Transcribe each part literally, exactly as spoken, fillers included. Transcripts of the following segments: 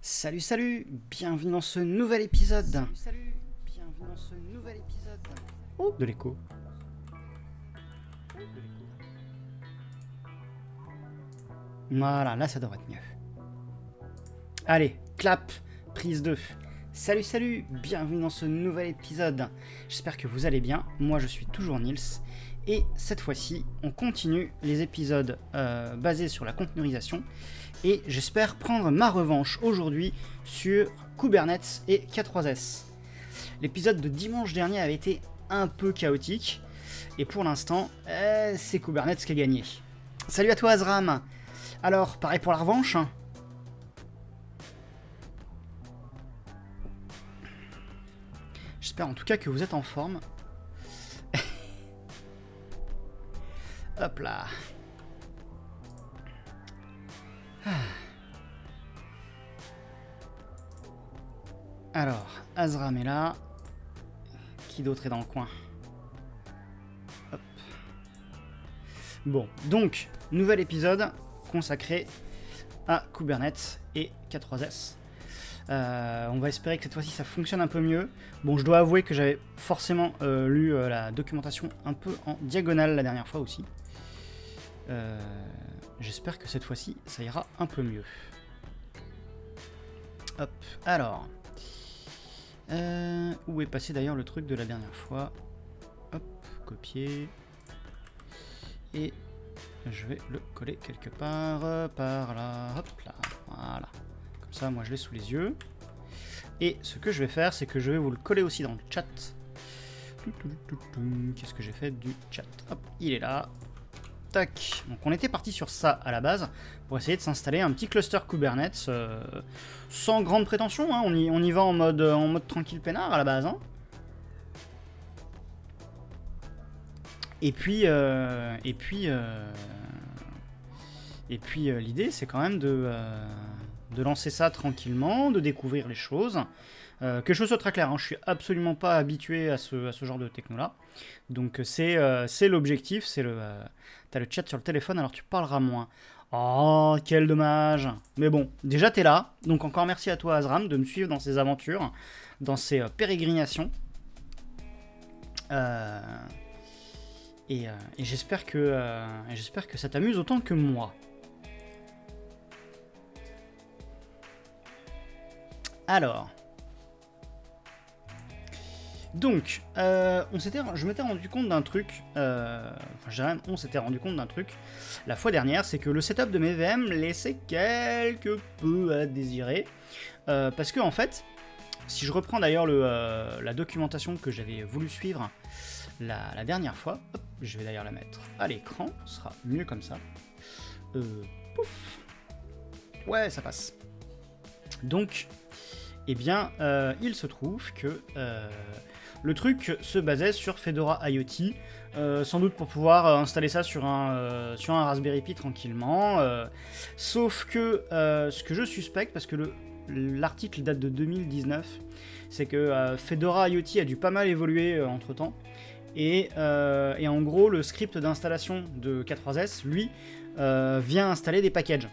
Salut, salut, bienvenue dans ce nouvel épisode. Salut, salut, bienvenue dans ce nouvel épisode. Oh, de l'écho. Voilà, là ça devrait être mieux. Allez, clap, prise deux. Salut, salut, bienvenue dans ce nouvel épisode. J'espère que vous allez bien, moi je suis toujours Nils. Et cette fois-ci, on continue les épisodes euh, basés sur la conteneurisation. Et j'espère prendre ma revanche aujourd'hui sur Kubernetes et K trois S. L'épisode de dimanche dernier avait été un peu chaotique. Et pour l'instant, euh, c'est Kubernetes qui a gagné. Salut à toi Azram. Alors, pareil pour la revanche. J'espère en tout cas que vous êtes en forme. Hop là. Alors, Azram est là. Qui d'autre est dans le coin? Hop. Bon, donc, nouvel épisode consacré à Kubernetes et K trois S. Euh, on va espérer que cette fois-ci ça fonctionne un peu mieux. Bon, je dois avouer que j'avais forcément euh, lu euh, la documentation un peu en diagonale la dernière fois aussi. Euh, J'espère que cette fois-ci ça ira un peu mieux. Hop, alors. Euh, où est passé d'ailleurs le truc de la dernière fois? Hop, copier. Et je vais le coller quelque part. Par là, hop là. Voilà. Comme ça, moi je l'ai sous les yeux. Et ce que je vais faire, c'est que je vais vous le coller aussi dans le chat. Qu'est-ce que j'ai fait du chat? Hop, il est là. Tac. Donc on était parti sur ça à la base pour essayer de s'installer un petit cluster Kubernetes euh, sans grande prétention. Hein. On, y, on y va en mode, en mode tranquille peinard à la base. Hein. Et puis, euh, et puis, euh, et puis euh, l'idée c'est quand même de, euh, de lancer ça tranquillement, de découvrir les choses. Euh, quelque chose de très clair, hein, je suis absolument pas habitué à ce, à ce genre de techno là. Donc c'est euh, l'objectif, c'est le... Euh, t'as le chat sur le téléphone, alors tu parleras moins. Oh, quel dommage. Mais bon, déjà t'es là, donc encore merci à toi Azram de me suivre dans ces aventures, dans ces euh, pérégrinations. Euh, et euh, et j'espère que, euh, j'espère que ça t'amuse autant que moi. Alors... Donc, euh, on s'était, je m'étais rendu compte d'un truc, euh, enfin je dirais on s'était rendu compte d'un truc la fois dernière, c'est que le setup de mes V M laissait quelque peu à désirer, euh, parce que en fait, si je reprends d'ailleurs euh, la documentation que j'avais voulu suivre la, la dernière fois, hop, je vais d'ailleurs la mettre à l'écran, ce sera mieux comme ça, euh, pouf, ouais ça passe, donc, eh bien, euh, il se trouve que... Euh, le truc se basait sur Fedora IoT, euh, sans doute pour pouvoir euh, installer ça sur un, euh, sur un Raspberry Pi tranquillement. Euh, sauf que euh, ce que je suspecte, parce que l'article date de deux mille dix-neuf, c'est que euh, Fedora IoT a dû pas mal évoluer euh, entre temps. Et, euh, et en gros, le script d'installation de K trois S, lui, euh, vient installer des packages.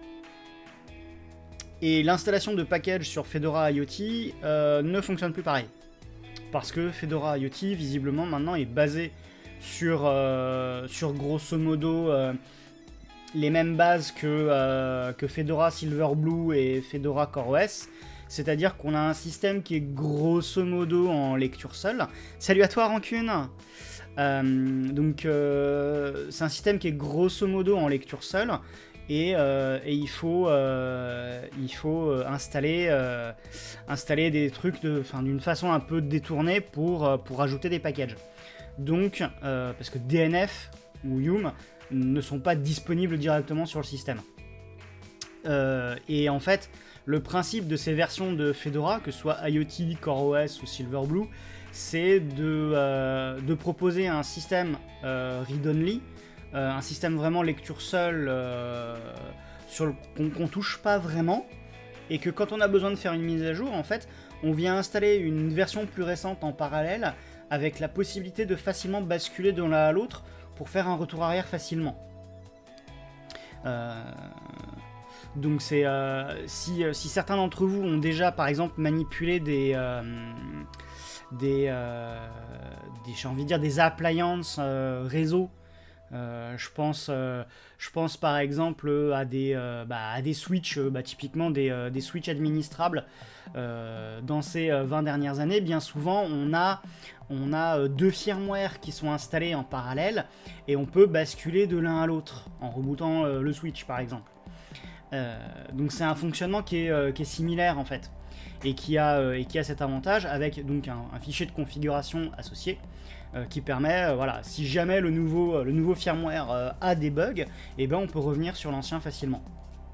Et l'installation de packages sur Fedora IoT euh, ne fonctionne plus pareil. Parce que Fedora IoT, visiblement, maintenant est basé sur, euh, sur grosso modo euh, les mêmes bases que, euh, que Fedora Silverblue et Fedora CoreOS. C'est-à-dire qu'on a un système qui est grosso modo en lecture seule. Salut à toi, Rancune. euh, Donc, euh, c'est un système qui est grosso modo en lecture seule. Et, euh, et il faut, euh, il faut installer, euh, installer des trucs d'une façon un peu détournée pour, pour ajouter des packages. Donc, euh, parce que D N F ou Yum ne sont pas disponibles directement sur le système. Euh, et en fait, le principe de ces versions de Fedora, que ce soit IoT, CoreOS ou Silverblue, c'est de, euh, de proposer un système euh, read-only, Euh, un système vraiment lecture seule euh, qu'on qu'on touche pas vraiment, et que quand on a besoin de faire une mise à jour, en fait, on vient installer une version plus récente en parallèle avec la possibilité de facilement basculer de l'un à l'autre pour faire un retour arrière facilement. Euh, Donc c'est euh, si, si certains d'entre vous ont déjà par exemple manipulé des euh, des, euh, des j'ai envie de dire des appliances euh, réseau, euh, je pense euh, je pense par exemple à des euh, bah, à des switches, bah, typiquement des, euh, des switches administrables. Euh, dans ces vingt dernières années, bien souvent on a on a deux firmware qui sont installés en parallèle et on peut basculer de l'un à l'autre en rebootant euh, le switch par exemple. Euh, donc c'est un fonctionnement qui est, euh, qui est similaire en fait, et qui a, euh, et qui a cet avantage avec donc un, un fichier de configuration associé euh, qui permet, euh, voilà, si jamais le nouveau, euh, le nouveau firmware euh, a des bugs, et ben on peut revenir sur l'ancien facilement.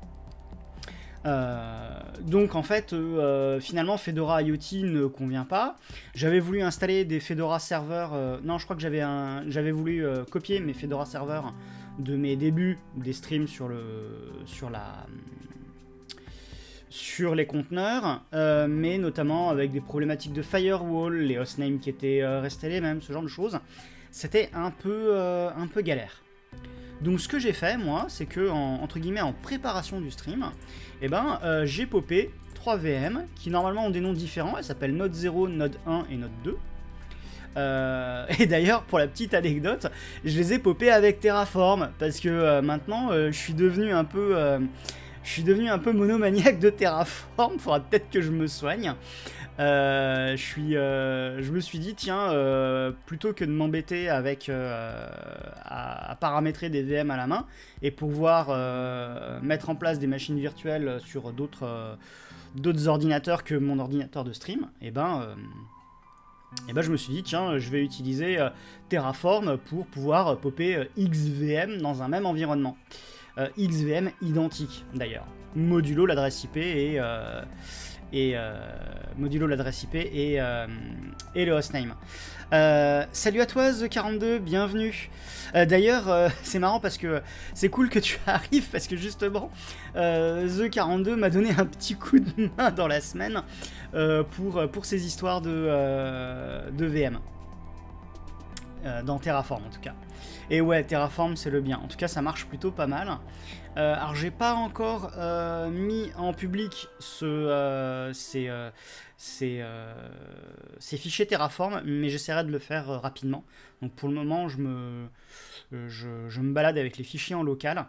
Euh, donc en fait euh, finalement Fedora IoT ne convient pas. J'avais voulu installer des Fedora serveurs, euh, non je crois que j'avais un, j'avais voulu euh, copier mes Fedora serveurs de mes débuts des streams sur le sur la sur les conteneurs, euh, mais notamment avec des problématiques de firewall, les hostnames qui étaient euh, restés les mêmes, ce genre de choses. C'était un peu euh, un peu galère. Donc ce que j'ai fait moi, c'est que en, entre guillemets en préparation du stream, eh ben euh, j'ai popé trois V M qui normalement ont des noms différents. Elles s'appellent Node zéro, Node un et Node deux. Euh, et d'ailleurs, pour la petite anecdote, je les ai popés avec Terraform parce que euh, maintenant euh, je suis devenu un peu euh, je suis devenu un peu monomaniaque de Terraform. Faudra peut-être que je me soigne. Euh, je, suis, euh, je me suis dit, tiens, euh, plutôt que de m'embêter avec euh, à, à paramétrer des V M à la main et pouvoir euh, mettre en place des machines virtuelles sur d'autres euh, d'autres ordinateurs que mon ordinateur de stream, et ben, euh, et ben je me suis dit, tiens, je vais utiliser euh, Terraform pour pouvoir popper euh, X V M dans un même environnement. Euh, X V M identique d'ailleurs, modulo l'adresse I P et... Euh, et euh, modulo l'adresse I P et, euh, et le hostname. Euh, salut à toi The quarante-deux, bienvenue. Euh, D'ailleurs, euh, c'est marrant parce que c'est cool que tu arrives parce que justement, euh, The quarante-deux m'a donné un petit coup de main dans la semaine euh, pour, pour ces histoires de, euh, de V M. Euh, dans Terraform en tout cas. Et ouais, Terraform c'est le bien. En tout cas, ça marche plutôt pas mal. Euh, alors, j'ai pas encore euh, mis en public ce, euh, ces, euh, ces, euh, ces fichiers Terraform, mais j'essaierai de le faire euh, rapidement. Donc, pour le moment, je me, je, je me balade avec les fichiers en local.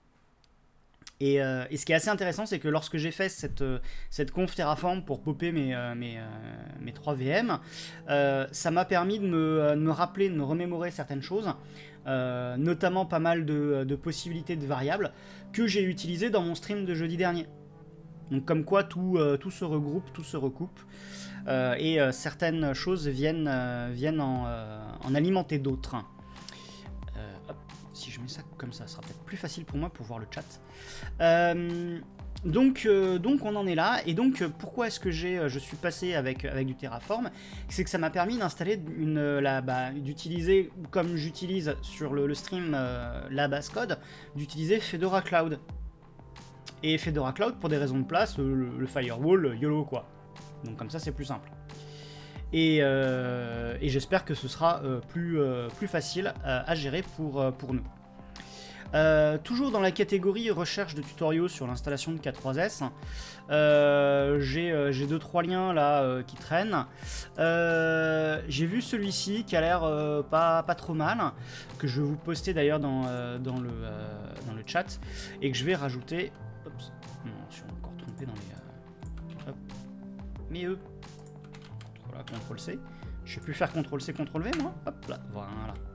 Et, euh, et ce qui est assez intéressant, c'est que lorsque j'ai fait cette, cette conf Terraform pour popper mes, euh, mes, euh, mes trois V M, euh, ça m'a permis de me, de me rappeler, de me remémorer certaines choses, euh, notamment pas mal de, de possibilités de variables que j'ai utilisées dans mon stream de jeudi dernier. Donc comme quoi tout, euh, tout se regroupe, tout se recoupe, euh, et euh, certaines choses viennent, euh, viennent en, euh, en alimenter d'autres. Si je mets ça comme ça, ça sera peut-être plus facile pour moi pour voir le chat. Euh, donc, euh, donc on en est là. Et donc pourquoi est-ce que j'ai, je suis passé avec, avec du Terraform? C'est que ça m'a permis d'installer une, la, bah, d'utiliser, comme j'utilise sur le, le stream euh, la base code, d'utiliser Fedora Cloud. Et Fedora Cloud, pour des raisons de place, le, le firewall, YOLO quoi. Donc comme ça c'est plus simple. Et, euh, et j'espère que ce sera euh, plus, euh, plus facile euh, à gérer pour, euh, pour nous. Euh, toujours dans la catégorie recherche de tutoriaux sur l'installation de K trois S, euh, j'ai euh, deux trois liens là euh, qui traînent. Euh, j'ai vu celui-ci qui a l'air euh, pas, pas trop mal, que je vais vous poster d'ailleurs dans, euh, dans, le, euh, dans le chat, et que je vais rajouter... Oups, non, je suis encore trompé dans les... Euh... Hop. Mais eux... Voilà, contrôle C. Je sais plus faire contrôle C, contrôle V, moi. Hop là, voilà.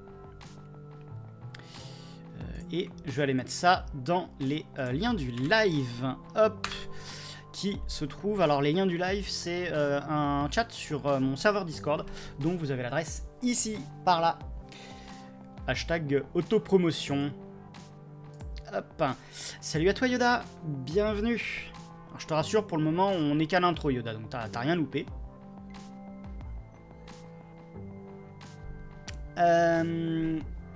Euh, et je vais aller mettre ça dans les euh, liens du live. Hop. Qui se trouve... Alors, les liens du live, c'est euh, un chat sur euh, mon serveur Discord, dont vous avez l'adresse ici, par là. Hashtag autopromotion. Hop. Salut à toi, Yoda. Bienvenue. Alors, je te rassure, pour le moment, on n'est qu'à l'intro, Yoda, donc t'as rien loupé. Euh...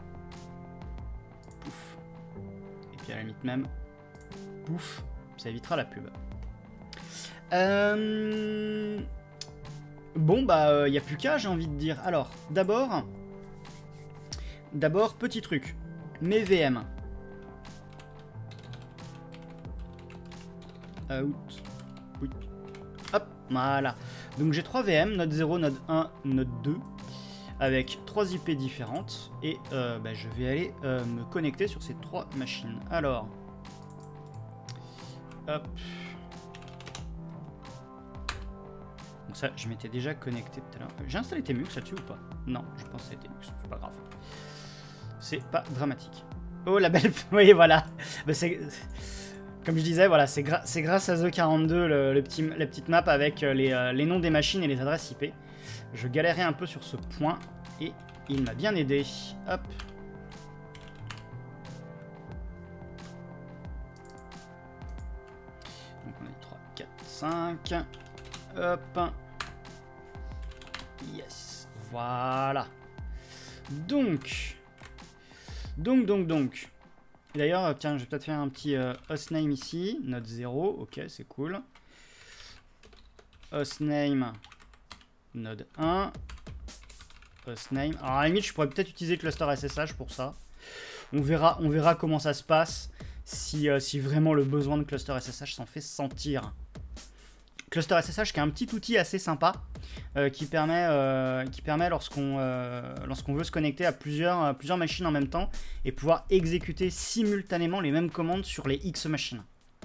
Pouf. Et puis à la limite même, pouf, ça évitera la pub. Euh... Bon bah il n'y a plus qu'à, j'ai envie de dire. Alors, d'abord, d'abord petit truc, mes V M. out. Oui. Hop, voilà. Donc j'ai trois V M, node zéro, node un, node deux, avec trois I P différentes. Et euh, bah, je vais aller euh, me connecter sur ces trois machines. Alors, hop. Donc ça, je m'étais déjà connecté tout à l'heure. J'ai installé Temux là-dessus ou pas? Non, je pense que c'était Temux, c'est pas grave. C'est pas dramatique. Oh la belle... Oui, voilà. Bah, c'est... Comme je disais, voilà, c'est gra grâce à The quarante-deux, le, le petit, la petite map avec les, euh, les noms des machines et les adresses I P. Je galérais un peu sur ce point et il m'a bien aidé. Hop. Donc on a trois, quatre, cinq. Hop. Yes. Voilà. Donc. Donc, donc, donc. D'ailleurs, tiens, je vais peut-être faire un petit euh, hostname ici. Node zéro, ok, c'est cool. Hostname, node un. Hostname. Alors, à la limite, je pourrais peut-être utiliser cluster S S H pour ça. On verra, on verra comment ça se passe si, euh, si vraiment le besoin de cluster S S H s'en fait sentir. Cluster S S H qui est un petit outil assez sympa euh, qui permet, euh, qui permet lorsqu'on euh, lorsqu'on veut se connecter à plusieurs, à plusieurs machines en même temps et pouvoir exécuter simultanément les mêmes commandes sur les X machines.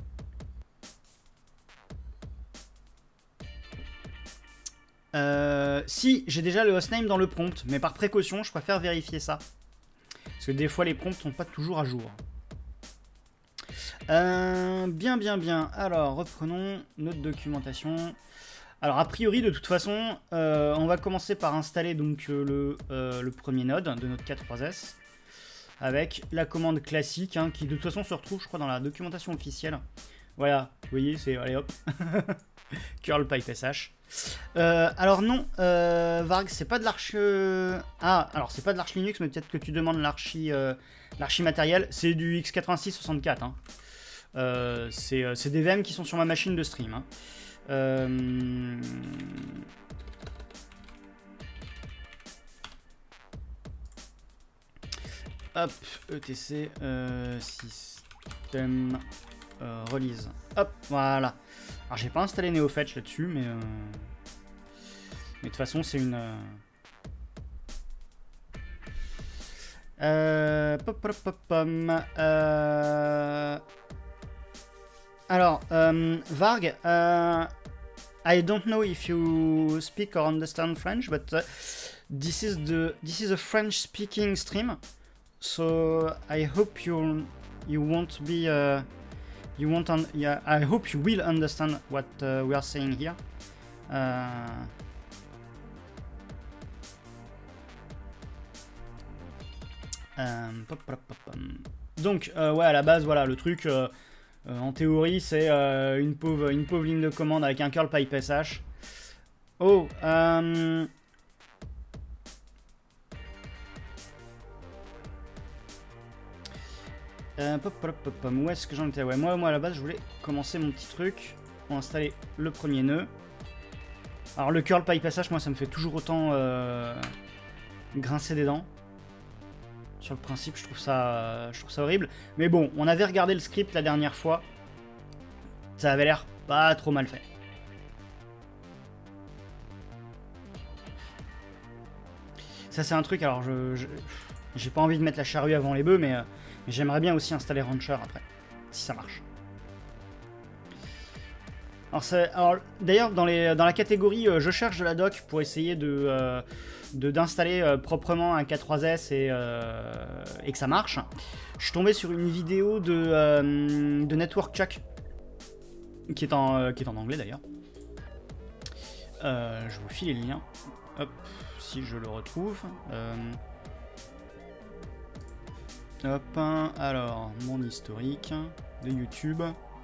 Euh, si, j'ai déjà le hostname dans le prompt, mais par précaution, je préfère vérifier ça. Parce que des fois, les prompts sont pas toujours à jour. Euh, bien, bien, bien. Alors, reprenons notre documentation. Alors, a priori, de toute façon, euh, on va commencer par installer donc euh, le, euh, le premier node de notre K trois S avec la commande classique hein, qui de toute façon se retrouve, je crois, dans la documentation officielle. Voilà, vous voyez, c'est allez hop, curl pipe S H. Euh, alors non, euh, Varg, c'est pas de l'archi. Ah, alors c'est pas de l'archi Linux, mais peut-être que tu demandes l'archi, euh, l'archi matériel. C'est du x quatre-vingt-six soixante-quatre. Hein. Euh, c'est des V M qui sont sur ma machine de stream. Hein. Euh... Hop, E T C, euh, système, euh, release. Hop, voilà. Alors j'ai pas installé NeoFetch là-dessus, mais... Euh... Mais de toute façon, c'est une... Euh... Euh... Pop, pop, pop, pom. Euh... Alors, um, Varg, uh, I don't know if you speak or understand French, but uh, this is the this is a French-speaking stream, so I hope you you won't be uh, you won't un yeah I hope you will understand what uh, we are saying here. Uh, um, pop, pop, pop, um. Donc, euh, ouais, à la base, voilà, le truc. Euh, Euh, en théorie, c'est euh, une, pauvre, une pauvre ligne de commande avec un curl pipe S H. Oh, euh... Euh, pop, pop, pop, pop. Où est-ce que j'en étais? Ouais, moi, moi, à la base, je voulais commencer mon petit truc pour installer le premier nœud. Alors, le curl pipe S H, moi, ça me fait toujours autant euh, grincer des dents. Sur le principe, je trouve ça, je trouve ça horrible. Mais bon, on avait regardé le script la dernière fois. Ça avait l'air pas trop mal fait. Ça, c'est un truc, alors je... J'ai pas envie de mettre la charrue avant les bœufs, mais, euh, mais j'aimerais bien aussi installer Rancher après. Si ça marche. Alors, alors d'ailleurs, dans, les, dans la catégorie euh, je cherche de la doc pour essayer de... Euh, d'installer euh, proprement un K trois S et, euh, et que ça marche, je suis tombé sur une vidéo de, euh, de Network Chuck qui est en, euh, qui est en anglais d'ailleurs. Euh, je vous file les liens. Hop, si je le retrouve. Euh, hop, alors mon historique de YouTube.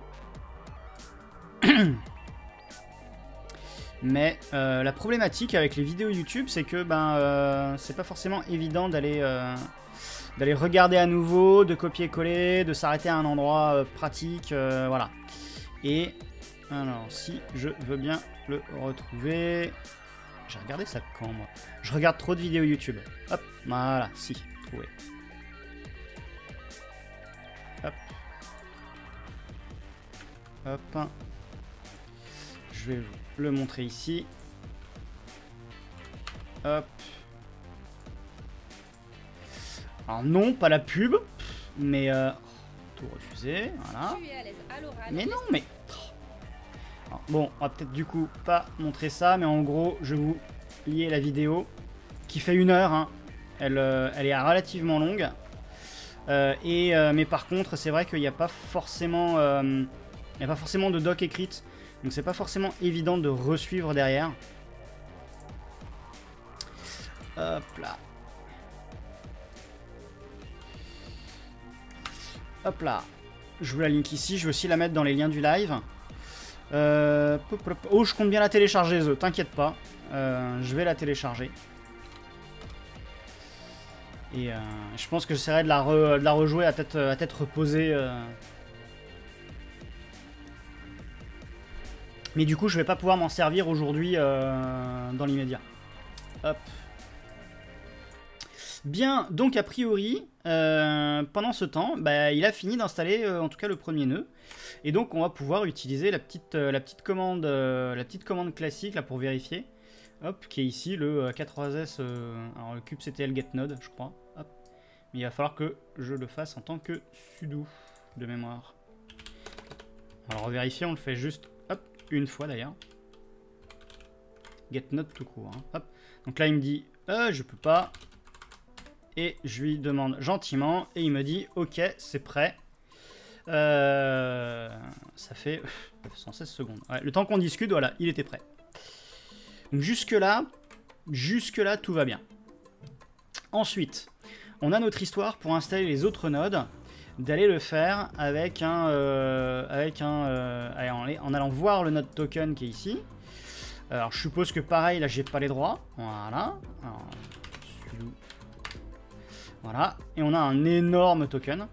Mais euh, la problématique avec les vidéos YouTube, c'est que ben euh, c'est pas forcément évident d'aller euh, d'aller regarder à nouveau, de copier-coller, de s'arrêter à un endroit euh, pratique, euh, voilà. Et alors si je veux bien le retrouver, j'ai regardé ça quand moi? Je regarde trop de vidéos YouTube. Hop, voilà, si, trouvé. Hop. Hop. Je vais vous le montrer ici. Hop. Alors non, pas la pub, mais euh, tout refusé, voilà. Mais non, mais alors, bon, on va peut-être du coup pas montrer ça, mais en gros, je vais vous lier la vidéo qui fait une heure. Hein. Elle, euh, elle est relativement longue, euh, et euh, mais par contre, c'est vrai qu'il n'y a pas forcément, euh, il n'y a pas forcément de doc écrite, donc c'est pas forcément évident de resuivre derrière. Hop là. Hop là, je vous la link ici, je vais aussi la mettre dans les liens du live. Euh, pop, pop. Oh, je compte bien la télécharger, The, t'inquiète pas. Euh, je vais la télécharger. Et euh, je pense que j'essaierai de, re, de la rejouer à tête, à tête reposée. Euh. Mais du coup, je vais pas pouvoir m'en servir aujourd'hui euh, dans l'immédiat. Hop. Bien, donc a priori, euh, pendant ce temps, bah, il a fini d'installer euh, en tout cas le premier nœud. Et donc on va pouvoir utiliser la petite, euh, la petite, commande, euh, la petite commande classique là, pour vérifier. Hop, qui est ici le K trois S, euh, alors le kubectl getNode, je crois. Hop. Mais il va falloir que je le fasse en tant que sudo de mémoire. Alors vérifier, on le fait juste hop, une fois d'ailleurs. getNode tout court. Hein. Hop. Donc là il me dit, euh, je peux pas. Et je lui demande gentiment, et il me dit, ok, c'est prêt. Euh, ça fait cent seize secondes. Ouais, le temps qu'on discute, voilà, il était prêt. Donc jusque-là, jusque-là, tout va bien. Ensuite, on a notre histoire pour installer les autres nodes, d'aller le faire avec un... Euh, avec un euh, en, en allant voir le node token qui est ici. Alors je suppose que pareil, là j'ai pas les droits. Voilà. Alors, Voilà, et on a un énorme token.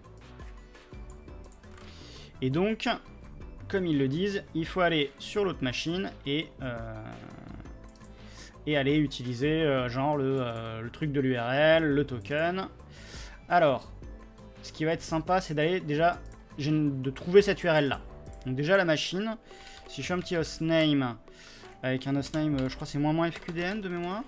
Et donc, comme ils le disent, il faut aller sur l'autre machine et, euh, et aller utiliser euh, genre le, euh, le truc de l'U R L, le token. Alors, ce qui va être sympa, c'est d'aller déjà de trouver cette U R L là. Donc déjà la machine, si je fais un petit hostname avec un hostname, je crois que c'est moins moins fqdn de mémoire.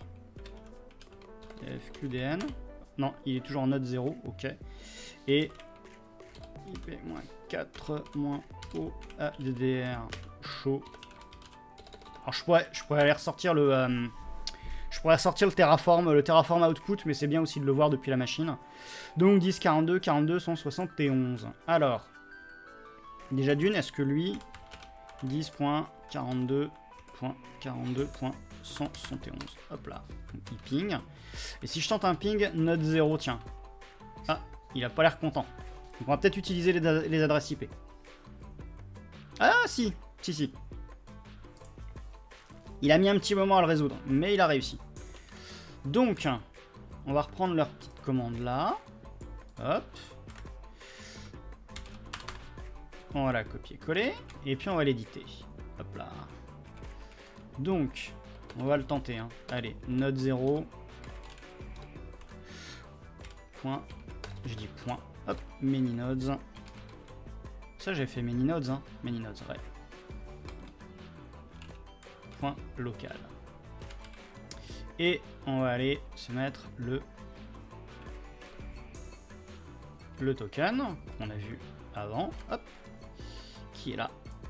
fqdn. Non, il est toujours en node zéro, ok. Et I P quatre O A D D R show. Alors je pourrais, je pourrais aller ressortir le, euh, je pourrais sortir le Terraform, le Terraform output, mais c'est bien aussi de le voir depuis la machine. Donc dix quarante-deux quarante-deux cent soixante et onze. Alors, déjà d'une, est-ce que lui dix point quarante-deux point quarante-deux point cent soixante et onze. Hop là, donc il ping. Et si je tente un ping, node zéro, tiens. Ah, il a pas l'air content. Donc on va peut-être utiliser les, les adresses I P. Ah si, si, si. Il a mis un petit moment à le résoudre, mais il a réussi. Donc, on va reprendre leur petite commande là. Hop. On va la copier-coller. Et puis on va l'éditer. Hop là. Donc, on va le tenter. Hein. Allez, node zéro. Point. Je dis point. Hop, many nodes. Ça, j'ai fait many nodes. Hein. Many nodes, ouais. Point local. Et on va aller se mettre le le token qu'on a vu avant. Hop. Qui est là.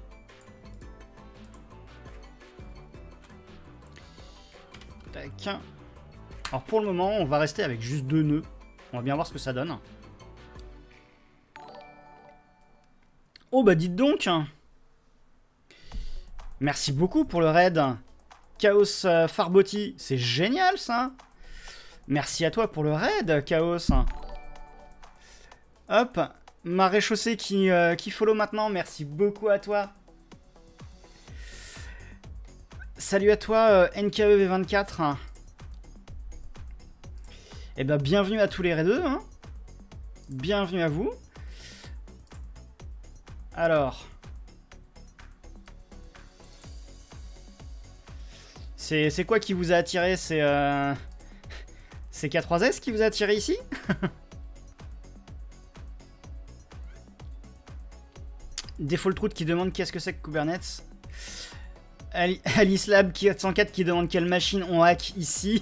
Tac. Alors pour le moment, on va rester avec juste deux nœuds. On va bien voir ce que ça donne. Oh bah dites donc. Merci beaucoup pour le raid. Chaos euh, Farboti, c'est génial ça. Merci à toi pour le raid, Chaos. Hop, Maréchaussée qui, euh, qui follow maintenant, merci beaucoup à toi. Salut à toi, euh, N K E V vingt-quatre. Et ben bienvenue à tous les raideux. Hein. Bienvenue à vous. Alors... C'est quoi qui vous a attiré? C'est euh... c'est K trois S qui vous a attiré ici? Default Route qui demande qu'est-ce que c'est que Kubernetes. Ali Alice Lab quatre cent quatre qui demande quelle machine on hack ici.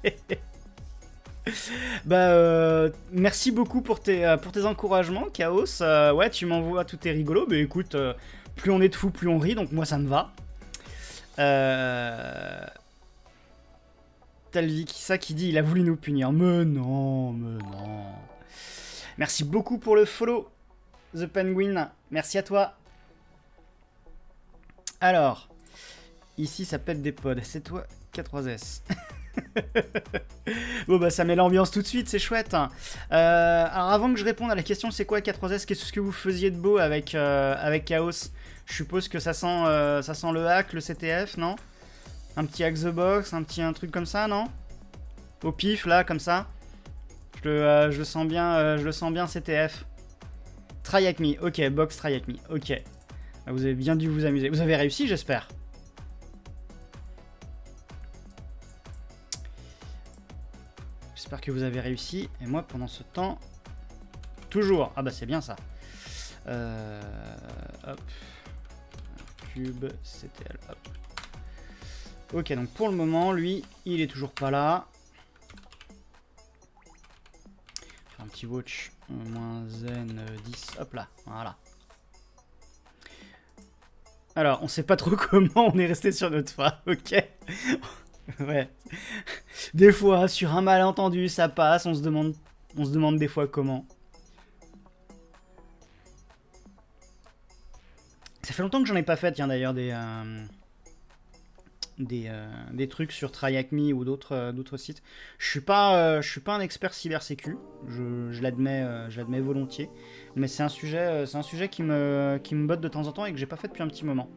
Bah, euh, merci beaucoup pour tes, euh, pour tes encouragements, Chaos. Euh, ouais, tu m'envoies tous tes rigolos. Mais écoute, euh, plus on est de fous, plus on rit. Donc moi, ça me va. Euh... Talvikissa qui dit il a voulu nous punir. Mais non, mais non. Merci beaucoup pour le follow, The Penguin. Merci à toi. Alors, ici, ça pète des pods. C'est toi, K trois S. Bon bah ça met l'ambiance tout de suite, c'est chouette. Euh, alors avant que je réponde à la question c'est quoi K trois S, qu'est-ce que vous faisiez de beau avec, euh, avec Chaos? Je suppose que ça sent, euh, ça sent le hack, le C T F, non? Un petit hack the box, un petit un truc comme ça, non? Au pif là, comme ça. Je le, euh, je le sens bien, euh, je le sens bien C T F. Try hack me, ok, box try hack me, ok. Vous avez bien dû vous amuser. Vous avez réussi, j'espère. J'espère que vous avez réussi. Et moi, pendant ce temps, toujours. Ah bah c'est bien ça. Euh, hop. Cube, C T L, hop. Ok, donc pour le moment, lui, il est toujours pas là. Faire un petit watch. Moins N dix. Hop là, voilà. Alors, on sait pas trop comment on est resté sur notre foi, ok. Ouais. Des fois, sur un malentendu, ça passe. On se demande, on se demande des fois comment. Ça fait longtemps que j'en ai pas fait, tiens, d'ailleurs, des, euh, des, euh, des trucs sur Try Hack Me ou d'autres euh, d'autres sites. Je suis pas, euh, je suis pas un expert cybersécu. Je, je l'admets, euh, je l'admets volontiers. Mais c'est un sujet, euh, c'est un sujet qui me, qui me botte de temps en temps et que j'ai pas fait depuis un petit moment.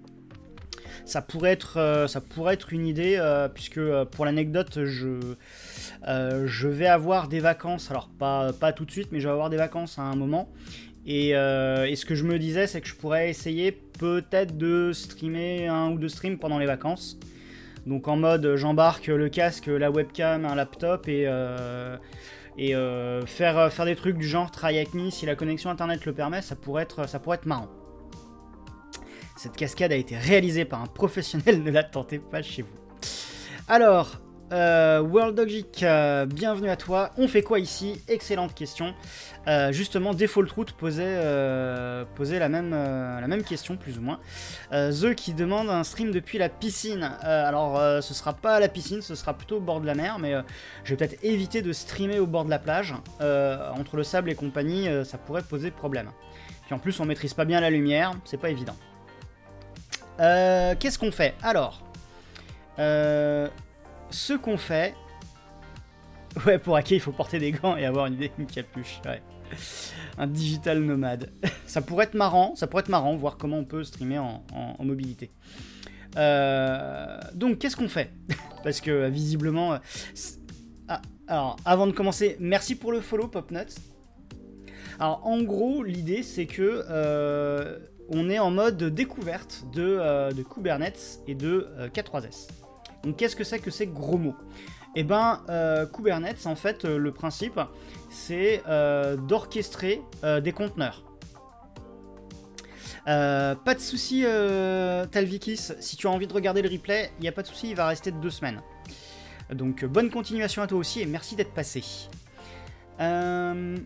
Ça pourrait être, euh, ça pourrait être une idée, euh, puisque euh, pour l'anecdote, je, euh, je vais avoir des vacances, alors pas, pas tout de suite, mais je vais avoir des vacances à un moment. Et, euh, et ce que je me disais, c'est que je pourrais essayer peut-être de streamer un ou deux streams pendant les vacances. Donc en mode, j'embarque le casque, la webcam, un laptop et, euh, et euh, faire, faire des trucs du genre Try Hack Me, si la connexion internet le permet, ça pourrait être, ça pourrait être marrant. Cette cascade a été réalisée par un professionnel, ne la tentez pas chez vous. Alors, euh, WorldDogGeek, euh, bienvenue à toi. On fait quoi ici? Excellente question. Euh, justement, Default Route posait, euh, posait la, même, euh, la même question, plus ou moins. Euh, The qui demande un stream depuis la piscine. Euh, alors, euh, ce sera pas à la piscine, ce sera plutôt au bord de la mer, mais euh, je vais peut-être éviter de streamer au bord de la plage. Euh, entre le sable et compagnie, euh, ça pourrait poser problème. Puis en plus, on maîtrise pas bien la lumière, c'est pas évident. Euh, Qu'est-ce qu'on fait? Alors, euh, ce qu'on fait... Ouais, pour hacker, il faut porter des gants et avoir une, une capuche. Ouais. Un digital nomade. Ça pourrait être marrant, ça pourrait être marrant, voir comment on peut streamer en, en, en mobilité. Euh, donc, qu'est-ce qu'on fait? Parce que, visiblement... Ah, alors, avant de commencer, merci pour le follow, Popnuts. Alors, en gros, l'idée, c'est que... Euh, on est en mode découverte de, euh, de Kubernetes et de euh, K trois S. Donc qu'est-ce que c'est que ces gros mots? Eh ben, euh, Kubernetes, en fait, euh, le principe, c'est euh, d'orchestrer euh, des conteneurs. Euh, pas de souci, euh, Talvikis, si tu as envie de regarder le replay, il n'y a pas de souci, il va rester deux semaines. Donc bonne continuation à toi aussi et merci d'être passé. Euh...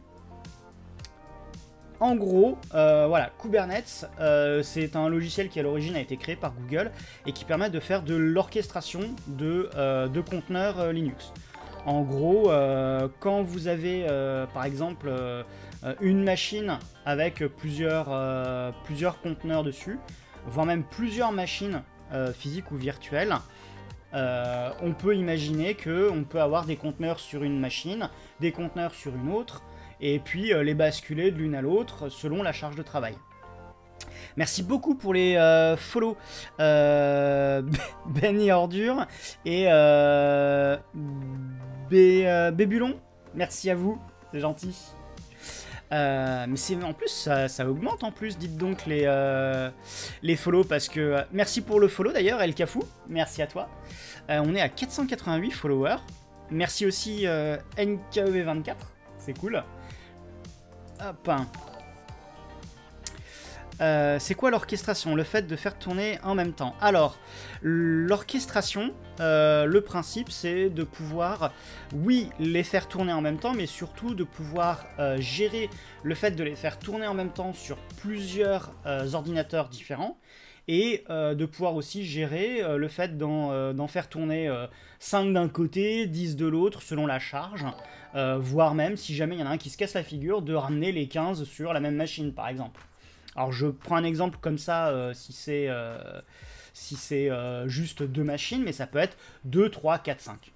En gros, euh, voilà, Kubernetes, euh, c'est un logiciel qui à l'origine a été créé par Google et qui permet de faire de l'orchestration de, euh, de conteneurs euh, Linux. En gros, euh, quand vous avez euh, par exemple euh, une machine avec plusieurs, euh, plusieurs conteneurs dessus, voire même plusieurs machines euh, physiques ou virtuelles, euh, on peut imaginer qu'on peut avoir des conteneurs sur une machine, des conteneurs sur une autre, et puis euh, les basculer de l'une à l'autre selon la charge de travail. Merci beaucoup pour les euh, follow euh, Benny Ordure et euh, Bé, euh, Bébulon. Merci à vous, c'est gentil. Euh, mais c'est en plus ça, ça augmente en plus, dites donc les, euh, les follow parce que euh, merci pour le follow d'ailleurs El Cafou, merci à toi. Euh, on est à quatre cent quatre-vingt-huit followers. Merci aussi euh, N K E V vingt-quatre, c'est cool. Hop. Euh, c'est quoi l'orchestration? Le fait de faire tourner en même temps. Alors, l'orchestration, euh, le principe, c'est de pouvoir, oui, les faire tourner en même temps, mais surtout de pouvoir euh, gérer le fait de les faire tourner en même temps sur plusieurs euh, ordinateurs différents, et euh, de pouvoir aussi gérer euh, le fait d'en euh, faire tourner euh, cinq d'un côté, dix de l'autre, selon la charge, euh, voire même, si jamais il y en a un qui se casse la figure, de ramener les quinze sur la même machine, par exemple. Alors je prends un exemple comme ça, euh, si c'est euh, si c'est euh, juste deux machines, mais ça peut être deux, trois, quatre, cinq.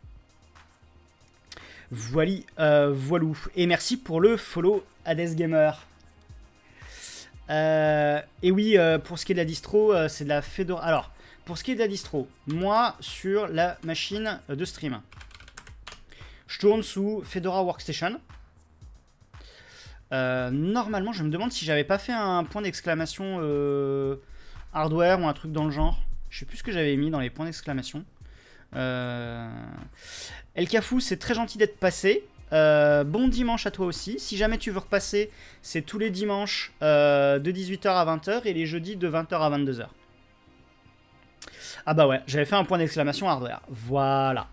Voilà, euh, voilou. Et merci pour le follow Hades Gamer. Euh, et oui, euh, pour ce qui est de la distro, euh, c'est de la Fedora. Alors, pour ce qui est de la distro, moi, sur la machine de stream, je tourne sous Fedora Workstation. Euh, normalement, je me demande si j'avais pas fait un point d'exclamation euh, hardware ou un truc dans le genre. Je sais plus ce que j'avais mis dans les points d'exclamation. Euh... El Cafou, c'est très gentil d'être passé. Euh, bon dimanche à toi aussi. Si jamais tu veux repasser, c'est tous les dimanches euh, de dix-huit heures à vingt heures et les jeudis de vingt heures à vingt-deux heures. Ah bah ouais, j'avais fait un point d'exclamation hardware. Voilà.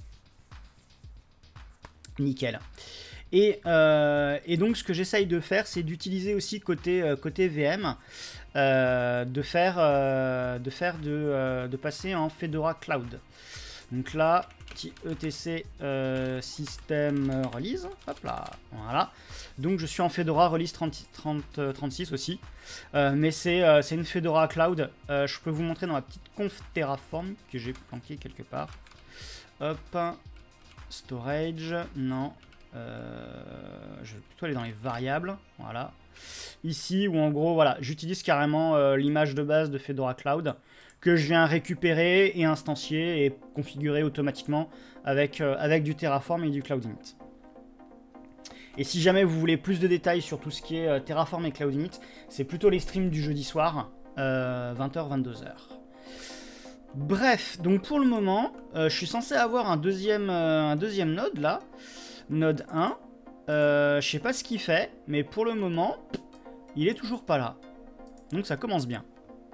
Nickel. Et, euh, et donc ce que j'essaye de faire, c'est d'utiliser aussi côté, euh, côté V M, euh, de faire, euh, de, faire de, euh, de passer en Fedora Cloud. Donc là, petit E T C euh, System Release, hop là, voilà. Donc je suis en Fedora Release trente, trente, trente-six aussi, euh, mais c'est euh, une Fedora Cloud. Euh, je peux vous montrer dans ma petite conf Terraform que j'ai planqué quelque part. Hop, storage, non. Euh, je vais plutôt aller dans les variables, voilà. Ici, où en gros, voilà, j'utilise carrément euh, l'image de base de Fedora Cloud que je viens récupérer et instancier et configurer automatiquement avec, euh, avec du Terraform et du Cloud Init. Et si jamais vous voulez plus de détails sur tout ce qui est euh, Terraform et Cloud Init, c'est plutôt les streams du jeudi soir, euh, vingt heures, vingt-deux heures. Bref, donc pour le moment, euh, je suis censé avoir un deuxième, euh, un deuxième node là. Node un, euh, je sais pas ce qu'il fait, mais pour le moment, il est toujours pas là. Donc ça commence bien.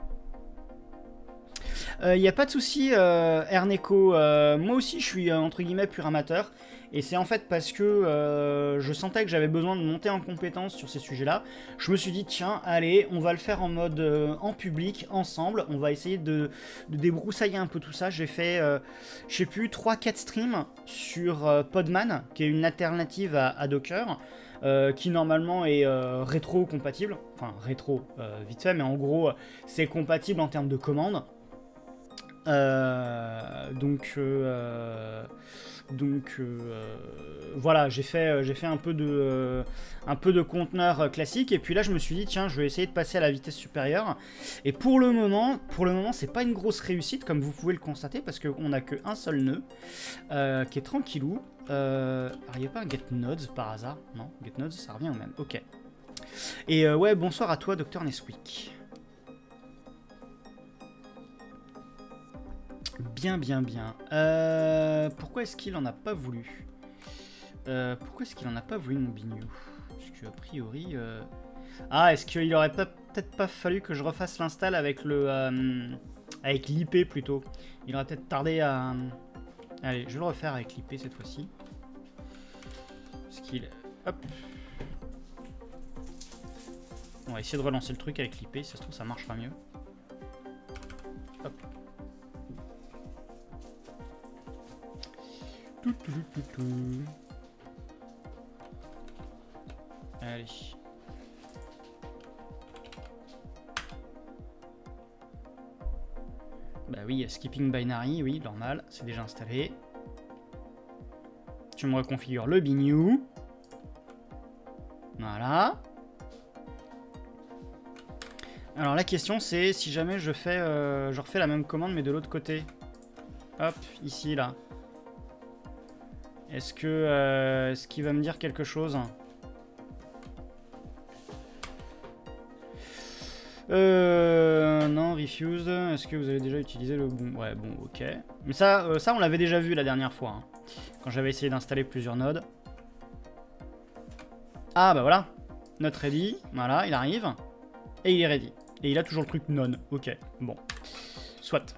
Il euh, n'y a pas de souci, euh, Erneco. Euh, moi aussi, je suis euh, entre guillemets pur amateur. Et c'est en fait parce que euh, je sentais que j'avais besoin de monter en compétence sur ces sujets-là. Je me suis dit, tiens, allez, on va le faire en mode euh, en public, ensemble. On va essayer de, de débroussailler un peu tout ça. J'ai fait, euh, je sais plus, trois quatre streams sur euh, Podman, qui est une alternative à, à Docker. Euh, qui normalement est euh, rétro-compatible. Enfin, rétro, euh, vite fait, mais en gros, c'est compatible en termes de commandes. Euh, donc, euh, donc euh, voilà, j'ai fait, j'ai fait un peu de, euh, un peu de conteneur classique. Et puis là, je me suis dit, tiens, je vais essayer de passer à la vitesse supérieure. Et pour le moment, pour le moment, c'est pas une grosse réussite, comme vous pouvez le constater, parce qu'on n'a qu'un seul nœud euh, qui est tranquillou. Euh, alors, il n'y a pas un get nodes par hasard? Non, get nodes, ça revient au même. Ok. Et euh, ouais, bonsoir à toi, docteur Neswick. Bien, bien, bien. Euh, pourquoi est-ce qu'il en a pas voulu euh, Pourquoi est-ce qu'il en a pas voulu, mon bignou? Parce que, a priori... Euh... Ah, est-ce qu'il aurait peut-être pas fallu que je refasse l'install avec le... Euh, avec l'I P, plutôt. Il aurait peut-être tardé à... Allez, je vais le refaire avec l'I P, cette fois-ci. Parce qu'il... Hop. On va essayer de relancer le truc avec l'I P, si ça se trouve, ça marchera mieux. Hop. Tout, tout, tout, tout. Allez. Bah oui, skipping binary, oui, normal, c'est déjà installé. Tu me reconfigures le bignou. Voilà. Alors la question c'est si jamais je fais, euh, je refais la même commande mais de l'autre côté. Hop, ici, là. Est-ce que, euh, est-ce qu'il va me dire quelque chose? Euh, non, refuse. Est-ce que vous avez déjà utilisé le bon? Ouais, bon, ok. Mais ça, euh, ça on l'avait déjà vu la dernière fois, hein, quand j'avais essayé d'installer plusieurs nodes. Ah, bah voilà. Note ready. Voilà, il arrive. Et il est ready. Et il a toujours le truc non. Ok, bon. Soit.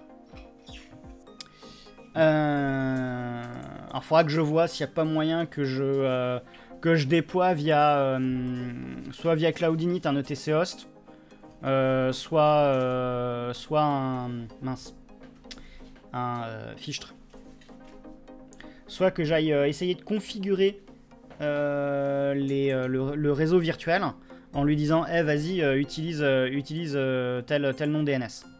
Euh... Alors, il faudra que je vois s'il n'y a pas moyen que je, euh, que je déploie via... Euh, soit via Cloudinit un E T C host, euh, soit, euh, soit un... Mince. Un euh, fichtre. Soit que j'aille euh, essayer de configurer euh, les, euh, le, le réseau virtuel en lui disant hey, vas-y, euh, utilise, euh, utilise euh, tel, tel nom D N S.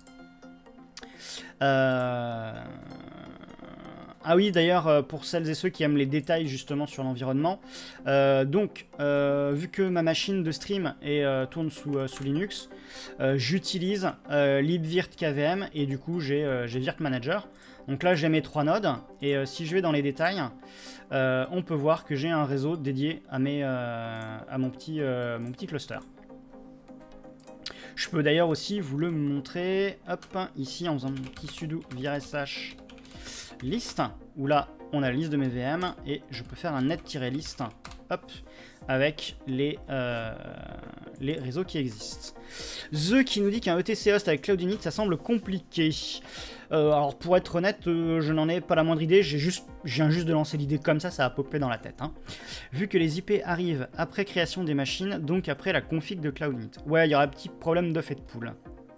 Euh... Ah oui, d'ailleurs, pour celles et ceux qui aiment les détails justement sur l'environnement, euh, donc, euh, vu que ma machine de stream est, euh, tourne sous, euh, sous Linux, euh, j'utilise euh, libvirtkvm et du coup j'ai euh, Virt Manager. Donc là j'ai mes trois nodes et euh, si je vais dans les détails, euh, on peut voir que j'ai un réseau dédié à, mes, euh, à mon, petit, euh, mon petit cluster. Je peux d'ailleurs aussi vous le montrer, hop, ici en faisant un petit sudo virsh list, où là on a la liste de mes V M et je peux faire un net-list, hop, avec les, euh, les réseaux qui existent. The qui nous dit qu'un E T C host avec Cloudinit, ça semble compliqué. Euh, alors pour être honnête, euh, je n'en ai pas la moindre idée, j'ai juste, je viens juste de lancer l'idée comme ça, ça a popé dans la tête. Hein. Vu que les I P arrivent après création des machines, donc après la config de Cloudinit. Ouais, il y aura un petit problème de fait de pool.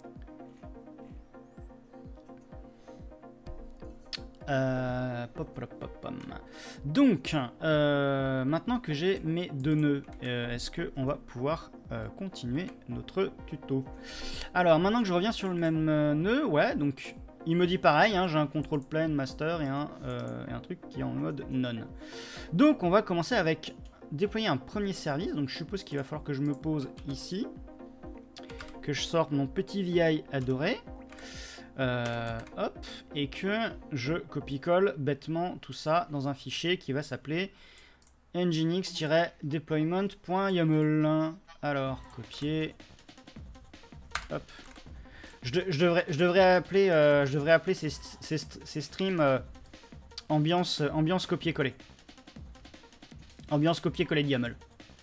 Euh, pop, pop, pop, pop. Donc, euh, maintenant que j'ai mes deux nœuds, euh, est-ce qu'on va pouvoir euh, continuer notre tuto? Alors, maintenant que je reviens sur le même euh, nœud, ouais, donc il me dit pareil, hein, j'ai un control plane master et un, euh, et un truc qui est en mode non. Donc, on va commencer avec déployer un premier service. Donc, je suppose qu'il va falloir que je me pose ici, que je sorte mon petit V I adoré. Euh, hop, et que je copie-colle bêtement tout ça dans un fichier qui va s'appeler nginx-deployment.yaml. Alors, copier. Hop. Je, de, je, devrais, je devrais appeler, euh, je devrais appeler ces, ces, ces streams euh, ambiance, ambiance copier-coller. Ambiance copier-coller de YAML.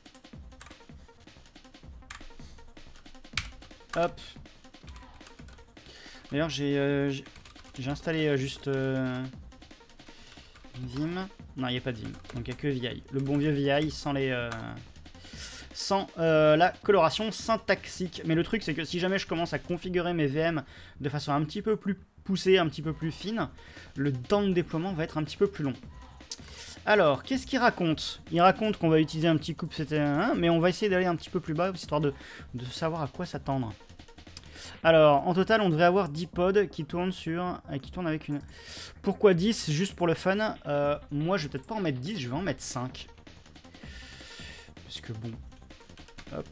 Hop. D'ailleurs, j'ai euh, installé euh, juste euh, Vim. Non, il n'y a pas de Vim. Donc, il n'y a que V I. Le bon vieux V I sans, les, euh, sans euh, la coloration syntaxique. Mais le truc, c'est que si jamais je commence à configurer mes V M de façon un petit peu plus poussée, un petit peu plus fine, le temps de déploiement va être un petit peu plus long. Alors, qu'est-ce qu'il raconte? Il raconte qu'on va utiliser un petit kubectl, mais on va essayer d'aller un petit peu plus bas, histoire de, de savoir à quoi s'attendre. Alors, en total, on devrait avoir dix pods qui tournent sur, euh, qui tournent avec une... Pourquoi dix? Juste pour le fun. Euh, moi, je vais peut-être pas en mettre dix, je vais en mettre cinq. Parce que bon... Hop.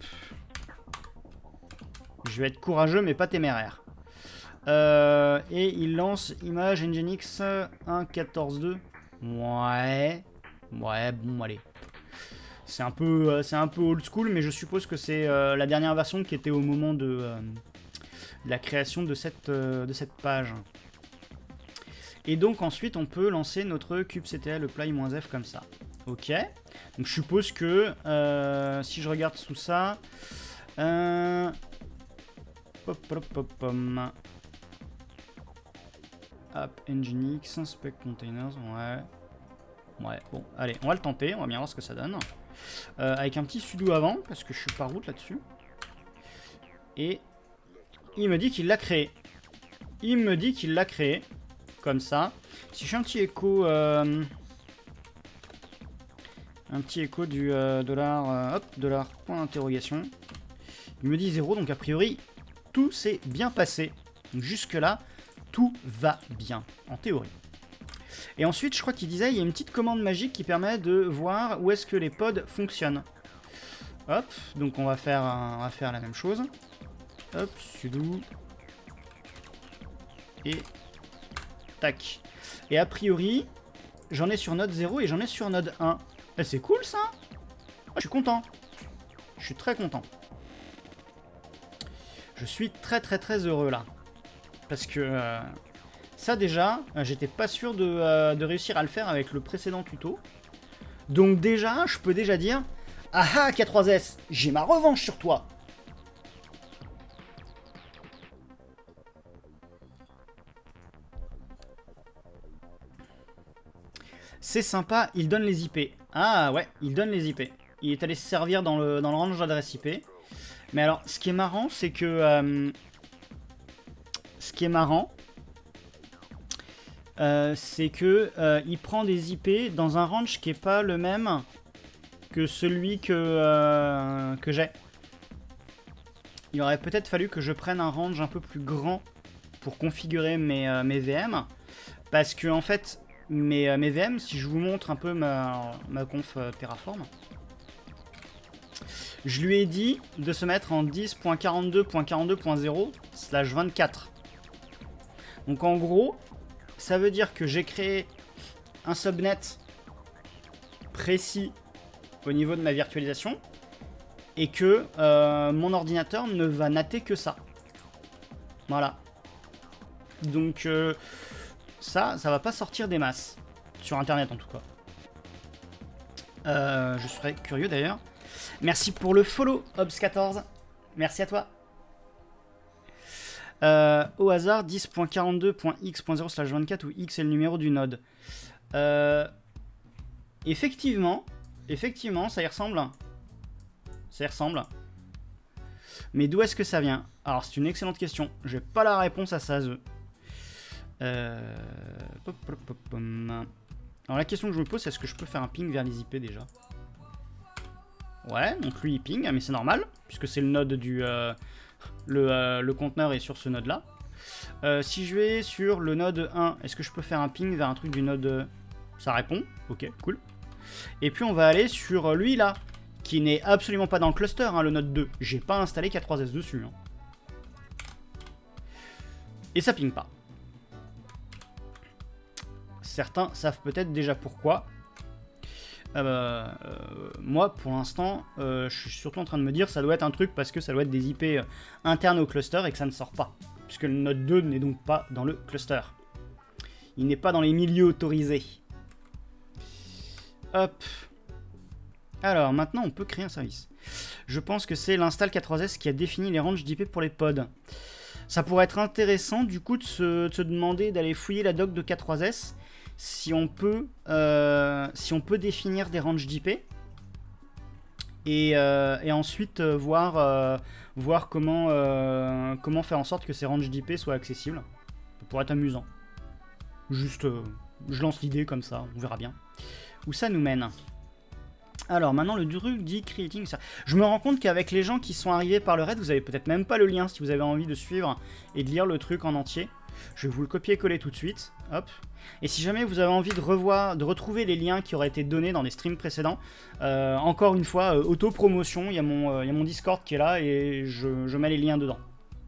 Je vais être courageux, mais pas téméraire. Euh, et il lance image Nginx un point quatorze point deux. Ouais. Ouais, bon, allez. C'est un peu, euh, c'est un peu old school, mais je suppose que c'est euh, la dernière version qui était au moment de... Euh, la création de cette, euh, de cette page. Et donc ensuite on peut lancer notre kubectl apply-f comme ça. Ok. Donc je suppose que euh, si je regarde sous ça, euh, pop, pop, pop, pop, app nginx spec containers, ouais. Ouais, bon, allez, on va le tenter, on va bien voir ce que ça donne. Euh, avec un petit sudo avant, parce que je suis par route là-dessus. Et il me dit qu'il l'a créé. Il me dit qu'il l'a créé. Comme ça. Si je fais un petit écho... Euh, un petit écho du euh, dollar... Euh, hop, dollar point d'interrogation. Il me dit zéro, donc a priori, tout s'est bien passé. Donc jusque là, tout va bien, en théorie. Et ensuite, je crois qu'il disait, il y a une petite commande magique qui permet de voir où est-ce que les pods fonctionnent. Hop, donc on va faire, on va faire la même chose. Hop, sudo. Et tac. Et a priori, j'en ai sur node zéro et j'en ai sur node un. Eh, c'est cool ça. Oh, je suis content. Je suis très content. Je suis très très très heureux là. Parce que euh, ça déjà, j'étais pas sûr de, euh, de réussir à le faire avec le précédent tuto. Donc déjà, je peux déjà dire, ah ah K trois S, j'ai ma revanche sur toi. C'est sympa, il donne les I P. Ah ouais, il donne les I P. Il est allé se servir dans le, dans le range d'adresse I P. Mais alors, ce qui est marrant, c'est que... Euh, ce qui est marrant, euh, c'est que euh, il prend des I P dans un range qui n'est pas le même que celui que, euh, que j'ai. Il aurait peut-être fallu que je prenne un range un peu plus grand pour configurer mes, euh, mes V M. Parce que, en fait, mes, mes V M, si je vous montre un peu ma, ma conf euh, Terraform, je lui ai dit de se mettre en dix point quarante-deux point quarante-deux point zéro slash vingt-quatre. Donc en gros, ça veut dire que j'ai créé un subnet précis au niveau de ma virtualisation et que euh, mon ordinateur ne va natter que ça. Voilà. Donc euh, ça, ça va pas sortir des masses. Sur internet en tout cas. Euh, je serais curieux d'ailleurs. Merci pour le follow, Obs quatorze. Merci à toi. Euh, au hasard, dix point quarante-deux point x point zéro slash vingt-quatre où x est le numéro du node. Euh, effectivement, effectivement, ça y ressemble. Ça y ressemble. Mais d'où est-ce que ça vient? Alors, c'est une excellente question. J'ai pas la réponse à ça. Euh... Alors, la question que je me pose, c'est est-ce que je peux faire un ping vers les I P déjà? Ouais, donc lui il ping, mais c'est normal, puisque c'est le node du... Euh, le, euh, le conteneur est sur ce node-là. Euh, si je vais sur le node un, est-ce que je peux faire un ping vers un truc du node... Ça répond, ok, cool. Et puis on va aller sur lui là, qui n'est absolument pas dans le cluster, hein, le node deux. J'ai pas installé K trois S dessus. Hein. Et ça ping pas. Certains savent peut-être déjà pourquoi. Euh, euh, moi, pour l'instant, euh, je suis surtout en train de me dire ça doit être un truc parce que ça doit être des I P euh, internes au cluster et que ça ne sort pas. Puisque le node deux n'est donc pas dans le cluster. Il n'est pas dans les milieux autorisés. Hop. Alors, maintenant, on peut créer un service. Je pense que c'est l'install K trois S qui a défini les ranges d'I P pour les pods. Ça pourrait être intéressant, du coup, de se, de se demander d'aller fouiller la doc de K trois S si on peut, euh, si on peut définir des ranges d'I P et, euh, et ensuite euh, voir, euh, voir comment, euh, comment faire en sorte que ces ranges d'I P soient accessibles. Ça pourrait être amusant. Juste, euh, je lance l'idée comme ça, on verra bien où ça nous mène. Alors maintenant le truc dit creating ça. Je me rends compte qu'avec les gens qui sont arrivés par le raid, vous avez peut-être même pas le lien si vous avez envie de suivre et de lire le truc en entier. Je vais vous le copier-coller tout de suite. Hop. Et si jamais vous avez envie de revoir, de retrouver les liens qui auraient été donnés dans les streams précédents, euh, encore une fois, euh, auto-promotion, il y a mon, euh, il y a mon Discord qui est là et je, je mets les liens dedans.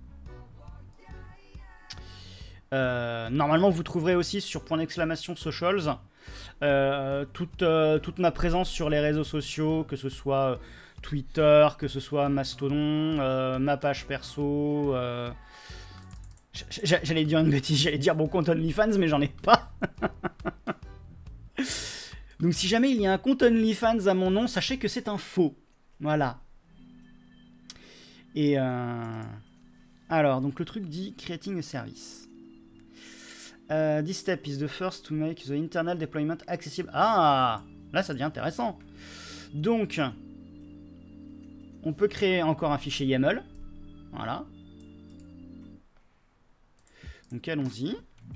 Euh, normalement, vous trouverez aussi sur point d'exclamation socials euh, toute, euh, toute ma présence sur les réseaux sociaux, que ce soit euh, Twitter, que ce soit Mastodon, euh, ma page perso. Euh, J'allais dire une bêtise, j'allais dire mon compte OnlyFans, mais j'en ai pas. Donc si jamais il y a un compte OnlyFans à mon nom, sachez que c'est un faux. Voilà. Et euh... alors, donc le truc dit creating a service. Uh, this step is the first to make the internal deployment accessible. Ah, là ça devient intéressant. Donc, on peut créer encore un fichier YAML. Voilà. Donc allons-y.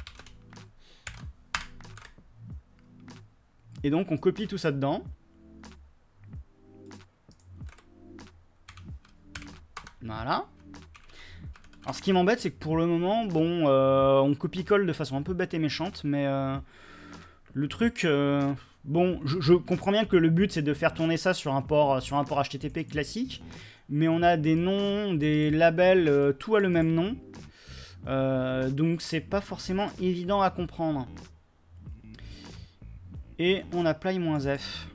Et donc on copie tout ça dedans. Voilà. Alors ce qui m'embête c'est que pour le moment, bon, euh, on copie-colle de façon un peu bête et méchante, mais euh, le truc, euh, bon, je, je comprends bien que le but c'est de faire tourner ça sur un port, sur un port H T T P classique, mais on a des noms, des labels, euh, tout a le même nom. Euh, donc c'est pas forcément évident à comprendre. Et on apply -f.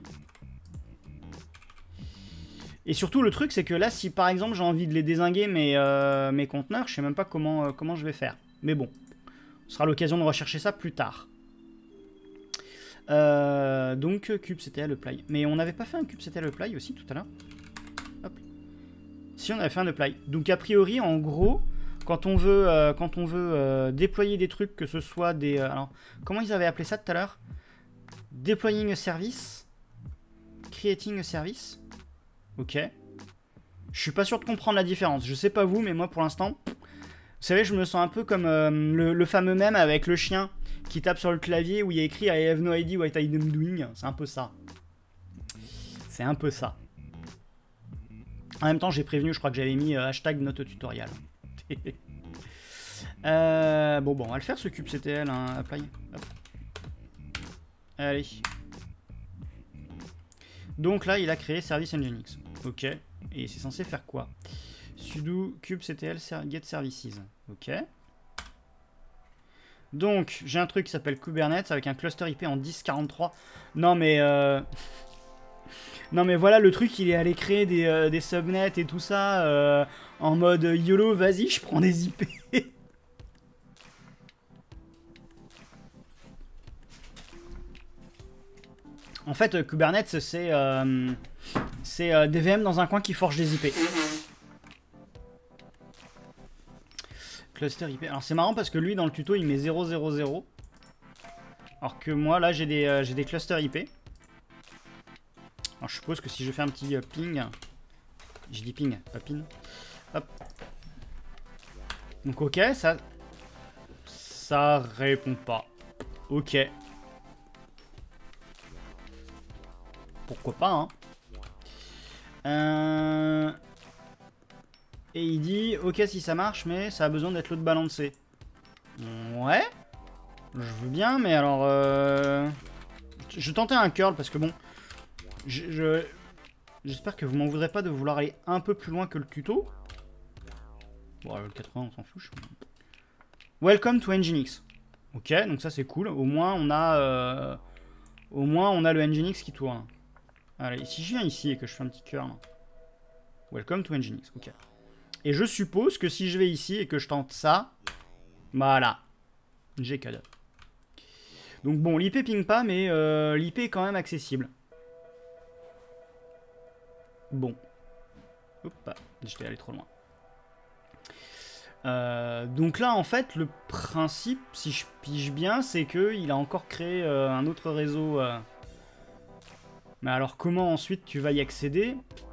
Et surtout le truc c'est que là si par exemple j'ai envie de les dézinguer mes, euh, mes conteneurs, je sais même pas comment, euh, comment je vais faire. Mais bon, ce sera l'occasion de rechercher ça plus tard. Euh, donc kubectl apply. Mais on n'avait pas fait un kubectl apply aussi tout à l'heure? Si, on avait fait un apply. Donc a priori en gros, quand on veut, euh, quand on veut euh, déployer des trucs, que ce soit des... Euh, alors, comment ils avaient appelé ça tout à l'heure? Deploying a service. Creating a service. Ok. Je suis pas sûr de comprendre la différence. Je sais pas vous, mais moi pour l'instant, vous savez, je me sens un peu comme euh, le, le fameux mème avec le chien qui tape sur le clavier où il y a écrit I have no idea what I'm doing. C'est un peu ça. C'est un peu ça. En même temps, j'ai prévenu, je crois que j'avais mis euh, hashtag note tutoriel. euh, bon, bon, on va le faire ce kubectl. Hein, apply. Hop. Allez. Donc là, il a créé service nginx. Ok. Et c'est censé faire quoi? Sudo kubectl get services. Ok. Donc, j'ai un truc qui s'appelle Kubernetes avec un cluster I P en dix quarante-trois. Non, mais... Euh... non, mais voilà, le truc, il est allé créer des, euh, des subnets et tout ça euh, en mode YOLO, vas-y, je prends des I P. En fait, Kubernetes, c'est euh, c'est euh, des V M dans un coin qui forge des I P. Cluster I P. Alors c'est marrant parce que lui, dans le tuto, il met zéro zéro zéro. Alors que moi, là, j'ai des, euh, j'ai des clusters I P. Alors je suppose que si je fais un petit euh, ping... Je dis ping, pas pin. Hop. Donc ok, ça... Ça répond pas. Ok. Pourquoi pas, hein. Euh... Et il dit, ok si ça marche, mais ça a besoin d'être load balancé. Ouais. Je veux bien, mais alors... Euh... Je tentais un curl parce que bon... Je... je... J'espère que vous m'en voudrez pas de vouloir aller un peu plus loin que le tuto. Bon, le quatre-vingts, on s'en fout. Welcome to Nginx. Ok, donc ça c'est cool. Au moins on a... Euh... Au moins on a le Nginx qui tourne. Allez, si je viens ici et que je fais un petit curl. Welcome to Nginx, ok. Et je suppose que si je vais ici et que je tente ça, voilà, j'ai cadeau. Donc bon, l'I P ping pas, mais euh, l'I P est quand même accessible. Bon. Hop, j'étais allé trop loin. Euh, donc là, en fait, le principe, si je pige bien, c'est qu'il a encore créé euh, un autre réseau. Euh... Mais alors, comment ensuite tu vas y accéder ?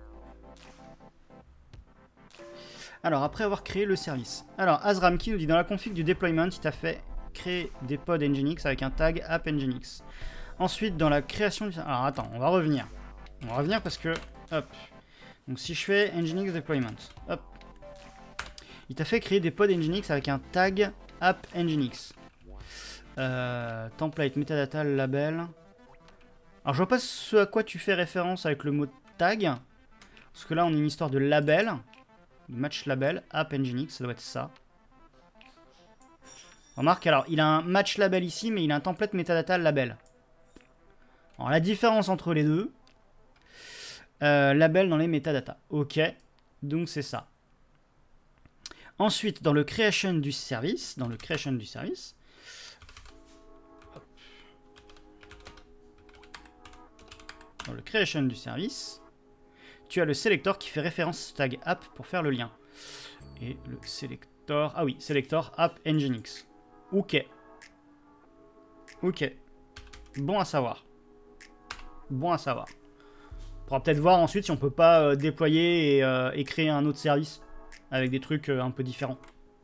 Alors, après avoir créé le service. Alors, Azramki nous dit, dans la config du deployment, il t'a fait créer des pods Nginx avec un tag app Nginx. Ensuite, dans la création du... Alors, attends, on va revenir. On va revenir parce que... Hop. Donc, si je fais Nginx deployment, hop. Il t'a fait créer des pods Nginx avec un tag app Nginx. Euh, template, metadata, label. Alors, je vois pas ce à quoi tu fais référence avec le mot tag. Parce que là, on a une histoire de label. Match label, app Nginx, ça doit être ça. Remarque, alors, il a un match label ici, mais il a un template metadata label. Alors, la différence entre les deux, euh, label dans les metadata. Ok, donc c'est ça. Ensuite, dans le creation du service, dans le creation du service, hop. Dans le creation du service, tu as le selector qui fait référence au tag app pour faire le lien. Et le selector... Ah oui, selector app Nginx. Ok. Ok. Bon à savoir. Bon à savoir. On pourra peut-être voir ensuite si on peut pas euh, déployer et, euh, et créer un autre service avec des trucs euh, un peu différents.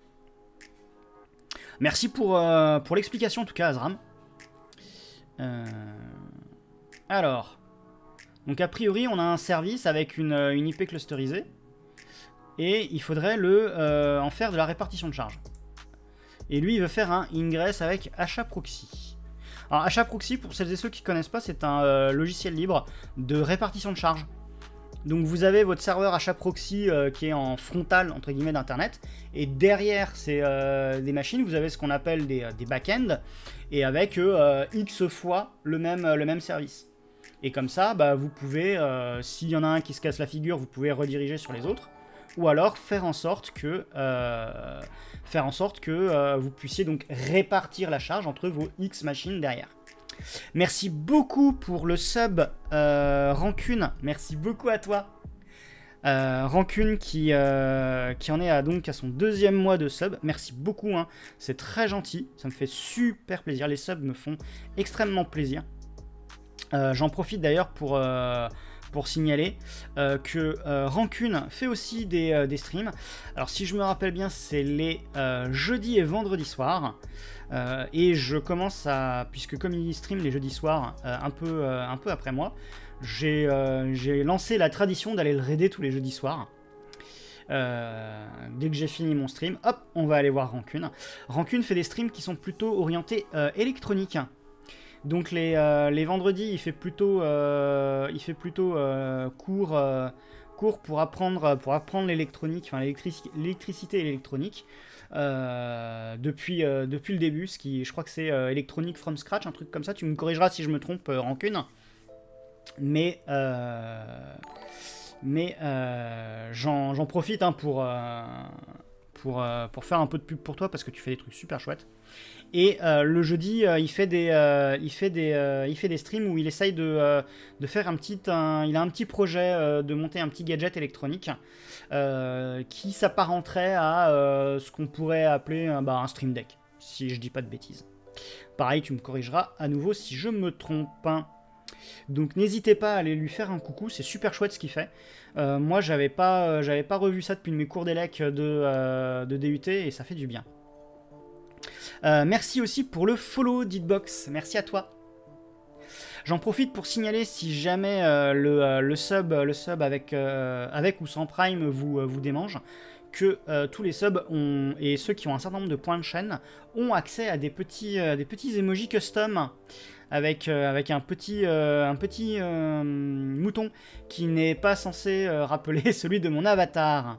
Merci pour, euh, pour l'explication en tout cas, Azram. Euh... Alors... Donc a priori, on a un service avec une, une I P clusterisée. Et il faudrait le, euh, en faire de la répartition de charge. Et lui, il veut faire un ingress avec HAProxy. Alors HAProxy, pour celles et ceux qui ne connaissent pas, c'est un euh, logiciel libre de répartition de charge. Donc vous avez votre serveur HAProxy euh, qui est en frontal, entre guillemets, d'Internet. Et derrière ces euh, des machines, vous avez ce qu'on appelle des, des back-ends. Et avec euh, X fois le même, le même service. Et comme ça, bah, vous pouvez, euh, s'il y en a un qui se casse la figure, vous pouvez rediriger sur les autres. Ou alors faire en sorte que, euh, faire en sorte que euh, vous puissiez donc répartir la charge entre vos X machines derrière. Merci beaucoup pour le sub euh, Rancune. Merci beaucoup à toi. Euh, Rancune qui, euh, qui en est à, donc à son deuxième mois de sub. Merci beaucoup, hein. C'est très gentil. Ça me fait super plaisir. Les subs me font extrêmement plaisir. Euh, J'en profite d'ailleurs pour, euh, pour signaler euh, que euh, Rancune fait aussi des, euh, des streams. Alors si je me rappelle bien, c'est les euh, jeudis et vendredis soirs. Euh, et je commence à, puisque comme il stream les jeudis soirs euh, un, peu, euh, un peu après moi, j'ai euh, lancé la tradition d'aller le raider tous les jeudis soirs. Euh, dès que j'ai fini mon stream, hop, on va aller voir Rancune. Rancune fait des streams qui sont plutôt orientés euh, électronique. Donc les, euh, les vendredis, il fait plutôt, euh, il fait plutôt euh, cours, euh, cours pour apprendre, pour apprendre l'électronique, enfin l'électricité et l'électronique euh, depuis, euh, depuis le début. Ce qui, je crois que c'est euh, électronique from scratch, un truc comme ça. Tu me corrigeras si je me trompe, euh, Rancune. Mais euh, mais euh, j'en profite hein, pour, euh, pour, euh, pour faire un peu de pub pour toi parce que tu fais des trucs super chouettes. Et euh, le jeudi, euh, il, fait des, euh, il, fait des, euh, il fait des streams où il essaye de, euh, de faire un petit... Un, il a un petit projet euh, de monter un petit gadget électronique euh, qui s'apparenterait à euh, ce qu'on pourrait appeler euh, bah, un stream deck, si je dis pas de bêtises. Pareil, tu me corrigeras à nouveau si je me trompe. Donc n'hésitez pas à aller lui faire un coucou, c'est super chouette ce qu'il fait. Euh, moi, j'avais pas, euh, j'avais pas revu ça depuis mes cours d'élec de, euh, de D U T et ça fait du bien. Euh, merci aussi pour le follow d'Hitbox, merci à toi. J'en profite pour signaler si jamais euh, le, euh, le sub, le sub avec, euh, avec ou sans Prime vous, euh, vous démange, que euh, tous les subs ont, et ceux qui ont un certain nombre de points de chaîne ont accès à des petits, euh, des petits emojis custom avec, euh, avec un petit, euh, un petit euh, mouton qui n'est pas censé euh, rappeler celui de mon avatar.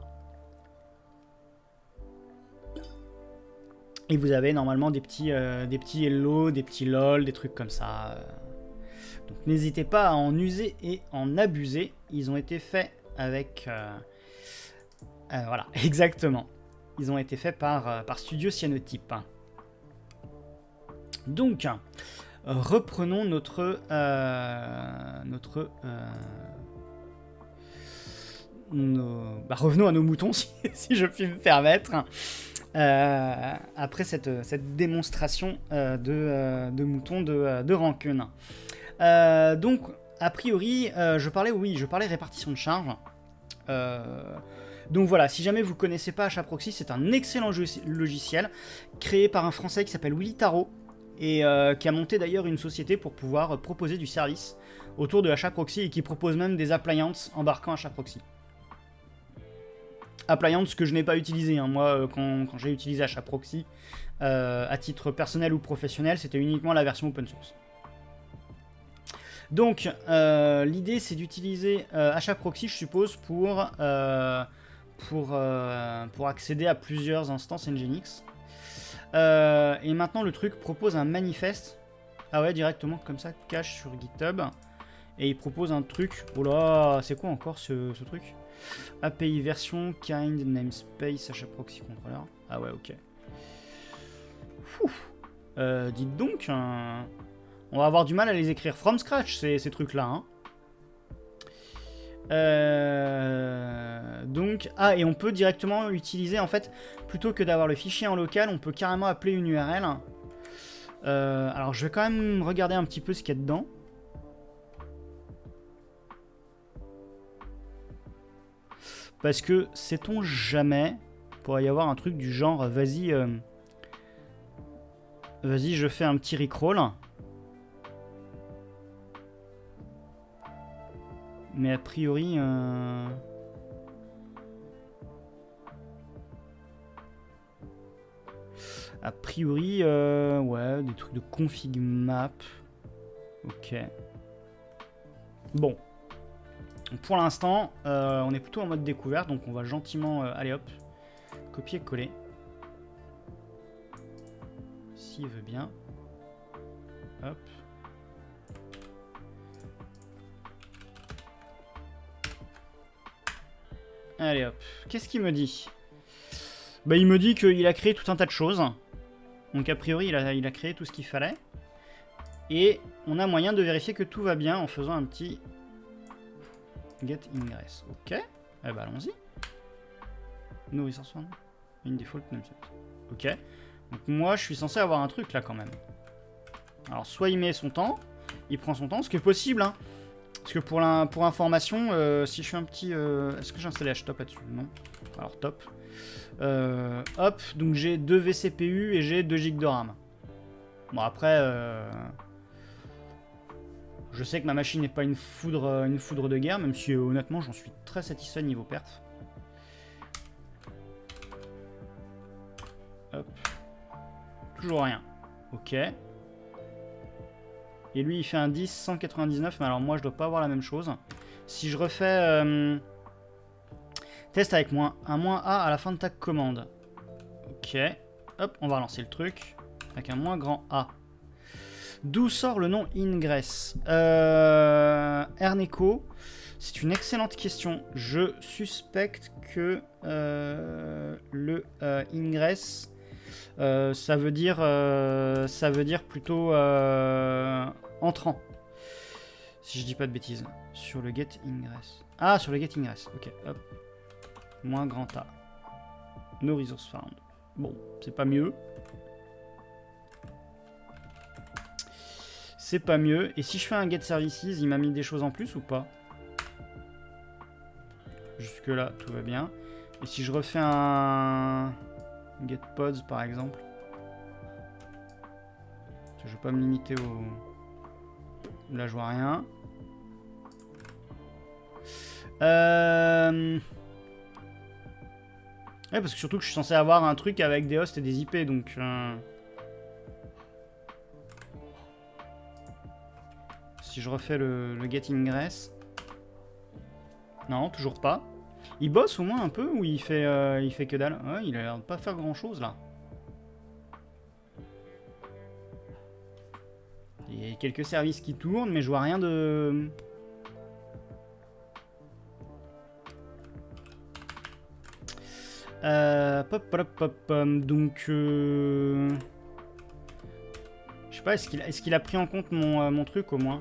Et vous avez normalement des petits, euh, des petits hello, des petits lol, des trucs comme ça. Donc n'hésitez pas à en user et en abuser. Ils ont été faits avec... Euh, euh, voilà, exactement. Ils ont été faits par, euh, par Studio Cyanotype. Donc, euh, reprenons notre... Euh, notre... Euh, nos... bah, revenons à nos moutons, si, si je puis me permettre. Euh, après cette, cette démonstration euh, de, euh, de moutons de, de Rancune. Euh, donc, a priori, euh, je parlais, oui, je parlais répartition de charge. Euh, donc voilà, si jamais vous connaissez pas HAProxy, c'est un excellent logiciel créé par un Français qui s'appelle Willy Tarot et euh, qui a monté d'ailleurs une société pour pouvoir proposer du service autour de HAProxy et qui propose même des appliances embarquant HAProxy. Appliance que je n'ai pas utilisé, hein. Moi euh, quand, quand j'ai utilisé HAProxy euh, à titre personnel ou professionnel, c'était uniquement la version open source. Donc euh, l'idée c'est d'utiliser euh, HAProxy, je suppose, pour, euh, pour, euh, pour accéder à plusieurs instances Nginx. Euh, et maintenant le truc propose un manifeste, ah ouais, directement comme ça, cache sur GitHub, et il propose un truc, oh là, c'est quoi encore ce, ce truc? A P I version kind namespace HAProxy controller. Ah ouais, ok. Euh, dites donc, euh, on va avoir du mal à les écrire from scratch ces, ces trucs là. Hein. Euh, donc, ah, et on peut directement utiliser en fait, plutôt que d'avoir le fichier en local, on peut carrément appeler une U R L. Euh, alors, je vais quand même regarder un petit peu ce qu'il y a dedans. Parce que, sait-on jamais, il pourrait y avoir un truc du genre, vas-y, euh, vas-y, je fais un petit rickroll. Mais a priori... Euh... A priori, euh, ouais, des trucs de config map. Ok. Bon. Pour l'instant, euh, on est plutôt en mode découverte, donc on va gentiment, euh, allez hop, copier-coller. S'il veut bien. Hop. Allez hop. Qu'est-ce qu'il me dit? Bah il me dit qu'il a créé tout un tas de choses. Donc a priori, il a, il a créé tout ce qu'il fallait. Et on a moyen de vérifier que tout va bien en faisant un petit... Get ingress. Ok. Eh ben allons-y. No resource one. In default namespace. Ok. Donc moi je suis censé avoir un truc là quand même. Alors soit il met son temps, il prend son temps, ce qui est possible, hein. Parce que pour, la, pour information, euh, si je fais un petit... Euh, est-ce que j'ai installé H top là-dessus? Non. Alors top. Euh, hop, donc j'ai deux V C P U et j'ai deux gigas de RAM. Bon après, euh, je sais que ma machine n'est pas une foudre, une foudre de guerre, même si euh, honnêtement j'en suis très satisfait niveau perf. Hop. Toujours rien. Ok. Et lui, il fait un dix, cent quatre-vingt-dix-neuf, mais alors moi, je dois pas avoir la même chose. Si je refais... Euh, test avec moins, un moins A à la fin de ta commande. Ok. Hop, on va relancer le truc. Avec un moins grand A. D'où sort le nom Ingress? euh, Erneco, c'est une excellente question. Je suspecte que euh, le euh, Ingress... Euh, ça veut dire euh, ça veut dire plutôt euh, entrant, si je dis pas de bêtises. Sur le get ingress, ah sur le get ingress, ok, hop, moins grand A, no resource found. Bon, c'est pas mieux, c'est pas mieux. Et si je fais un get services, il m'a mis des choses en plus ou pas? Jusque là tout va bien. Et si je refais un get pods par exemple, je vais pas me limiter au... Là je vois rien. Euh... Ouais, parce que surtout que je suis censé avoir un truc avec des hosts et des I P, donc... Euh... Si je refais le, le get ingress... Non, toujours pas. Il bosse au moins un peu ou il fait, euh, il fait que dalle? Ouais, il a l'air de pas faire grand chose là. Il y a quelques services qui tournent, mais je vois rien de... Euh, pop, pop, pop, pop, donc... Euh... Je sais pas, est-ce qu'il est-ce qu'il a pris en compte mon, euh, mon truc au moins?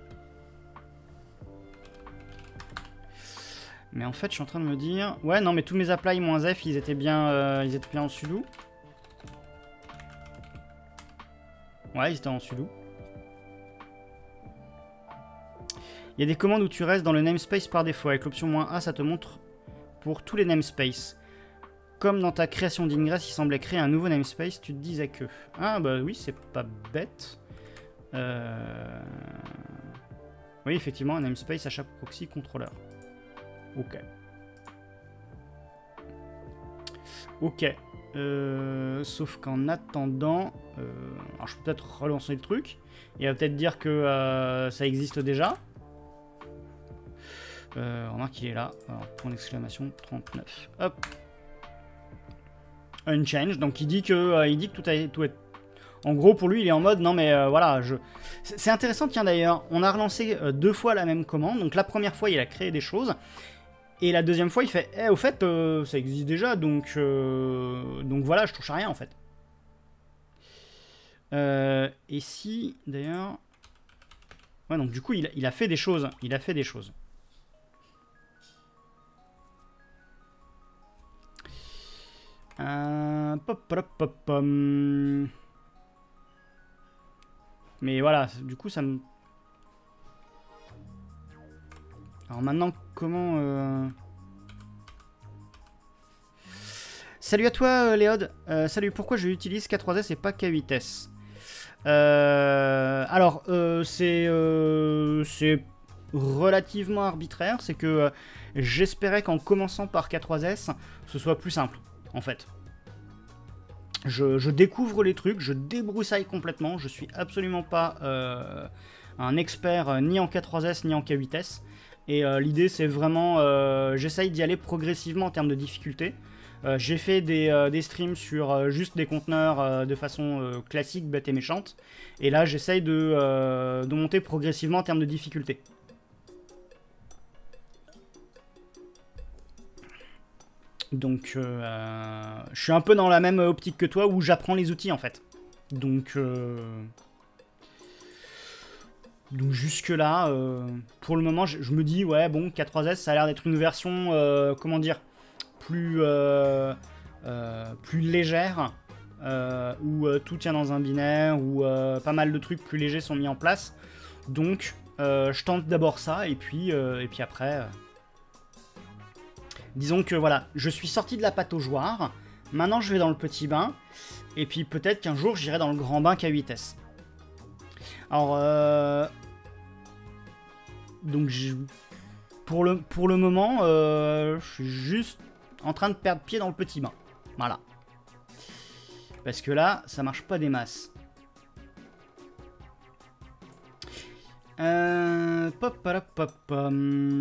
Mais en fait, je suis en train de me dire... Ouais, non, mais tous mes apply moins F, ils étaient bien, euh, ils étaient bien en sudo. Ouais, ils étaient en sudo. Il y a des commandes où tu restes dans le namespace par défaut. Avec l'option "-a", ça te montre pour tous les namespaces. Comme dans ta création d'ingress, il semblait créer un nouveau namespace, tu te disais que... Ah bah oui, c'est pas bête. Euh... Oui, effectivement, un namespace achat proxy contrôleur. Ok. Ok. Euh, sauf qu'en attendant... Euh, alors je peux peut-être relancer le truc. Il va peut-être dire que euh, ça existe déjà. Euh, remarque qu'il est là. Alors, point d'exclamation trente-neuf. Hop. Unchange. Donc il dit que, euh, il dit que tout, a, tout est... En gros, pour lui, il est en mode, non mais euh, voilà, je... C'est intéressant, tiens d'ailleurs, on a relancé euh, deux fois la même commande. Donc la première fois, il a créé des choses. Et la deuxième fois, il fait, eh, au fait, euh, ça existe déjà, donc, euh, donc voilà, je touche à rien, en fait. Euh, et si, d'ailleurs... Ouais, donc du coup, il, il a fait des choses, il a fait des choses. Euh, pop, pop, pop, pop. Mais voilà, du coup, ça me... Alors maintenant, comment... Euh... Salut à toi, Léod. Euh, salut, pourquoi je utilise K trois S et pas K huit S? euh, Alors, euh, c'est euh, c'est relativement arbitraire. C'est que euh, j'espérais qu'en commençant par K trois S, ce soit plus simple, en fait. Je, je découvre les trucs, je débroussaille complètement. Je suis absolument pas euh, un expert euh, ni en K trois S ni en K huit S. Et euh, l'idée, c'est vraiment... Euh, j'essaye d'y aller progressivement en termes de difficulté. Euh, J'ai fait des, euh, des streams sur euh, juste des conteneurs euh, de façon euh, classique, bête et méchante. Et là, j'essaye de, euh, de monter progressivement en termes de difficulté. Donc, euh, je suis un peu dans la même optique que toi où j'apprends les outils, en fait. Donc... Euh... Donc jusque là, euh, pour le moment, je, je me dis, ouais, bon, K trois S, ça a l'air d'être une version, euh, comment dire, plus, euh, euh, plus légère, euh, où euh, tout tient dans un binaire, où euh, pas mal de trucs plus légers sont mis en place. Donc, euh, je tente d'abord ça, et puis, euh, et puis après... Euh... Disons que, voilà, je suis sorti de la pataugeoire, maintenant je vais dans le petit bain, et puis peut-être qu'un jour, j'irai dans le grand bain K huit S. Alors, euh... Donc, je... pour, le, pour le moment, euh, je suis juste en train de perdre pied dans le petit bain. Voilà. Parce que là, ça marche pas des masses. Euh... Pop, pop, pop, pop.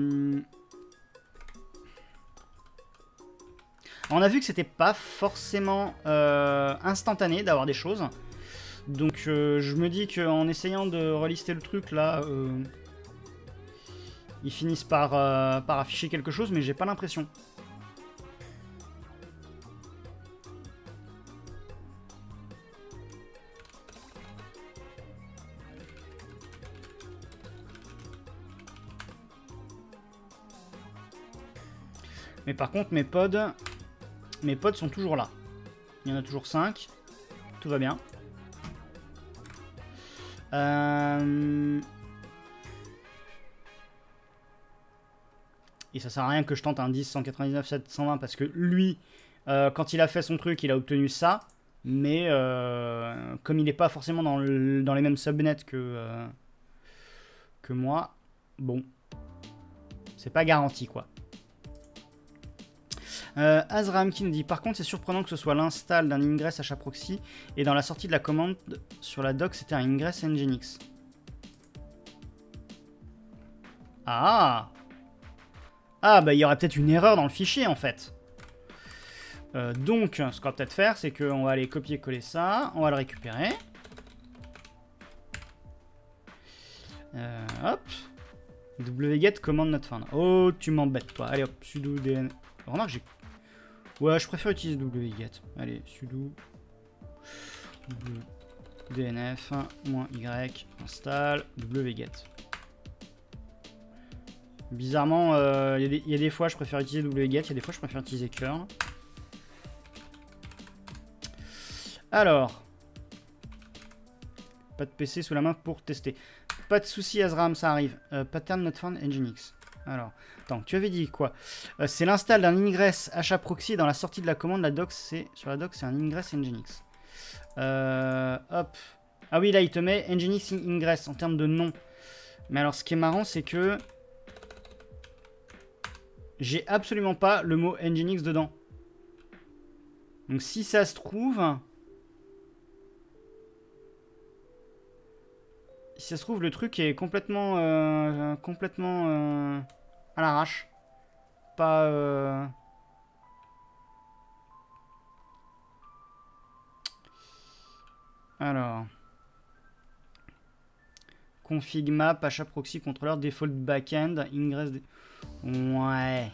On a vu que c'était pas forcément euh, instantané d'avoir des choses. Donc euh, je me dis qu'en essayant de relister le truc là, euh, ils finissent par, euh, par afficher quelque chose, mais j'ai pas l'impression. Mais par contre mes pods, mes pods sont toujours là. Il y en a toujours cinq. Tout va bien. Euh... Et ça sert à rien que je tente un dix, cent quatre-vingt-dix-neuf, sept cent vingt parce que lui, euh, quand il a fait son truc, il a obtenu ça. Mais euh, comme il n'est pas forcément dans, le, dans les mêmes subnets que, euh, que moi, bon, c'est pas garanti quoi. Euh, Azram qui nous dit par contre c'est surprenant que ce soit l'install d'un ingress H A proxy et dans la sortie de la commande sur la doc c'était un ingress Nginx. Ah Ah bah il y aurait peut-être une erreur dans le fichier en fait. Euh, donc ce qu'on va peut-être faire c'est qu'on va aller copier-coller ça, on va le récupérer. Euh, hop. wget commande not found. Oh tu m'embêtes toi. Allez hop, sudo dn. Remarque j'ai... Ouais, je préfère utiliser wget. Allez, sudo dnf -y install wget. Bizarrement, il euh, y, y a des fois je préfère utiliser wget, il y a des fois je préfère utiliser curl. Alors, pas de P C sous la main pour tester. Pas de souci, Azram, ça arrive. Euh, pattern not found Nginx. Alors, attends, tu avais dit quoi? euh, C'est l'install d'un ingress H A proxy dans la sortie de la commande. La doc, c'est sur la doc, c'est un ingress Nginx. Euh, hop. Ah oui, là, il te met Nginx ingress en termes de nom. Mais alors, ce qui est marrant, c'est que j'ai absolument pas le mot Nginx dedans. Donc, si ça se trouve, si ça se trouve, le truc est complètement, euh, complètement euh, à l'arrache. Pas... Euh... Alors... Config map, H A proxy, contrôleur, default backend, ingress... De... Ouais...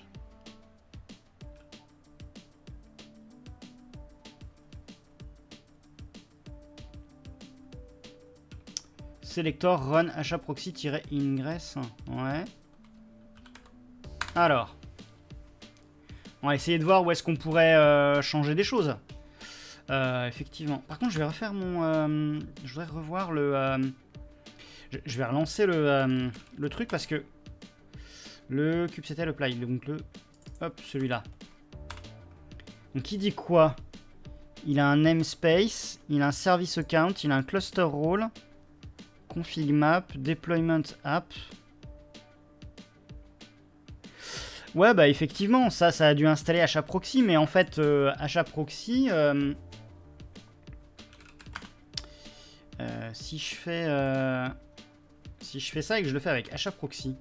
Selector run H A proxy-ingress. Ouais. Alors. On va essayer de voir où est-ce qu'on pourrait euh, changer des choses. Euh, effectivement. Par contre, je vais refaire mon... Euh, je voudrais revoir le... Euh, je, je vais relancer le, euh, le truc parce que... Le kubectl apply. Donc le... Hop, celui-là. Donc il dit quoi? Il a un namespace, il a un service account, il a un cluster role... Config map, deployment app. Ouais, bah effectivement, ça, ça a dû installer H A proxy, mais en fait, euh, H A proxy, euh, euh, si je fais, euh, si je fais ça et que je le fais avec H A proxy,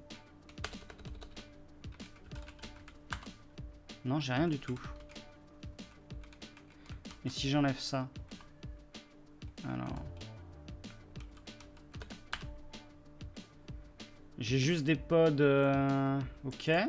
non, j'ai rien du tout. Et si j'enlève ça, alors. J'ai juste des pods... Euh... Ok. Alors,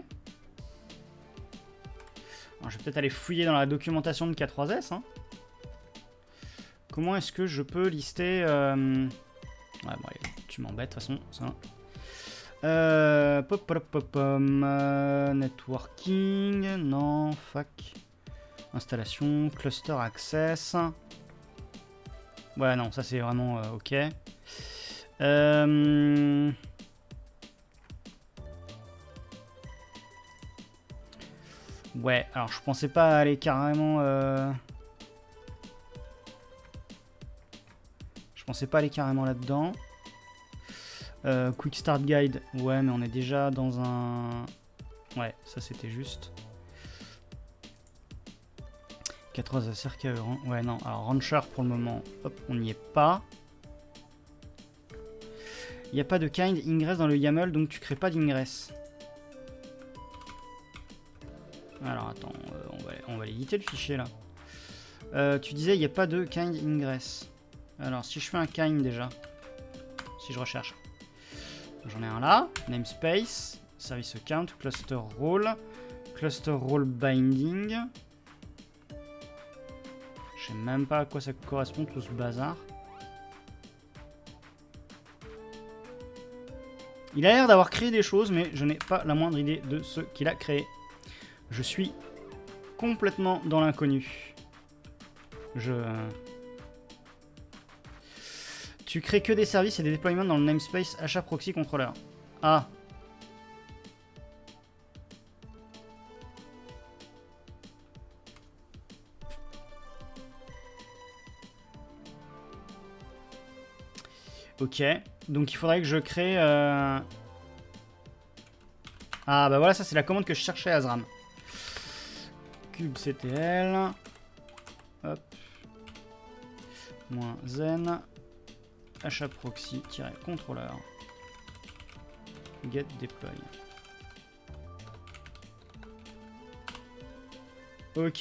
je vais peut-être aller fouiller dans la documentation de K trois S. Hein. Comment est-ce que je peux lister... Euh... Ouais, bon, allez, tu m'embêtes, de toute façon. Ça. Euh... Pop, pop, pop, pop, euh... networking... Non, fuck. Installation, cluster access... Ouais, non, ça c'est vraiment... Euh, ok. Euh... Ouais, alors je pensais pas aller carrément... Euh... Je pensais pas aller carrément là-dedans. Euh, Quick Start Guide, ouais, mais on est déjà dans un... Ouais, ça c'était juste. quatre heures à cercle. Ouais, non, alors Rancher pour le moment, hop, on n'y est pas. Il n'y a pas de kind ingress dans le YAML, donc tu crées pas d'ingress. Alors attends, euh, on, va, on va éditer le fichier là. Euh, tu disais il n'y a pas de kind ingress. Alors si je fais un kind déjà, si je recherche, j'en ai un là, namespace, service account, cluster role, cluster role binding. Je sais même pas à quoi ça correspond tout ce bazar. Il a l'air d'avoir créé des choses, mais je n'ai pas la moindre idée de ce qu'il a créé. Je suis complètement dans l'inconnu. Je... Tu crées que des services et des déploiements dans le namespace achat proxy controller. Ah. Ok. Donc il faudrait que je crée... Euh... Ah bah voilà, ça c'est la commande que je cherchais à Azram. kubectl. Hop. Moins zen. Achat proxy-controller. Get deploy. Ok.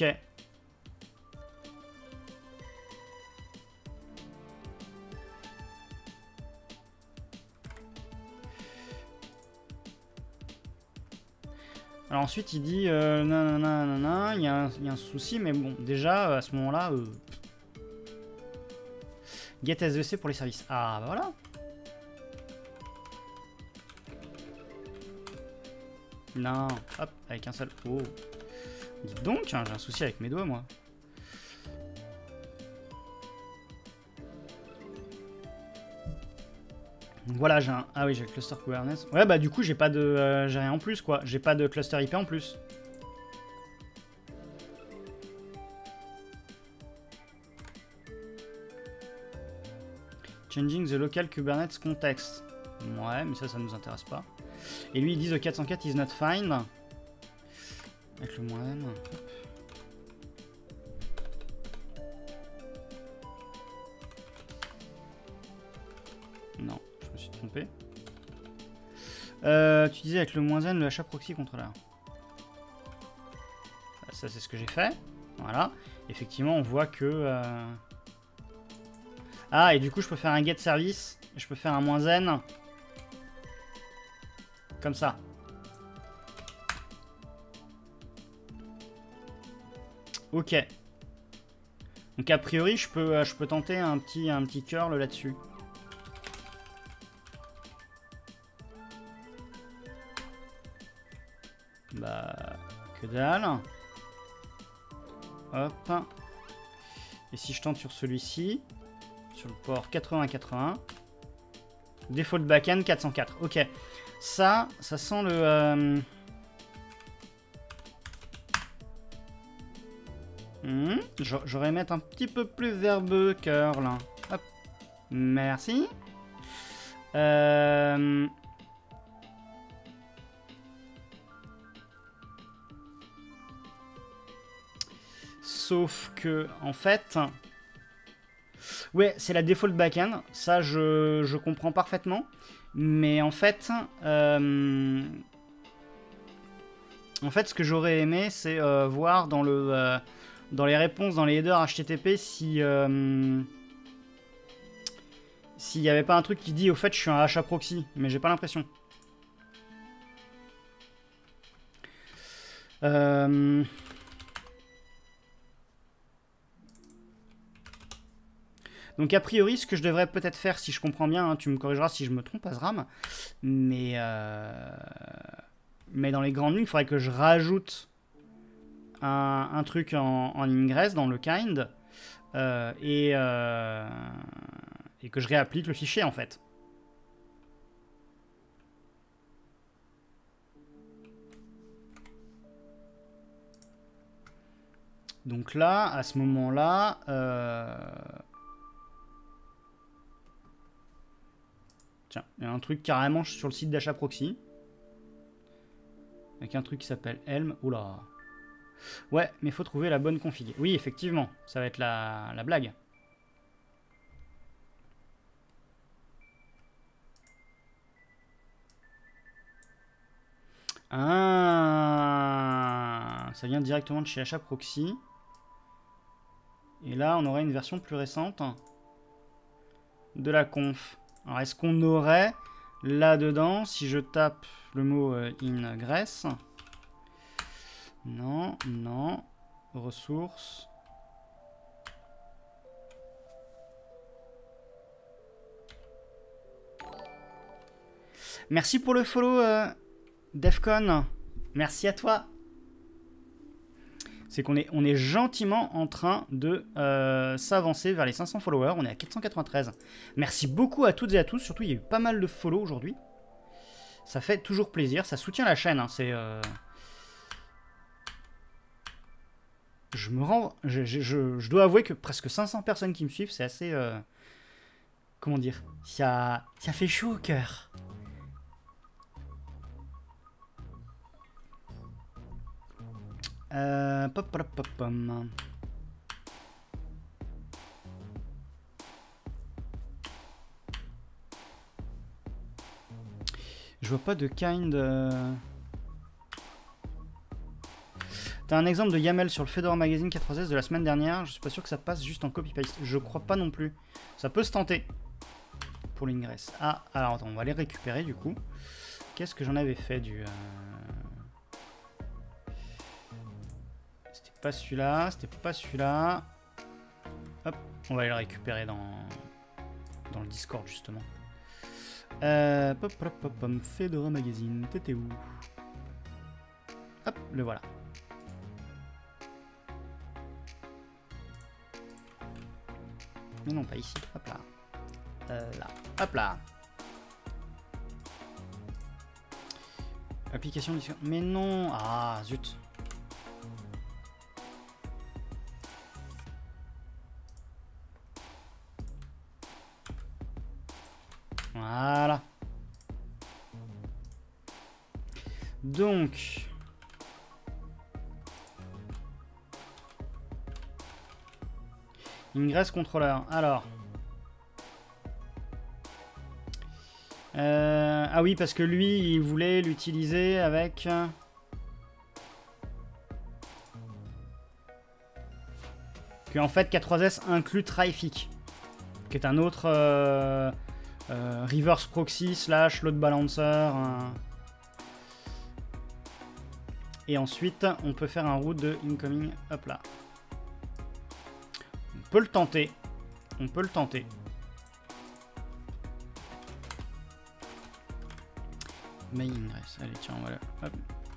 Alors ensuite il dit euh, nanana, nanana, il y, a un, il y a un souci, mais bon, déjà à ce moment-là, euh, get S V C pour les services. Ah bah voilà. Non, hop, avec un seul. Oh. Dites donc, hein, j'ai un souci avec mes doigts moi. Voilà, j'ai un... Ah oui, j'ai le cluster Kubernetes. Ouais, bah du coup, j'ai pas de... Euh, j'ai rien en plus, quoi. J'ai pas de cluster I P en plus. Changing the local Kubernetes context. Ouais, mais ça, ça nous intéresse pas. Et lui, ils disent the quatre cent quatre is not fine. Avec le moins n. Non, je me suis trompé. Euh, tu disais avec le moins n, le achat proxy controller. Ça, c'est ce que j'ai fait. Voilà. Effectivement, on voit que... Euh... Ah, et du coup, je peux faire un get service. Je peux faire un moins n. Comme ça. Ok. Donc, a priori, je peux, je peux tenter un petit, un petit curl là-dessus. Bah, que dalle. Hop. Et si je tente sur celui-ci, sur le port quatre-vingts quatre-vingts, default backend quatre cent quatre. Ok. Ça, ça sent le... Euh... Hmm, j'aurais mettre un petit peu plus verbeux, curl. Hop. Merci. Euh... Sauf que, en fait... Ouais, c'est la default backend. Ça, je, je comprends parfaitement. Mais en fait... Euh... En fait, ce que j'aurais aimé, c'est euh, voir dans, le, euh, dans les réponses, dans les headers H T T P, si... Euh... S'il n'y avait pas un truc qui dit, au fait, je suis un achat proxy. Mais j'ai pas l'impression. Euh... Donc a priori, ce que je devrais peut-être faire, si je comprends bien, hein, tu me corrigeras si je me trompe, Azram, mais, euh... mais dans les grandes lignes, il faudrait que je rajoute un, un truc en, en ingress dans le kind euh, et, euh... et que je réapplique le fichier en fait. Donc là, à ce moment-là... Euh... Tiens, il y a un truc carrément sur le site d'achat proxy. Avec un truc qui s'appelle Helm. Oula. Ouais, mais il faut trouver la bonne config. Oui, effectivement, ça va être la, la blague. Ah, ça vient directement de chez Achat Proxy. Et là, on aurait une version plus récente de la conf. Alors, est-ce qu'on aurait là-dedans, si je tape le mot euh, ingress? Non, non. Ressources. Merci pour le follow, euh, Defcon. Merci à toi. C'est qu'on est, on est gentiment en train de euh, s'avancer vers les cinq cents followers. On est à quatre cent quatre-vingt-treize. Merci beaucoup à toutes et à tous. Surtout, il y a eu pas mal de follow aujourd'hui. Ça fait toujours plaisir. Ça soutient la chaîne. Hein. C'est... Euh... Je me rends... Je, je, je, je dois avouer que presque cinq cents personnes qui me suivent, c'est assez... Euh... Comment dire? Ça, ça fait chaud au cœur. Euh... Pop, pop, pop, pop. Je vois pas de kind... Euh... T'as un exemple de YAML sur le Fedora Magazine quatre S de la semaine dernière. Je suis pas sûr que ça passe juste en copy-paste. Je crois pas non plus. Ça peut se tenter. Pour l'ingress. Ah, alors attends, on va les récupérer du coup. Qu'est-ce que j'en avais fait du... Euh... C'était pas celui-là. C'était pas celui-là. Hop, on va aller le récupérer dans... Dans le Discord justement. Euh... Pop, pop, pop, pop. Fedora Magazine. T'étais où? Hop, le voilà. Mais non, pas ici. Hop là. Euh, là. Hop là. Application. Mais non. Ah, zut. Voilà. Donc... Ingress contrôleur. Alors. Euh, ah oui, parce que lui, il voulait l'utiliser avec... Que en fait, K trois S inclut Traffic. Qui est un autre euh, euh, reverse proxy slash load balancer. Hein. Et ensuite, on peut faire un route de incoming. Hop là. On peut le tenter. On peut le tenter. Main ingress. Allez, tiens, voilà. Hop.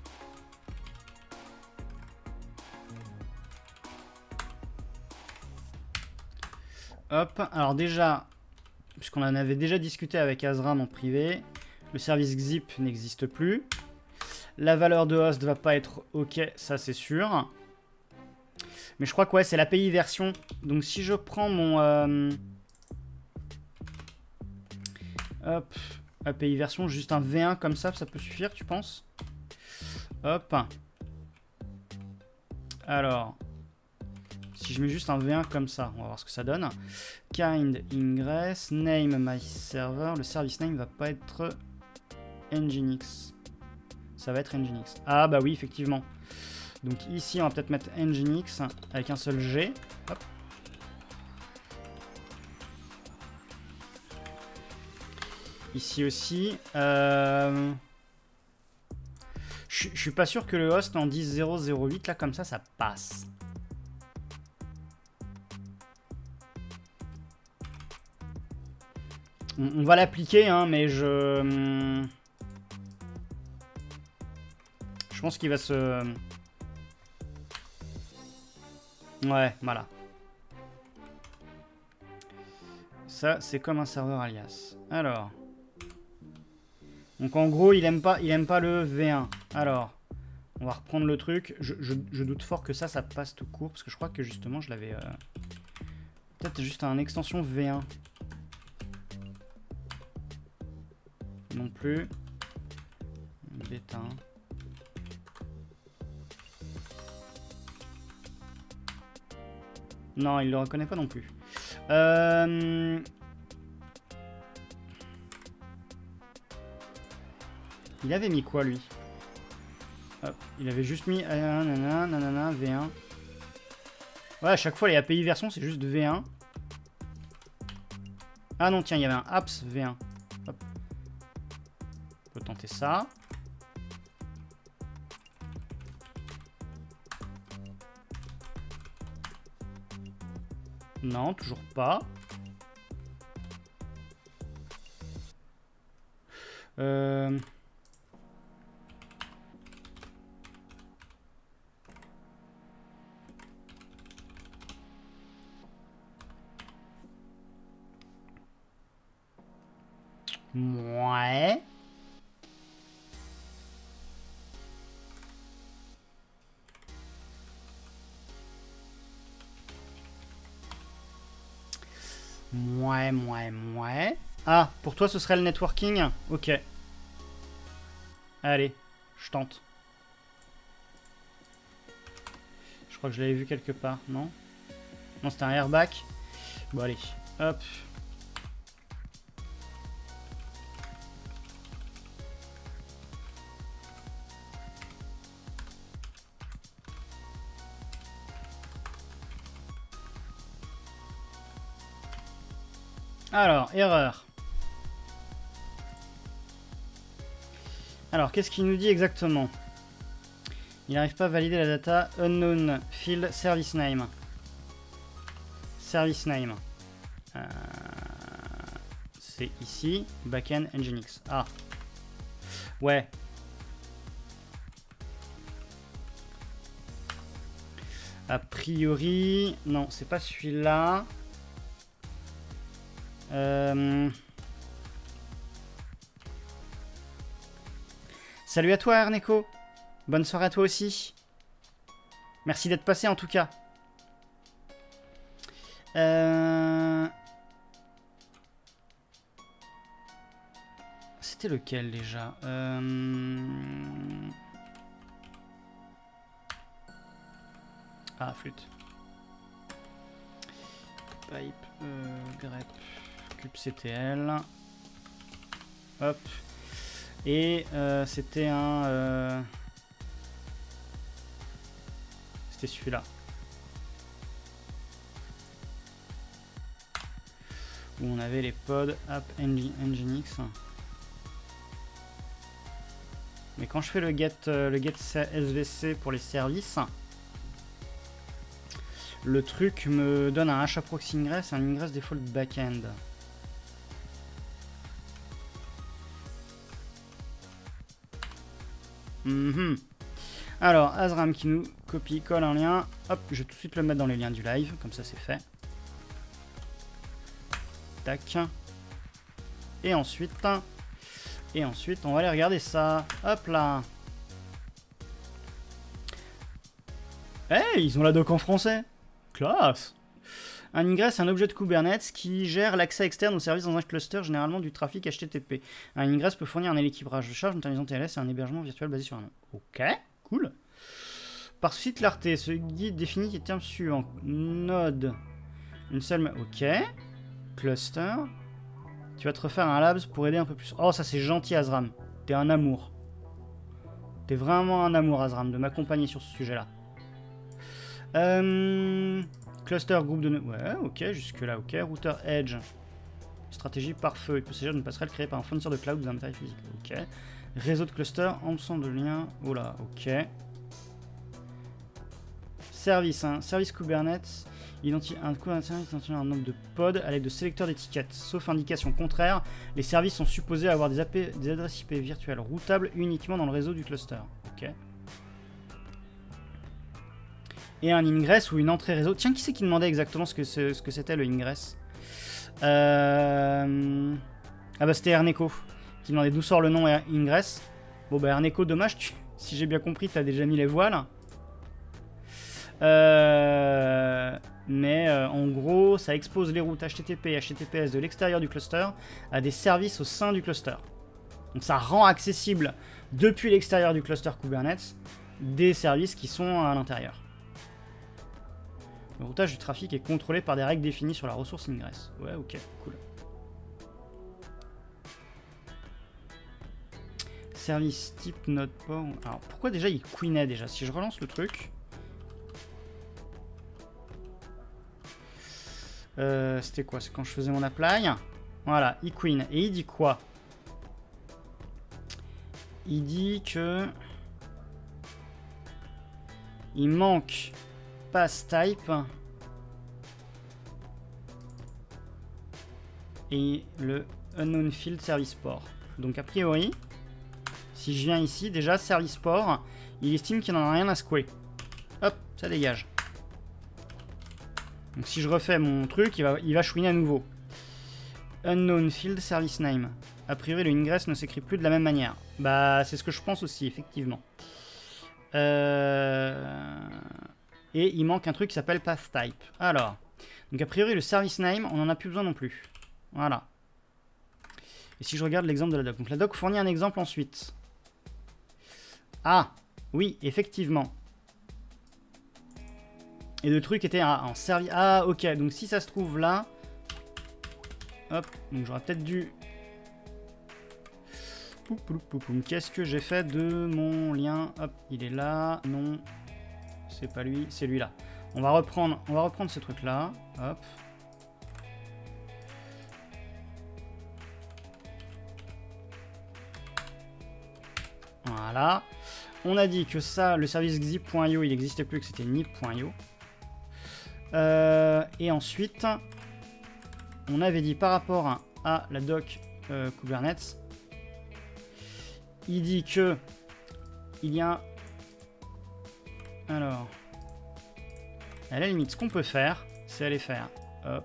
Hop. Alors déjà, puisqu'on en avait déjà discuté avec Azram en privé, le service Xip n'existe plus. La valeur de host va pas être OK, ça c'est sûr. Mais je crois que ouais, c'est l'A P I version. Donc si je prends mon... Euh... Hop, A P I version, juste un V un comme ça, ça peut suffire, tu penses? Hop. Alors, si je mets juste un V un comme ça, on va voir ce que ça donne. Kind ingress, name my server. Le service name va pas être Nginx. Ça va être Nginx. Ah bah oui, effectivement. Donc ici, on va peut-être mettre Nginx avec un seul G. Hop. Ici aussi. Euh... Je suis pas sûr que le host en dix zéro zéro huit, là, comme ça, ça passe. On, on va l'appliquer, hein, mais je... Je pense qu'il va se... Ouais, voilà. Ça, c'est comme un serveur alias. Alors. Donc en gros, il aime pas, il aime pas le V un. Alors, On va reprendre le truc. Je, je, je doute fort que ça, ça passe tout court. Parce que je crois que justement, je l'avais... Euh... Peut-être juste un extension V un. Non plus. Bêta. Non, il le reconnaît pas non plus. Euh... Il avait mis quoi, lui? Hop, il avait juste mis nanana, nanana, V un. Ouais, à chaque fois, les A P I versions, c'est juste V un. Ah non, tiens, il y avait un apps V un. Hop. On peut tenter ça. Non, toujours pas. Euh... Ouais. Ouais, ouais, ouais. Ah, pour toi, ce serait le networking? Ok. Allez, je tente. Je crois que je l'avais vu quelque part, non? Non, c'était un airbag. Bon, allez, hop. Alors, erreur. Alors, qu'est-ce qu'il nous dit exactement? Il n'arrive pas à valider la data unknown field service name. Service name. Euh, C'est ici, backend Nginx. Ah. Ouais. A priori, non, c'est pas celui-là. Euh... Salut à toi, Erneko. Bonne soirée à toi aussi. Merci d'être passé en tout cas. Euh... C'était lequel déjà? euh... Ah, flûte. Pipe, euh, grep, kubectl. Hop. Et euh, c'était un... Euh... C'était celui-là. Où on avait les pods app Nginx. Mais quand je fais le get, euh, le get S V C pour les services, le truc me donne un hproxy ingress et un ingress default backend. Mm-hmm. Alors, Azram qui nous copie, colle un lien. Hop, je vais tout de suite le mettre dans les liens du live, comme ça c'est fait. Tac. Et ensuite, et ensuite, on va aller regarder ça. Hop là. Hey, ils ont la doc en français. Classe. Un ingress est un objet de Kubernetes qui gère l'accès externe aux services dans un cluster, généralement du trafic H T T P. Un ingress peut fournir un équilibrage de charge, une terminaison T L S et un hébergement virtuel basé sur un nom. Ok, cool. Par souci de clarté, ce guide définit les termes suivants. Node. Une seule... Ok. Cluster. Tu vas te refaire un labs pour aider un peu plus. Oh, ça c'est gentil, Azram. T'es un amour. T'es vraiment un amour, Azram, de m'accompagner sur ce sujet-là. Euh... Cluster, groupe de... Ouais, ok, jusque-là, ok. Router Edge. Stratégie par feu. Il peut s'agir d'une passerelle créée par un fournisseur de cloud ou d'un matériel physique. Ok. Réseau de cluster, ensemble de liens. Oh là, ok. Service, hein. Service Kubernetes. Identifie un Kubernetes, identifie un nombre de pods à l'aide de sélecteurs d'étiquettes. Sauf indication contraire, les services sont supposés avoir des, A P, des adresses I P virtuelles routables uniquement dans le réseau du cluster. Ok. Et un ingress ou une entrée réseau. Tiens, qui c'est qui demandait exactement ce que ce, ce que c'était le ingress? euh... Ah bah c'était Erneko qui demandait d'où sort le nom ingress. Bon bah Erneko, dommage, tu... Si j'ai bien compris, tu as déjà mis les voiles. Euh, mais euh, en gros, ça expose les routes H T T P et H T T P S de l'extérieur du cluster à des services au sein du cluster. Donc ça rend accessible depuis l'extérieur du cluster Kubernetes des services qui sont à l'intérieur. Le routage du trafic est contrôlé par des règles définies sur la ressource ingress. Ouais, ok, cool. Service type node port. Alors pourquoi déjà il queenait déjà? Si je relance le truc. Euh, C'était quoi? C'est quand je faisais mon apply. Voilà, il queen. Et il dit quoi? Il dit que il manque pass type et le unknown field service port. Donc a priori, si je viens ici, déjà service port, il estime qu'il n'en a rien à secouer. Hop, ça dégage. Donc si je refais mon truc, il va, il va chouiner à nouveau. Unknown field service name. A priori, le ingress ne s'écrit plus de la même manière. Bah, c'est ce que je pense aussi, effectivement. Euh... Et il manque un truc qui s'appelle path type. Alors, donc a priori, le service name, on n'en a plus besoin non plus. Voilà. Et si je regarde l'exemple de la doc. Donc la doc fournit un exemple ensuite. Ah, oui, effectivement. Et le truc était en service... Ah, ok, donc si ça se trouve là... Hop, donc j'aurais peut-être dû... Qu'est-ce que j'ai fait de mon lien? Hop, il est là. Non, c'est pas lui, c'est lui là. On va reprendre, on va reprendre ce truc là. Hop. Voilà. On a dit que ça, le service xip.io, il n'existait plus, que c'était nip.io. Euh, et ensuite, on avait dit par rapport à, à la doc euh, Kubernetes, il dit que il y a... Alors, à la limite, ce qu'on peut faire, c'est aller faire... Hop.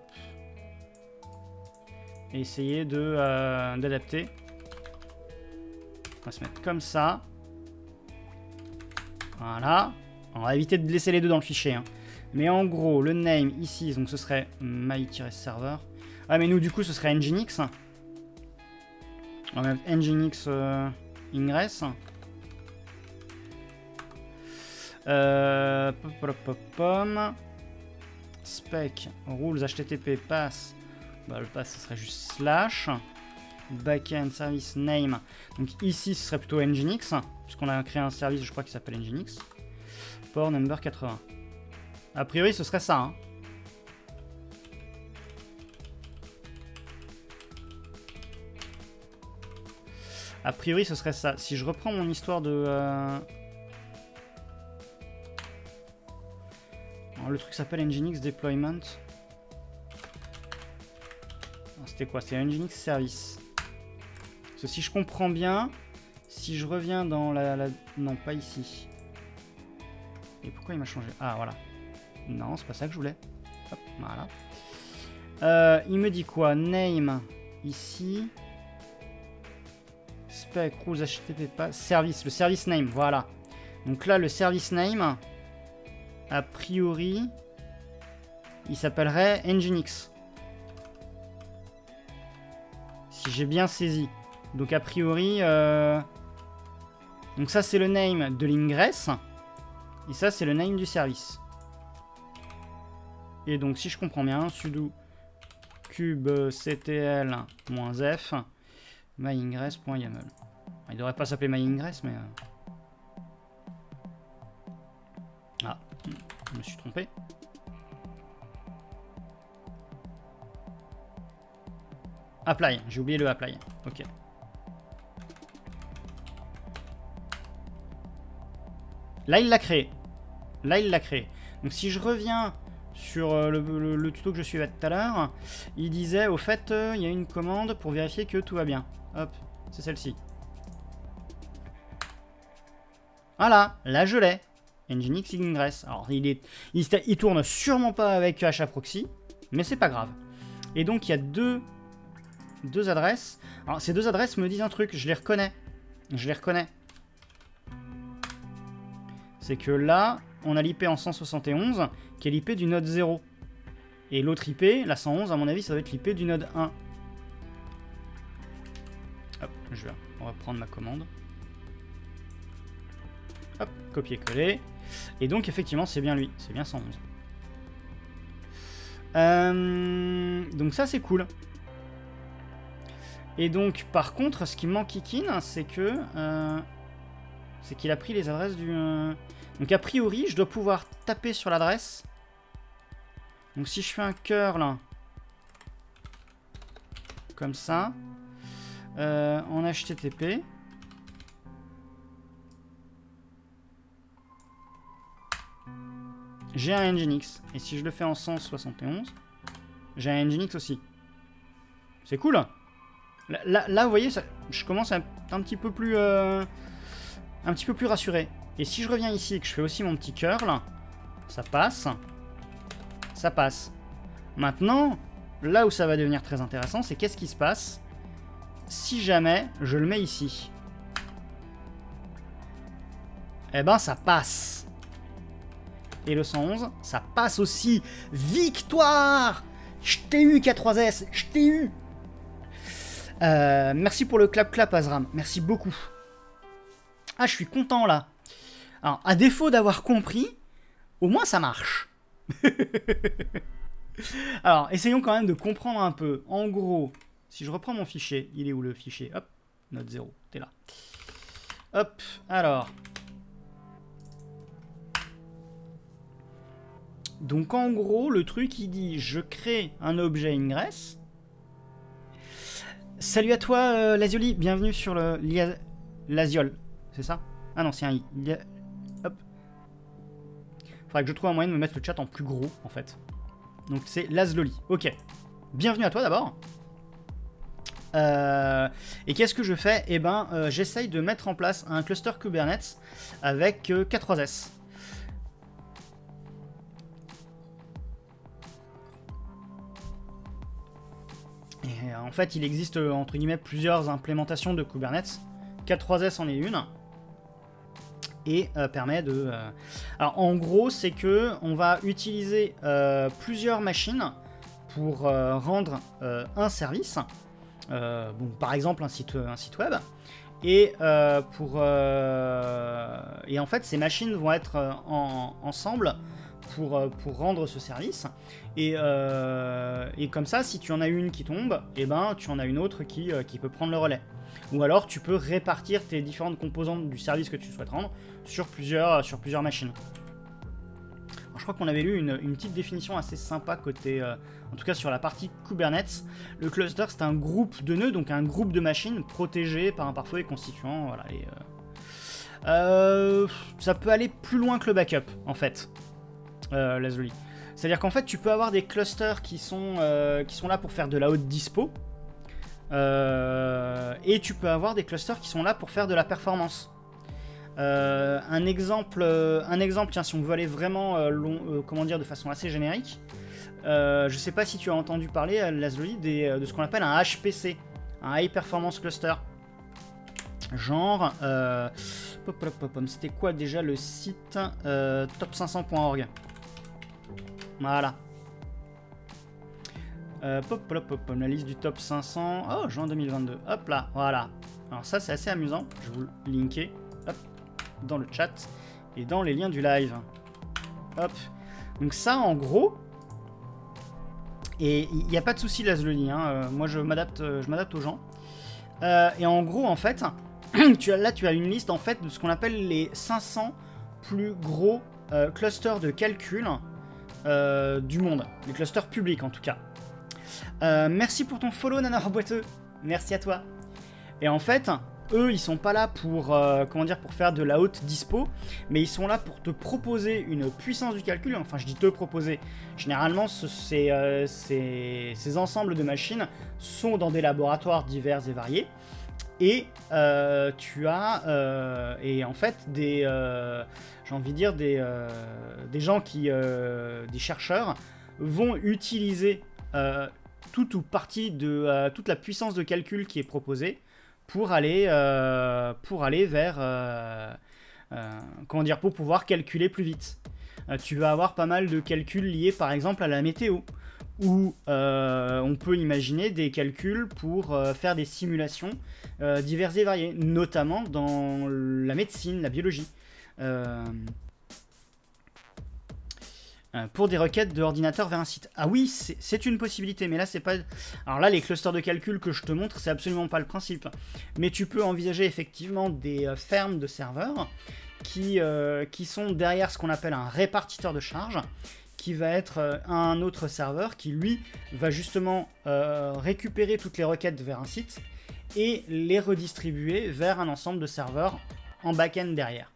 Et essayer de euh, d'adapter. On va se mettre comme ça. Voilà. On va éviter de laisser les deux dans le fichier. Hein. Mais en gros, le name ici, donc ce serait my-server. Ah, mais nous, du coup, ce serait nginx. On va mettre nginx euh, ingress. Euh, pop, pop, pop, pom. Spec, rules, H T T P, pass. Bah, le pass, ce serait juste slash. Backend service name. Donc ici, ce serait plutôt nginx, puisqu'on a créé un service, je crois, qui s'appelle nginx. Port number quatre-vingts. A priori, ce serait ça. Hein. A priori, ce serait ça. Si je reprends mon histoire de... Euh... Alors, le truc s'appelle nginx deployment. C'était quoi? C'est nginx service. Parce que si je comprends bien, si je reviens dans la... la... Non, pas ici. Et pourquoi il m'a changé? Ah, voilà. Non, c'est pas ça que je voulais. Hop, voilà. Euh, il me dit quoi? Name, ici. Spec, rules, H T T P, pas. Service, le service name, voilà. Donc là, le service name, a priori, il s'appellerait nginx. Si j'ai bien saisi. Donc a priori... Euh... Donc ça, c'est le name de l'ingress. Et ça, c'est le name du service. Et donc, si je comprends bien, sudo kubectl-f myingress.yaml. Il devrait pas s'appeler myingress, mais... Ah, je me suis trompé. Apply, j'ai oublié le apply. Ok. Là, il l'a créé. Là, il l'a créé. Donc, si je reviens sur euh, le, le, le tuto que je suivais tout à l'heure, il disait, au fait, euh, il y a une commande pour vérifier que tout va bien. Hop, c'est celle-ci. Voilà, là, je l'ai. Nginx ingress. Alors, il, est, il, il tourne sûrement pas avec hproxy, mais c'est pas grave. Et donc, il y a deux, deux adresses. Alors, ces deux adresses me disent un truc, je les reconnais. Je les reconnais. c'est que là, on a l'I P en cent soixante et onze, qui est l'I P du node zéro. Et l'autre I P, la cent onze, à mon avis, ça doit être l'I P du node un. Hop, je vais, on va prendre ma commande. Hop, copier-coller. Et donc, effectivement, c'est bien lui, c'est bien cent onze. Euh, donc ça, c'est cool. Et donc, par contre, ce qui m'enquiquine, c'est que... Euh, c'est qu'il a pris les adresses du... Euh... Donc, a priori, je dois pouvoir taper sur l'adresse. Donc, si je fais un curl... Comme ça... Euh, en H T T P... J'ai un Nginx. Et si je le fais en cent soixante et onze, j'ai un Nginx aussi. C'est cool. Là, là, là, vous voyez, ça, je commence à être un petit peu plus... Euh, un petit peu plus rassuré. Et si je reviens ici et que je fais aussi mon petit curl, ça passe. Ça passe. Maintenant, là où ça va devenir très intéressant, c'est qu'est-ce qui se passe si jamais je le mets ici. Eh ben, ça passe. Et le cent onze, ça passe aussi. Victoire! Je t'ai eu, K trois S, je t'ai eu. Euh, merci pour le clap-clap, Azram. Merci beaucoup. Ah, je suis content, là. Alors, à défaut d'avoir compris, au moins ça marche. Alors, essayons quand même de comprendre un peu. En gros, si je reprends mon fichier, il est où le fichier? Hop, note zéro, t'es là. Hop, alors... Donc en gros, le truc il dit je crée un objet ingress. Salut à toi euh, Lazioli, bienvenue sur le Laziol, c'est ça? Ah non, c'est un i. Hop. Faudrait que je trouve un moyen de me mettre le chat en plus gros en fait. Donc c'est Lazloli. Ok. Bienvenue à toi d'abord. Euh, et qu'est-ce que je fais? Eh ben, euh, j'essaye de mettre en place un cluster Kubernetes avec euh, K trois S. Et en fait, il existe entre guillemets plusieurs implémentations de Kubernetes. K trois S en est une. Et euh, permet de... Euh... Alors en gros, c'est que on va utiliser euh, plusieurs machines pour euh, rendre euh, un service. Euh, bon, par exemple, un site, un site web. Et, euh, pour, euh... et en fait, ces machines vont être en, ensemble pour, pour rendre ce service. Et, euh, et comme ça, si tu en as une qui tombe, et ben, tu en as une autre qui, euh, qui peut prendre le relais. Ou alors, tu peux répartir tes différentes composantes du service que tu souhaites rendre sur plusieurs, sur plusieurs machines. Alors, je crois qu'on avait lu une, une petite définition assez sympa côté, euh, en tout cas sur la partie Kubernetes. Le cluster, c'est un groupe de nœuds, donc un groupe de machines protégées par un portefeuille constituant. Voilà, et, euh, euh, ça peut aller plus loin que le backup, en fait. Euh, Lazuli. C'est-à-dire qu'en fait, tu peux avoir des clusters qui sont, euh, qui sont là pour faire de la haute dispo. Euh, et tu peux avoir des clusters qui sont là pour faire de la performance. Euh, un, exemple, euh, un exemple, tiens, si on veut aller vraiment euh, long, euh, comment dire, de façon assez générique, euh, je sais pas si tu as entendu parler, euh, Lazuli, des, de ce qu'on appelle un H P C, un High Performance Cluster. Genre, euh, c'était quoi déjà le site euh, top cinq cents point org. Voilà. Euh, pop, pop, pop, la liste du top cinq cents. Oh, juin deux mille vingt-deux. Hop là, voilà. Alors ça, c'est assez amusant. Je vais vous le linker hop, dans le chat et dans les liens du live. Hop. Donc ça, en gros... Et il n'y a pas de souci, Lazloli. Hein. Euh, moi, je m'adapte je m'adapte aux gens. Euh, et en gros, en fait, tu as, là, tu as une liste en fait, de ce qu'on appelle les cinq cents plus gros euh, clusters de calcul euh, du monde. Les clusters publics, en tout cas. Euh, merci pour ton follow, Nanar Boiteux. Merci à toi. Et en fait, eux, ils sont pas là pour, euh, comment dire, pour faire de la haute dispo, mais ils sont là pour te proposer une puissance du calcul. Enfin, je dis te proposer. Généralement, ce, ces, euh, ces, ces ensembles de machines sont dans des laboratoires divers et variés. Et euh, tu as, euh, et en fait, des, euh, j'ai envie de dire, des, euh, des gens qui, euh, des chercheurs, vont utiliser euh, toute ou partie de euh, toute la puissance de calcul qui est proposée pour aller, euh, pour aller vers, euh, euh, comment dire, pour pouvoir calculer plus vite. Euh, tu vas avoir pas mal de calculs liés par exemple à la météo, où euh, on peut imaginer des calculs pour euh, faire des simulations euh, diverses et variées, notamment dans la médecine, la biologie. Euh, pour des requêtes de ordinateur vers un site. Ah oui, c'est une possibilité, mais là, c'est pas... Alors là, les clusters de calcul que je te montre, c'est absolument pas le principe. Mais tu peux envisager effectivement des euh, fermes de serveurs qui, euh, qui sont derrière ce qu'on appelle un répartiteur de charge, qui va être euh, un autre serveur qui, lui, va justement euh, récupérer toutes les requêtes vers un site et les redistribuer vers un ensemble de serveurs en back-end derrière.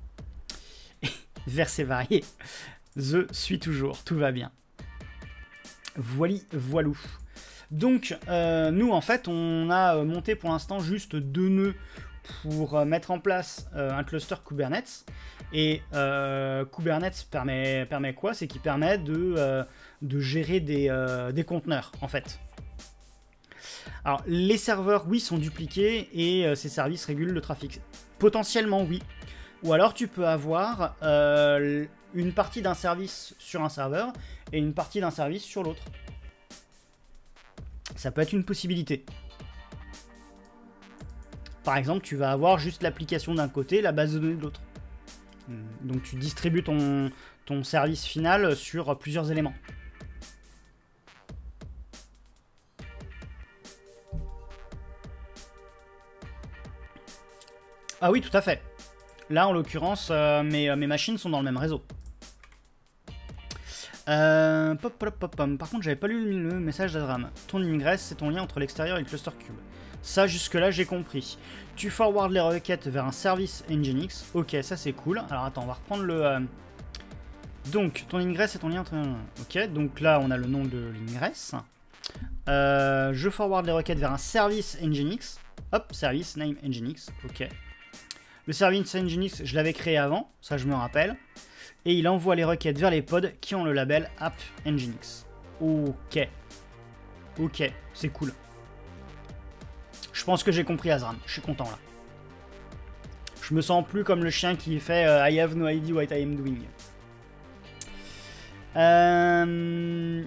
Versé varié. The suit toujours, tout va bien. Voili, voilou. Donc, euh, nous, en fait, on a monté pour l'instant juste deux nœuds pour euh, mettre en place euh, un cluster Kubernetes. Et euh, Kubernetes permet, permet quoi? C'est qu'il permet de, euh, de gérer des, euh, des conteneurs, en fait. Alors, les serveurs, oui, sont dupliqués et euh, ces services régulent le trafic. Potentiellement, oui. Ou alors, tu peux avoir... Euh, une partie d'un service sur un serveur et une partie d'un service sur l'autre. Ça peut être une possibilité. Par exemple, tu vas avoir juste l'application d'un côté, la base de données de l'autre. Donc tu distribues ton, ton service final sur plusieurs éléments. Ah oui, tout à fait. Là, en l'occurrence, euh, mes, mes machines sont dans le même réseau. Euh, pop, pop, pop, pop. Par contre, j'avais pas lu le message d'Azram. Ton ingress, c'est ton lien entre l'extérieur et le cluster cube. Ça, jusque-là, j'ai compris. Tu forward les requêtes vers un service Nginx. Ok, ça c'est cool. Alors attends, on va reprendre le... Euh... Donc, ton ingress, c'est ton lien entre... Ok, donc là, on a le nom de l'ingress. Euh, je forward les requêtes vers un service Nginx. Hop, service name Nginx. Ok. Le service Nginx, je l'avais créé avant. Ça, je me rappelle. Et il envoie les requêtes vers les pods qui ont le label App Nginx. Ok. Ok, c'est cool. Je pense que j'ai compris Azram. Je suis content là. Je me sens plus comme le chien qui fait euh, I have no idea what I am doing. Euh...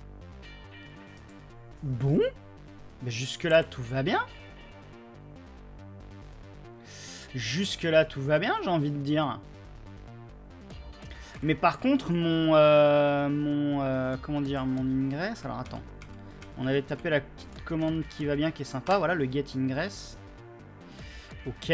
Bon. Mais jusque là, tout va bien. Jusque là, tout va bien, j'ai envie de dire. Mais par contre, mon, euh, mon euh, comment dire, mon ingress. Alors attends, on avait tapé la petite commande qui va bien, qui est sympa. Voilà, le get ingress. Ok.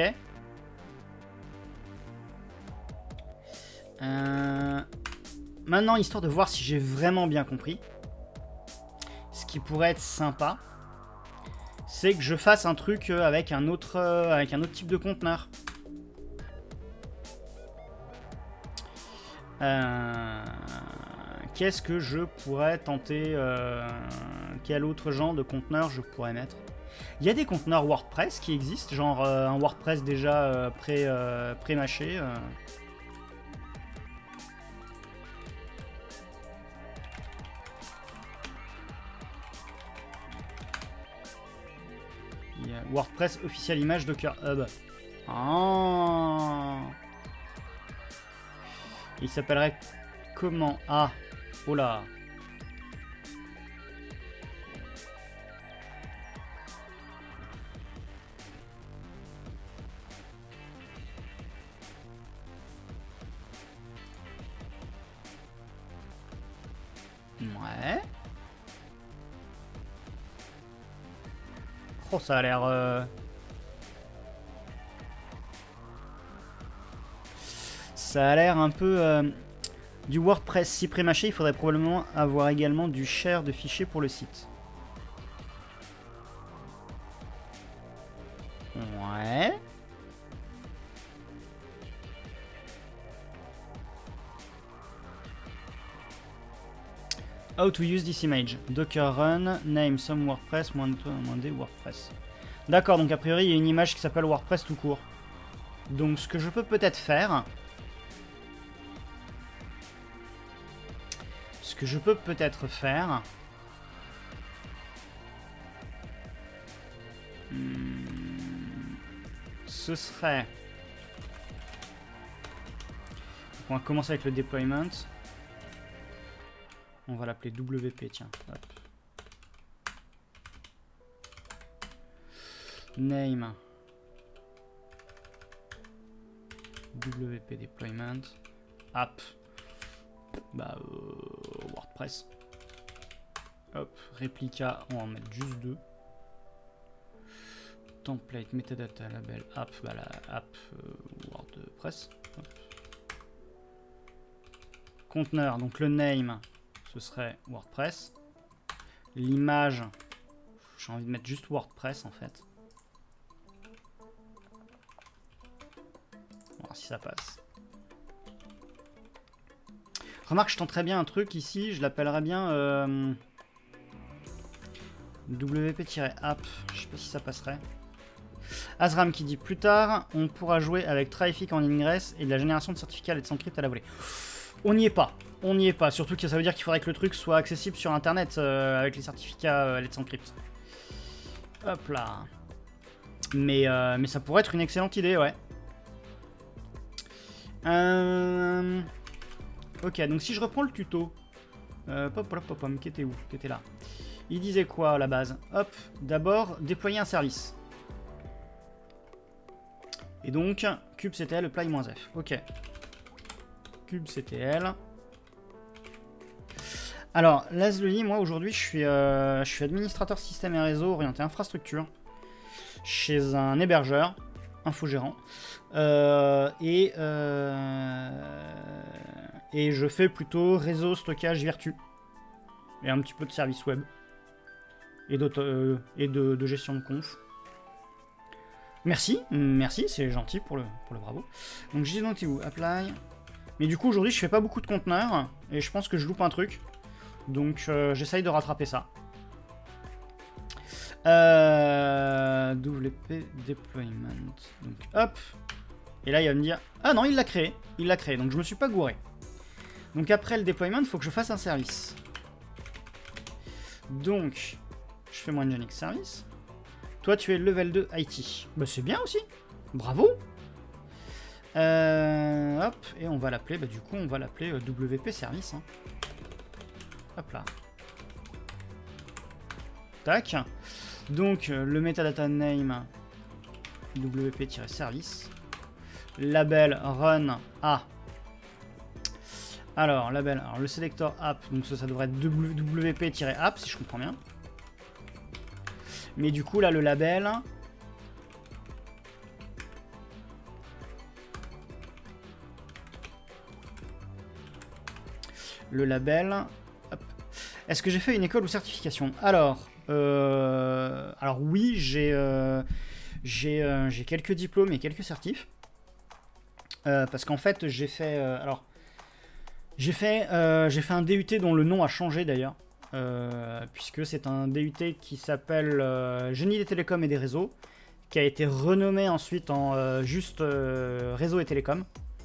Euh, maintenant, histoire de voir si j'ai vraiment bien compris, ce qui pourrait être sympa, c'est que je fasse un truc avec un autre, avec un autre type de conteneur. Euh, Qu'est-ce que je pourrais tenter euh, Quel autre genre de conteneur je pourrais mettre? Il y a des conteneurs WordPress qui existent, genre euh, un WordPress déjà euh, pré, euh, pré-mâché. Euh. Il y a WordPress official image Docker Hub. Ah. Il s'appellerait comment? Ah, oh là. Ouais. Oh, ça a l'air... Euh... Ça a l'air un peu... Euh, du WordPress. Si pré-mâché, il faudrait probablement avoir également du share de fichiers pour le site. Ouais. How to use this image. Docker run, name some WordPress, moins des WordPress. D'accord, donc a priori, il y a une image qui s'appelle WordPress tout court. Donc ce que je peux peut-être faire... Ce que je peux peut-être faire... Hmm, ce serait... on va commencer avec le deployment. On va l'appeler W P, tiens. Hop. Name. W P deployment. App. Bah, euh, WordPress. Hop, réplica, on va en mettre juste deux. Template, metadata, label, app, bah la app euh, WordPress. Hop. Conteneur, donc le name, ce serait WordPress. L'image, j'ai envie de mettre juste WordPress en fait. On va voir si ça passe. Remarque, je tenterais bien un truc ici, je l'appellerais bien euh, W P-app, je sais pas si ça passerait. Azram qui dit plus tard, on pourra jouer avec Traffic en ingress et de la génération de certificats Let's Encrypt à la volée. On n'y est pas, on n'y est pas, surtout que ça veut dire qu'il faudrait que le truc soit accessible sur internet euh, avec les certificats euh, Let's Encrypt. Hop là. Mais, euh, mais ça pourrait être une excellente idée, ouais. Euh... Ok, donc si je reprends le tuto, euh, pop, pop, pop, pop, qui était où? Qui était là. Il disait quoi à la base? Hop, d'abord, déployer un service. Et donc, kubectl apply-f. Ok. Kubectl. Alors, Lazuli, moi aujourd'hui, je suis, euh, je suis administrateur système et réseau orienté infrastructure chez un hébergeur, infogérant. Euh, et, euh, et je fais plutôt réseau, stockage, vertu. Et un petit peu de service web. Et, euh, et de, de gestion de conf. Merci, merci, c'est gentil pour le, pour le bravo. Donc j'ai donc où apply. Mais du coup aujourd'hui je fais pas beaucoup de conteneurs. Et je pense que je loupe un truc. Donc euh, j'essaye de rattraper ça. Euh, W P deployment. Donc hop. Et là il va me dire, ah non il l'a créé. Il l'a créé, donc je me suis pas gouré. Donc après le deployment, il faut que je fasse un service. Donc, je fais mon Nginx service. Toi, tu es level deux I T. Bah, c'est bien aussi. Bravo. Euh, hop, et on va l'appeler, bah, du coup, on va l'appeler W P service. Hein. Hop là. Tac. Donc, le metadata name, W P-service. Label run A. Alors, label, alors le selector app, donc ça, ça devrait être W P-app si je comprends bien. Mais du coup, là, le label. Le label. Est-ce que j'ai fait une école ou certification? Alors, euh, alors oui, j'ai euh, j'ai euh, j'ai quelques diplômes et quelques certifs. Euh, parce qu'en fait, j'ai fait. Euh, alors. J'ai fait, euh, j'ai fait un D U T dont le nom a changé d'ailleurs, euh, puisque c'est un D U T qui s'appelle euh, Génie des télécoms et des réseaux, qui a été renommé ensuite en euh, juste euh, réseau et télécom.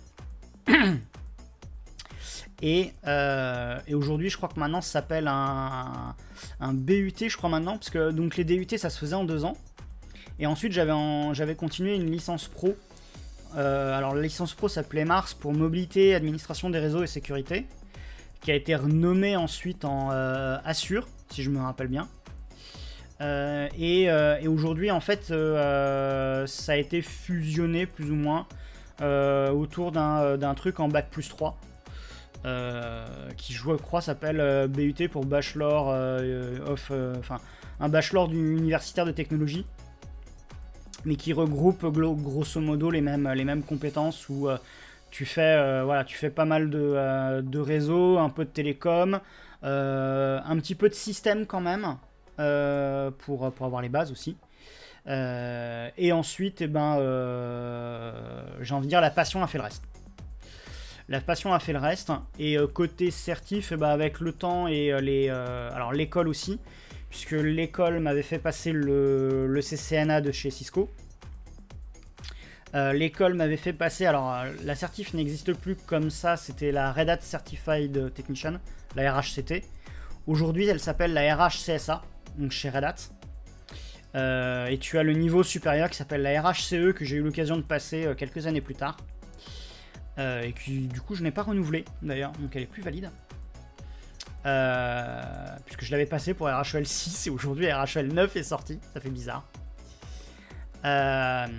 Et, euh, et aujourd'hui, je crois que maintenant, ça s'appelle un, un B U T, je crois maintenant, parce que donc les D U T, ça se faisait en deux ans. Et ensuite, j'avais j'avais continué une licence pro. Euh, alors la licence pro s'appelait Mars pour mobilité, administration des réseaux et sécurité, qui a été renommée ensuite en euh, Assure, si je me rappelle bien. Euh, et euh, et aujourd'hui en fait euh, ça a été fusionné plus ou moins euh, autour d'un d'un truc en bac plus trois, euh, qui je crois s'appelle euh, B U T pour Bachelor euh, of, enfin euh, un bachelor universitaire de technologie, mais qui regroupe grosso modo les mêmes, les mêmes compétences où euh, tu, fais, euh, voilà, tu fais pas mal de, euh, de réseaux, un peu de télécom, euh, un petit peu de système quand même, euh, pour, pour avoir les bases aussi. Euh, et ensuite, eh ben, euh, j'ai envie de dire, la passion a fait le reste. La passion a fait le reste. Et euh, côté certif, eh ben, avec le temps et euh, les, euh, alors l'école aussi, puisque l'école m'avait fait passer le, le C C N A de chez Cisco. Euh, l'école m'avait fait passer, alors la certif n'existe plus comme ça, c'était la Red Hat Certified Technician, la R H C T. Aujourd'hui, elle s'appelle la R H C S A, donc chez Red Hat. Euh, et tu as le niveau supérieur qui s'appelle la R H C E, que j'ai eu l'occasion de passer euh, quelques années plus tard. Euh, et qui du coup je n'ai pas renouvelé d'ailleurs, donc elle est plus valide. Euh, puisque je l'avais passé pour R H E L six et aujourd'hui R H E L neuf est sorti, ça fait bizarre. Euh,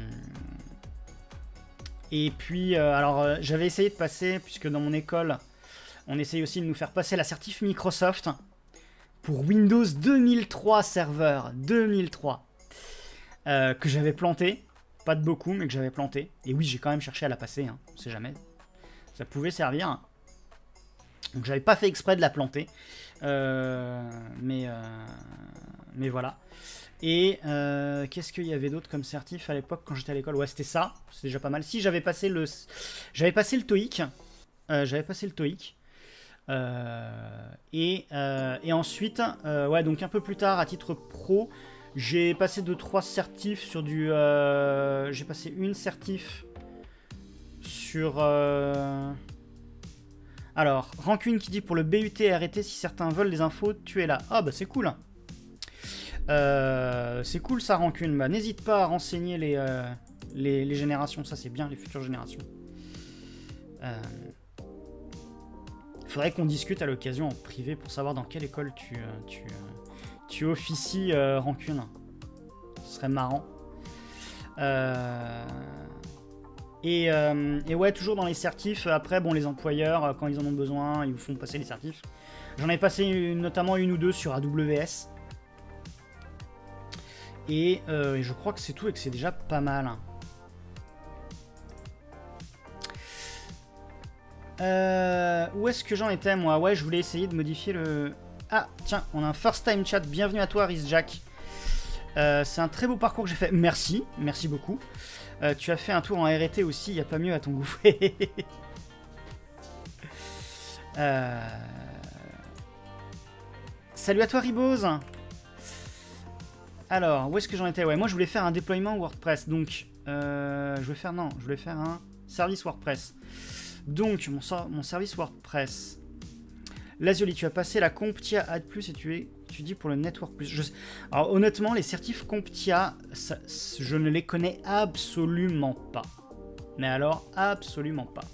et puis, euh, alors euh, j'avais essayé de passer, puisque dans mon école, on essaye aussi de nous faire passer la certif Microsoft pour Windows deux mille trois serveur, deux mille trois, euh, que j'avais planté. Pas de beaucoup, mais que j'avais planté. Et oui, j'ai quand même cherché à la passer, hein, on sait jamais. Ça pouvait servir. Donc j'avais pas fait exprès de la planter. Euh, mais, euh, mais voilà. Et euh, qu'est-ce qu'il y avait d'autre comme certif à l'époque quand j'étais à l'école? Ouais, c'était ça. C'était déjà pas mal. Si, j'avais passé le... J'avais passé le TOEIC. Euh, j'avais passé le TOEIC. Euh, et, euh, et ensuite, euh, ouais, donc un peu plus tard, à titre pro... J'ai passé deux trois certifs sur du... Euh, j'ai passé une certif sur... Euh, alors, Rancune qui dit pour le B U T arrêtez si certains veulent des infos, tu es là. Ah bah c'est cool. Euh, c'est cool ça, Rancune. Bah, n'hésite pas à renseigner les, euh, les, les générations. Ça c'est bien, les futures générations. Euh, faudrait qu'on discute à l'occasion en privé pour savoir dans quelle école tu... Euh, tu euh, Tu officies euh, Rancune. Ce serait marrant. Euh... Et, euh... Et ouais, toujours dans les certifs. Après, bon, les employeurs, quand ils en ont besoin, ils vous font passer les certifs. J'en ai passé une, notamment une ou deux sur A W S. Et, euh, et je crois que c'est tout et que c'est déjà pas mal. Euh... Où est-ce que j'en étais, moi? Ouais, je voulais essayer de modifier le... Ah, tiens, on a un first time chat. Bienvenue à toi, Rizjack. Euh, c'est un très beau parcours que j'ai fait. Merci, merci beaucoup. Euh, tu as fait un tour en R et T aussi, il n'y a pas mieux à ton goût. euh... Salut à toi, Ribose. Alors, où est-ce que j'en étais? Ouais, moi je voulais faire un déploiement WordPress. Donc, euh, je voulais faire, non, je voulais faire un service WordPress. Donc, mon, mon service WordPress... Lazuli, tu as passé la Comptia Ad Plus et tu, es, tu dis pour le Network Plus. Je, alors honnêtement, les certifs Comptia, ça, je ne les connais absolument pas. Mais alors, absolument pas.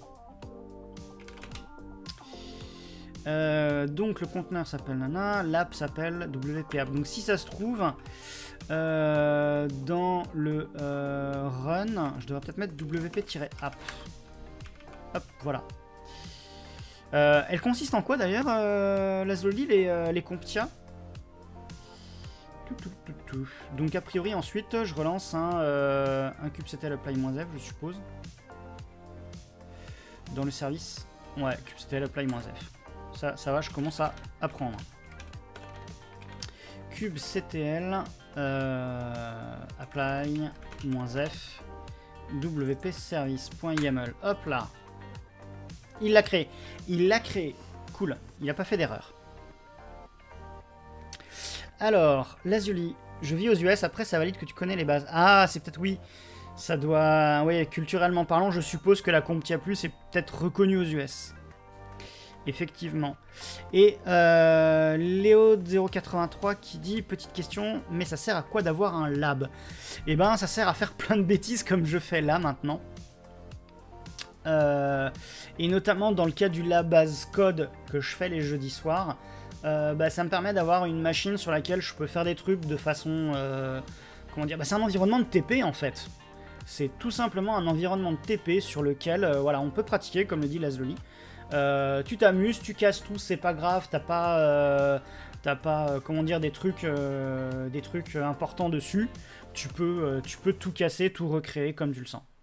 Euh, donc le conteneur s'appelle Nana, l'app s'appelle W P App. Donc si ça se trouve, euh, dans le euh, run, je devrais peut-être mettre W P-app. Hop, voilà. Euh, elle consiste en quoi d'ailleurs, euh, la Zoli, les, euh, les Comptia? tout, tout, tout, tout. Donc a priori ensuite je relance un, euh, un kubectl apply-f, je suppose. Dans le service. Ouais, kubectl apply-f. Ça, ça va, je commence à apprendre. kubectl euh, apply-f wp service.yaml. Hop là. Il l'a créé. Il l'a créé. Cool. Il n'a pas fait d'erreur. Alors, Lazuli, je vis aux U S. Après, ça valide que tu connais les bases. Ah, c'est peut-être oui. Ça doit... Oui, culturellement parlant, je suppose que la Comptia Plus est peut-être reconnue aux U S. Effectivement. Et euh, Léo zéro quatre-vingt-trois qui dit, petite question, mais ça sert à quoi d'avoir un lab? Eh ben, ça sert à faire plein de bêtises comme je fais là maintenant. Euh, et notamment dans le cas du lab as code que je fais les jeudis soirs, euh, bah, ça me permet d'avoir une machine sur laquelle je peux faire des trucs de façon... Euh, comment dire, bah, c'est un environnement de T P en fait. C'est tout simplement un environnement de T P sur lequel euh, voilà, on peut pratiquer, comme le dit Lazuli. Euh, tu t'amuses, tu casses tout, c'est pas grave, t'as pas, euh, t'as pas euh, comment dire, des trucs, euh, des trucs importants dessus. Tu peux, euh, tu peux tout casser, tout recréer comme tu le sens.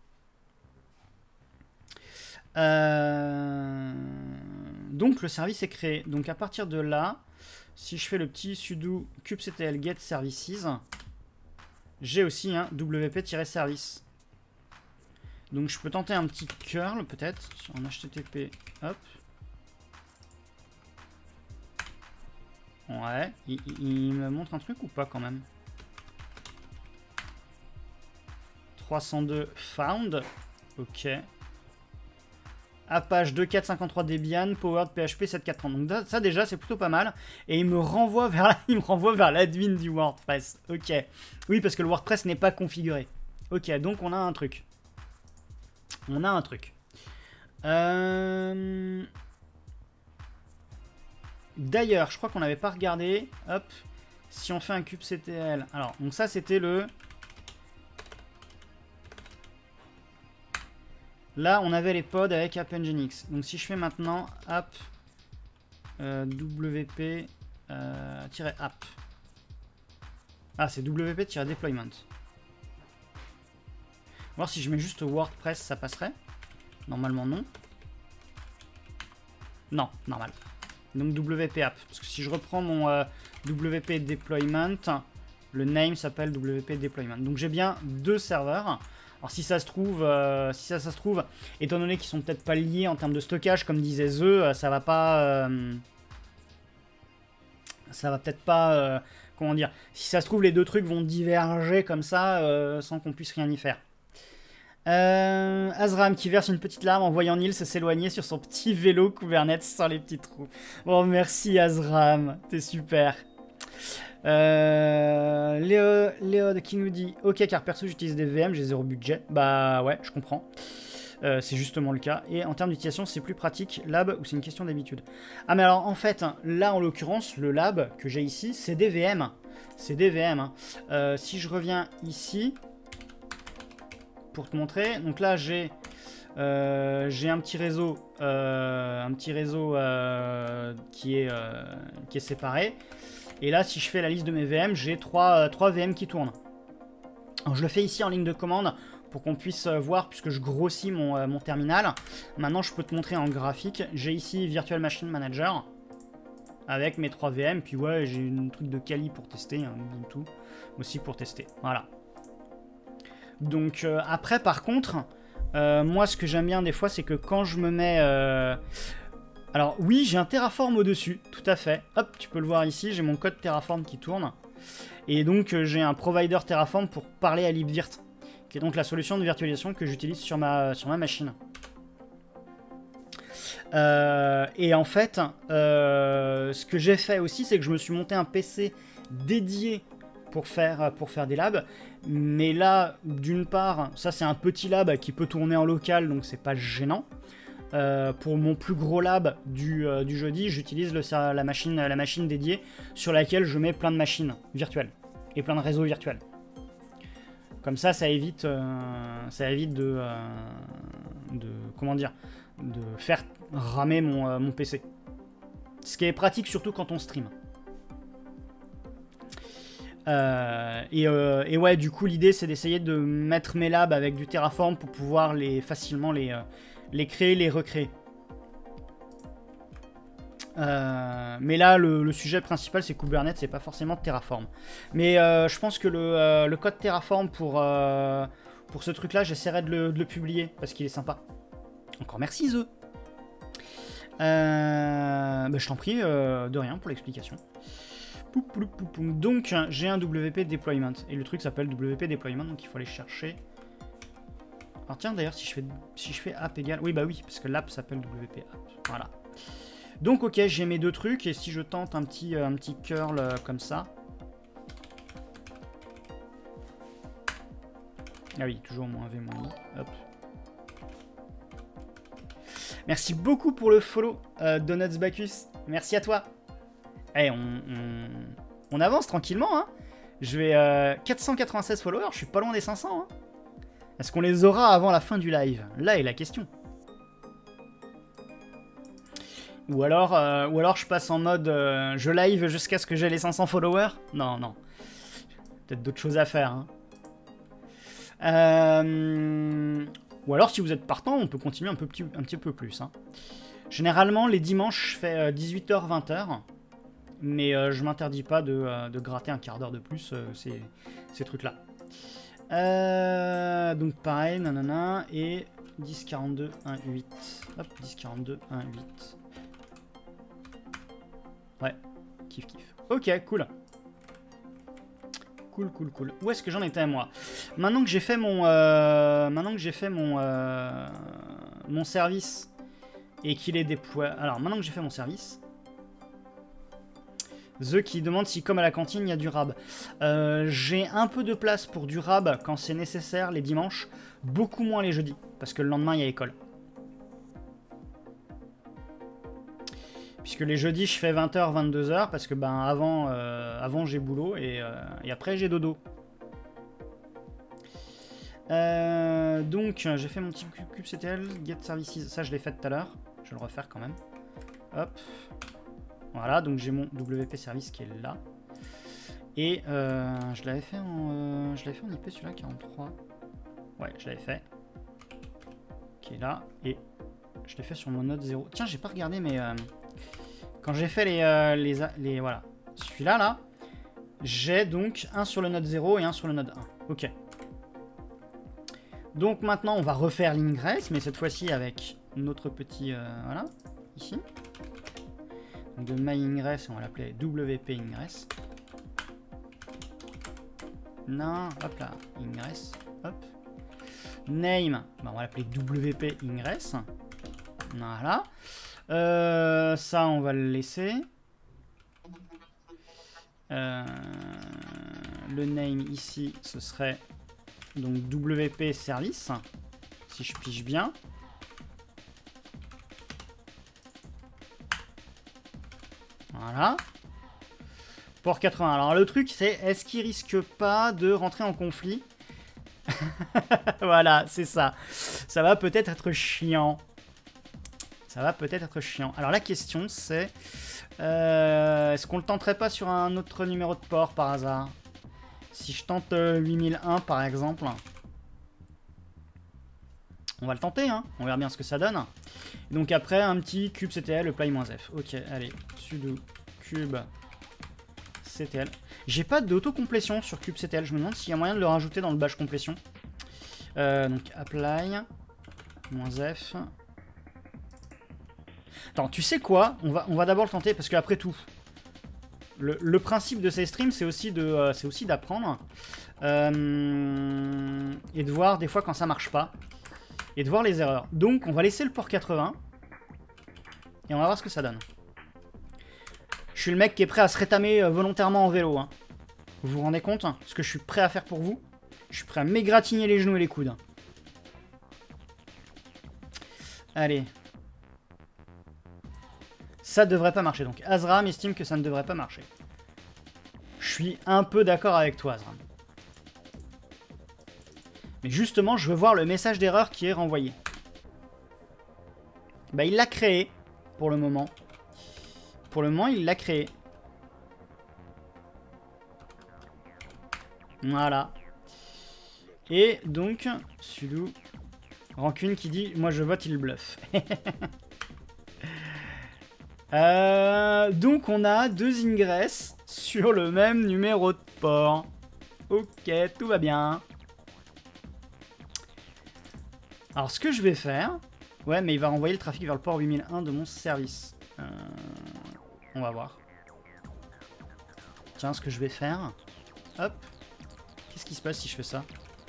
Euh... Donc le service est créé. Donc à partir de là, si je fais le petit sudo kubectl get services, j'ai aussi un W P-service. Donc je peux tenter un petit curl peut-être en H T T P. Hop. Ouais, il, il, il me montre un truc ou pas quand même? trois cent deux found. Ok. Apache deux point quatre cinquante-trois Debian, Powered P H P sept point quatre. Donc ça déjà c'est plutôt pas mal. Et il me renvoie vers la... il me renvoie vers l'admin du WordPress. Ok. Oui, parce que le WordPress n'est pas configuré. Ok, donc on a un truc. On a un truc. Euh... D'ailleurs, je crois qu'on n'avait pas regardé. Hop. Si on fait un cube C T L. Alors, donc ça, c'était le... Là, on avait les pods avec App Nginx. Donc, si je fais maintenant app euh, W P euh, app. Ah, c'est W P deployment. Voir si je mets juste WordPress, ça passerait. Normalement, non. Non, normal. Donc W P app. Parce que si je reprends mon euh, W P deployment, le name s'appelle W P deployment. Donc j'ai bien deux serveurs. Alors si ça se trouve, euh, si ça, ça se trouve, étant donné qu'ils sont peut-être pas liés en termes de stockage, comme disait The, ça va pas, euh, ça va peut-être pas, euh, comment dire. Si ça se trouve, les deux trucs vont diverger comme ça, euh, sans qu'on puisse rien y faire. Euh, Azram qui verse une petite larme en voyant Nils s'éloigner sur son petit vélo Kubernetes sans les petits trous. Bon, merci Azram, t'es super. Euh, Léo, Léod qui nous dit ok, car perso j'utilise des V M, j'ai zéro budget. Bah ouais, je comprends. Euh, c'est justement le cas. Et en termes d'utilisation, c'est plus pratique, lab, ou c'est une question d'habitude? Ah, mais alors en fait, là en l'occurrence, le lab que j'ai ici, c'est des V M. C'est des V M. Hein. Euh, si je reviens ici. Pour te montrer, donc là j'ai euh, j'ai un petit réseau, euh, un petit réseau euh, qui est euh, qui est séparé. Et là, si je fais la liste de mes V M, j'ai trois, trois V M qui tournent. Alors, je le fais ici en ligne de commande pour qu'on puisse voir, puisque je grossis mon, euh, mon terminal. Maintenant, je peux te montrer en graphique. J'ai ici Virtual Machine Manager avec mes trois V M. Puis ouais, j'ai un truc de Kali pour tester, un Ubuntu aussi pour tester. Voilà. Donc euh, après par contre, euh, moi ce que j'aime bien des fois c'est que quand je me mets... Euh... Alors oui, j'ai un Terraform au-dessus, tout à fait. Hop, tu peux le voir ici, j'ai mon code Terraform qui tourne. Et donc euh, j'ai un provider Terraform pour parler à libvirt, qui est donc la solution de virtualisation que j'utilise sur ma, sur ma machine. Euh, et en fait, euh, ce que j'ai fait aussi, c'est que je me suis monté un P C dédié pour faire, pour faire des labs. Mais là, d'une part, ça c'est un petit lab qui peut tourner en local, donc c'est pas gênant. Euh, pour mon plus gros lab du, euh, du jeudi, j'utilise la machine, la machine dédiée sur laquelle je mets plein de machines virtuelles et plein de réseaux virtuels. Comme ça, ça évite, euh, ça évite de, euh, de, comment dire, de faire ramer mon, euh, mon P C. Ce qui est pratique surtout quand on stream. Euh, et, euh, et ouais, du coup, l'idée c'est d'essayer de mettre mes labs avec du Terraform pour pouvoir les, facilement les, euh, les créer, les recréer. Euh, mais là, le, le sujet principal c'est Kubernetes, c'est pas forcément Terraform. Mais euh, je pense que le, euh, le code Terraform pour, euh, pour ce truc là, j'essaierai de le, de le publier parce qu'il est sympa. Encore merci The. Euh, bah, je t'en prie, euh, de rien pour l'explication. Donc j'ai un W P deployment et le truc s'appelle W P deployment, donc il faut aller chercher. Alors tiens, d'ailleurs si je fais si je fais app égale, oui bah oui parce que l'app s'appelle W P app. Voilà. Donc ok, j'ai mes deux trucs et si je tente un petit un petit curl euh, comme ça. Ah oui, toujours moins V moins I. Hop. Merci beaucoup pour le follow, euh, Donuts Bacchus. Merci à toi. Allez, on, on, on avance tranquillement, hein. Je vais euh, quatre cent quatre-vingt-seize followers, je suis pas loin des cinq cents. Hein. Est-ce qu'on les aura avant la fin du live? Là est la question. Ou alors, euh, ou alors je passe en mode euh, je live jusqu'à ce que j'ai les cinq cents followers? Non, non. Peut-être d'autres choses à faire. Hein. Euh, ou alors si vous êtes partant, on peut continuer un, peu petit, un petit peu plus. Hein. Généralement, les dimanches, je fais euh, dix-huit heures vingt heures. Mais euh, je m'interdis pas de, euh, de gratter un quart d'heure de plus euh, ces, ces trucs-là. Euh, donc pareil, nanana, et dix quarante-deux un huit. Hop, dix quarante-deux un huit. Ouais, kiff kiff. Ok, cool. Cool, cool, cool. Où est-ce que j'en étais moi? Maintenant que j'ai fait mon, euh, maintenant que j'ai fait mon, euh, mon service et qu'il est déployé. Alors maintenant que j'ai fait mon service. The qui demande si, comme à la cantine, il y a du rab. Euh, j'ai un peu de place pour du rab quand c'est nécessaire les dimanches, beaucoup moins les jeudis, parce que le lendemain, il y a école. Puisque les jeudis, je fais vingt heures, vingt-deux heures, parce que ben avant, euh, avant j'ai boulot et, euh, et après j'ai dodo. Euh, donc, j'ai fait mon petit kubectl, get services, ça je l'ai fait tout à l'heure. Je vais le refaire quand même. Hop. Voilà, donc j'ai mon W P service qui est là. Et euh, je l'avais fait en euh, je l'avais fait en I P celui-là quarante-trois. Ouais, je l'avais fait. Qui est là. Et je l'ai fait sur mon node zéro. Tiens, j'ai pas regardé, mais euh, quand j'ai fait les, euh, les, les voilà, celui-là là, j'ai donc un sur le node zéro et un sur le node un. Ok. Donc maintenant, on va refaire l'ingress, mais cette fois-ci avec notre petit... Euh, voilà, ici. Donc de myIngress, on va l'appeler W P ingress. Non, hop là, ingress, hop. Name, bah on va l'appeler W P ingress. Voilà. Euh, ça, on va le laisser. Euh, le name ici, ce serait... donc W P service, si je pige bien. Voilà. Port quatre-vingts. Alors le truc c'est, est-ce qu'il risque pas de rentrer en conflit? Voilà, c'est ça. Ça va peut-être être chiant. Ça va peut-être être chiant. Alors la question c'est, euh, est-ce qu'on le tenterait pas sur un autre numéro de port par hasard? Si je tente euh, huit mille un par exemple, on va le tenter, hein. On verra bien ce que ça donne. Donc après un petit kubectl apply-f. Ok, allez, sudo kubectl. J'ai pas d'autocomplétion sur kubectl, je me demande s'il y a moyen de le rajouter dans le bash complétion. Euh, donc apply-f. Attends, tu sais quoi? On va, on va d'abord le tenter parce qu'après tout, Le, le principe de ces streams, c'est aussi de, euh, c'est aussi d'apprendre euh, et de voir des fois quand ça marche pas et de voir les erreurs. Donc, on va laisser le port quatre-vingts et on va voir ce que ça donne. Je suis le mec qui est prêt à se rétamer volontairement en vélo. Hein. Vous vous rendez compte hein, ce que je suis prêt à faire pour vous? Je suis prêt à m'égratigner les genoux et les coudes. Allez. Ça devrait pas marcher. Donc Azram estime que ça ne devrait pas marcher. Je suis un peu d'accord avec toi, Azram. Mais justement, je veux voir le message d'erreur qui est renvoyé. Bah, il l'a créé, pour le moment. Pour le moment, il l'a créé. Voilà. Et donc, sudo rancune qui dit, moi je vote, il bluffe. Euh, donc on a deux ingress sur le même numéro de port. Ok, tout va bien. Alors ce que je vais faire... Ouais, mais il va renvoyer le trafic vers le port huit mille un de mon service. Euh, on va voir. Tiens, ce que je vais faire... Hop. Qu'est-ce qui se passe si je fais ça?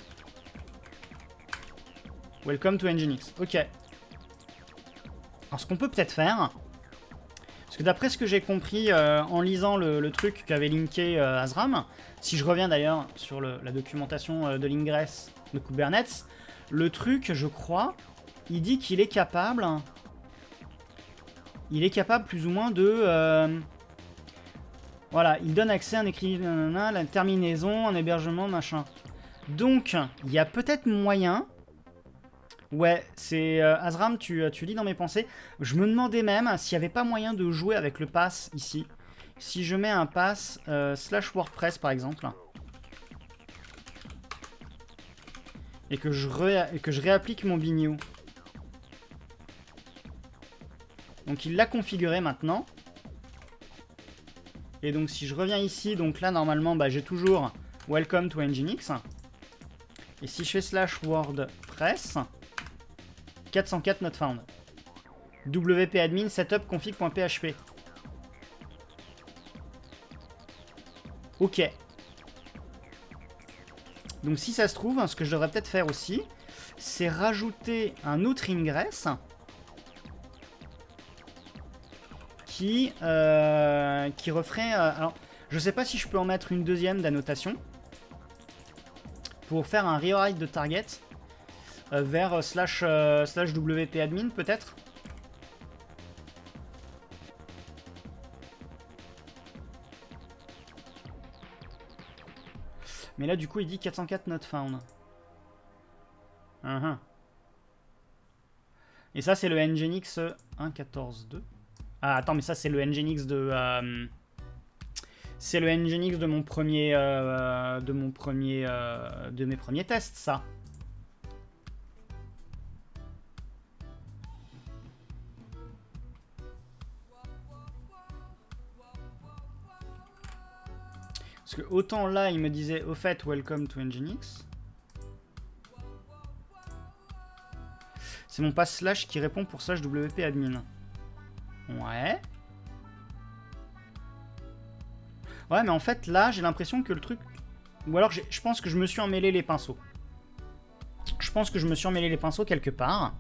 Welcome to Nginx. Ok. Alors ce qu'on peut peut-être faire... Parce que d'après ce que j'ai compris euh, en lisant le, le truc qu'avait linké euh, Azram, si je reviens d'ailleurs sur le, la documentation euh, de l'ingress de Kubernetes, le truc, je crois, il dit qu'il est capable, il est capable plus ou moins de, euh, voilà, il donne accès à un écrit, nanana, la terminaison, un hébergement, machin. Donc, il y a peut-être moyen. Ouais, c'est euh, Azram, tu, tu lis dans mes pensées. Je me demandais même s'il n'y avait pas moyen de jouer avec le pass ici. Si je mets un pass euh, slash WordPress par exemple. Et que je, ré, que je réapplique mon bignou. Donc il l'a configuré maintenant. Et donc si je reviens ici, donc là normalement bah, j'ai toujours Welcome to Nginx. Et si je fais slash WordPress... quatre cent quatre not found. W P admin setup config.php. Ok. Donc si ça se trouve, ce que je devrais peut-être faire aussi, c'est rajouter un autre ingress qui, euh, qui referait... Euh, alors, je sais pas si je peux en mettre une deuxième d'annotation pour faire un rewrite de target. Euh, vers euh, slash, euh, slash W P admin peut-être. Mais là, du coup, il dit quatre cent quatre not found. Uh -huh. Et ça, c'est le Nginx un point quatorze point deux. Ah, attends, mais ça, c'est le Nginx de... Euh, c'est le Nginx de mon premier... Euh, de mon premier... Euh, de mes premiers tests, ça. Parce que autant là, il me disait, au fait, welcome to Nginx. C'est mon pass slash qui répond pour slash W P admin. Ouais. Ouais, mais en fait, là, j'ai l'impression que le truc... Ou alors, je pense que je me suis emmêlé les pinceaux. Je pense que je me suis emmêlé les pinceaux quelque part.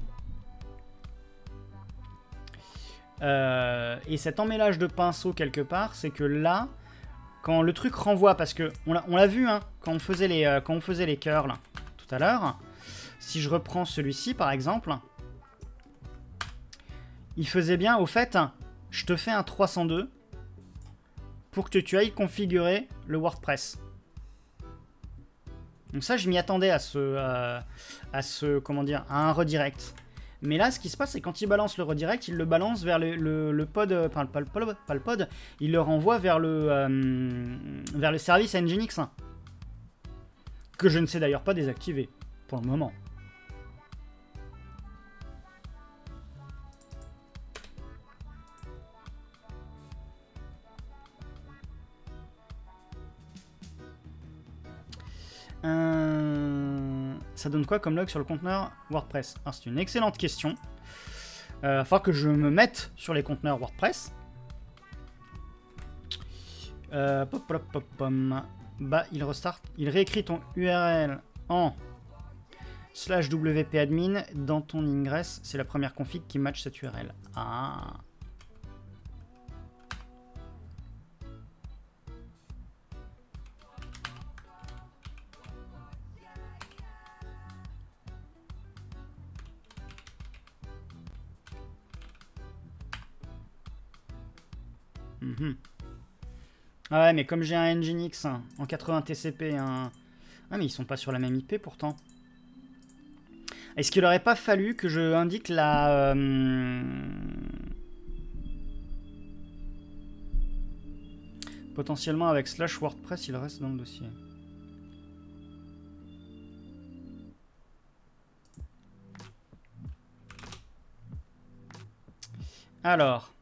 Euh, et cet emmêlage de pinceaux quelque part, c'est que là, quand le truc renvoie, parce que on l'a vu, hein, quand on faisait les, euh, quand on faisait les curls tout à l'heure, si je reprends celui-ci, par exemple, il faisait bien, au fait, je te fais un trois cent deux pour que tu ailles configurer le WordPress. Donc ça, je m'y attendais à ce, euh, à ce, comment dire, à un redirect. Mais là, ce qui se passe, c'est quand il balance le redirect, il le balance vers le, le, le pod, enfin, pas le pod, pas le pod, il le renvoie vers le, euh, vers le service Nginx, que je ne sais d'ailleurs pas désactiver, pour le moment. Euh... Ça donne quoi comme log sur le conteneur WordPress? C'est une excellente question. Il euh, va falloir que je me mette sur les conteneurs WordPress. Euh, pop, pop, pop, pop. Bah, il restart. Il réécrit ton U R L en slash W P admin dans ton ingress. C'est la première config qui match cette U R L. Ah. Mmh. Ah ouais, mais comme j'ai un Nginx en quatre-vingts T C P, un... Ah mais ils sont pas sur la même I P pourtant. Est-ce qu'il aurait pas fallu que je indique la... Euh... Potentiellement avec slash WordPress, il reste dans le dossier. Alors...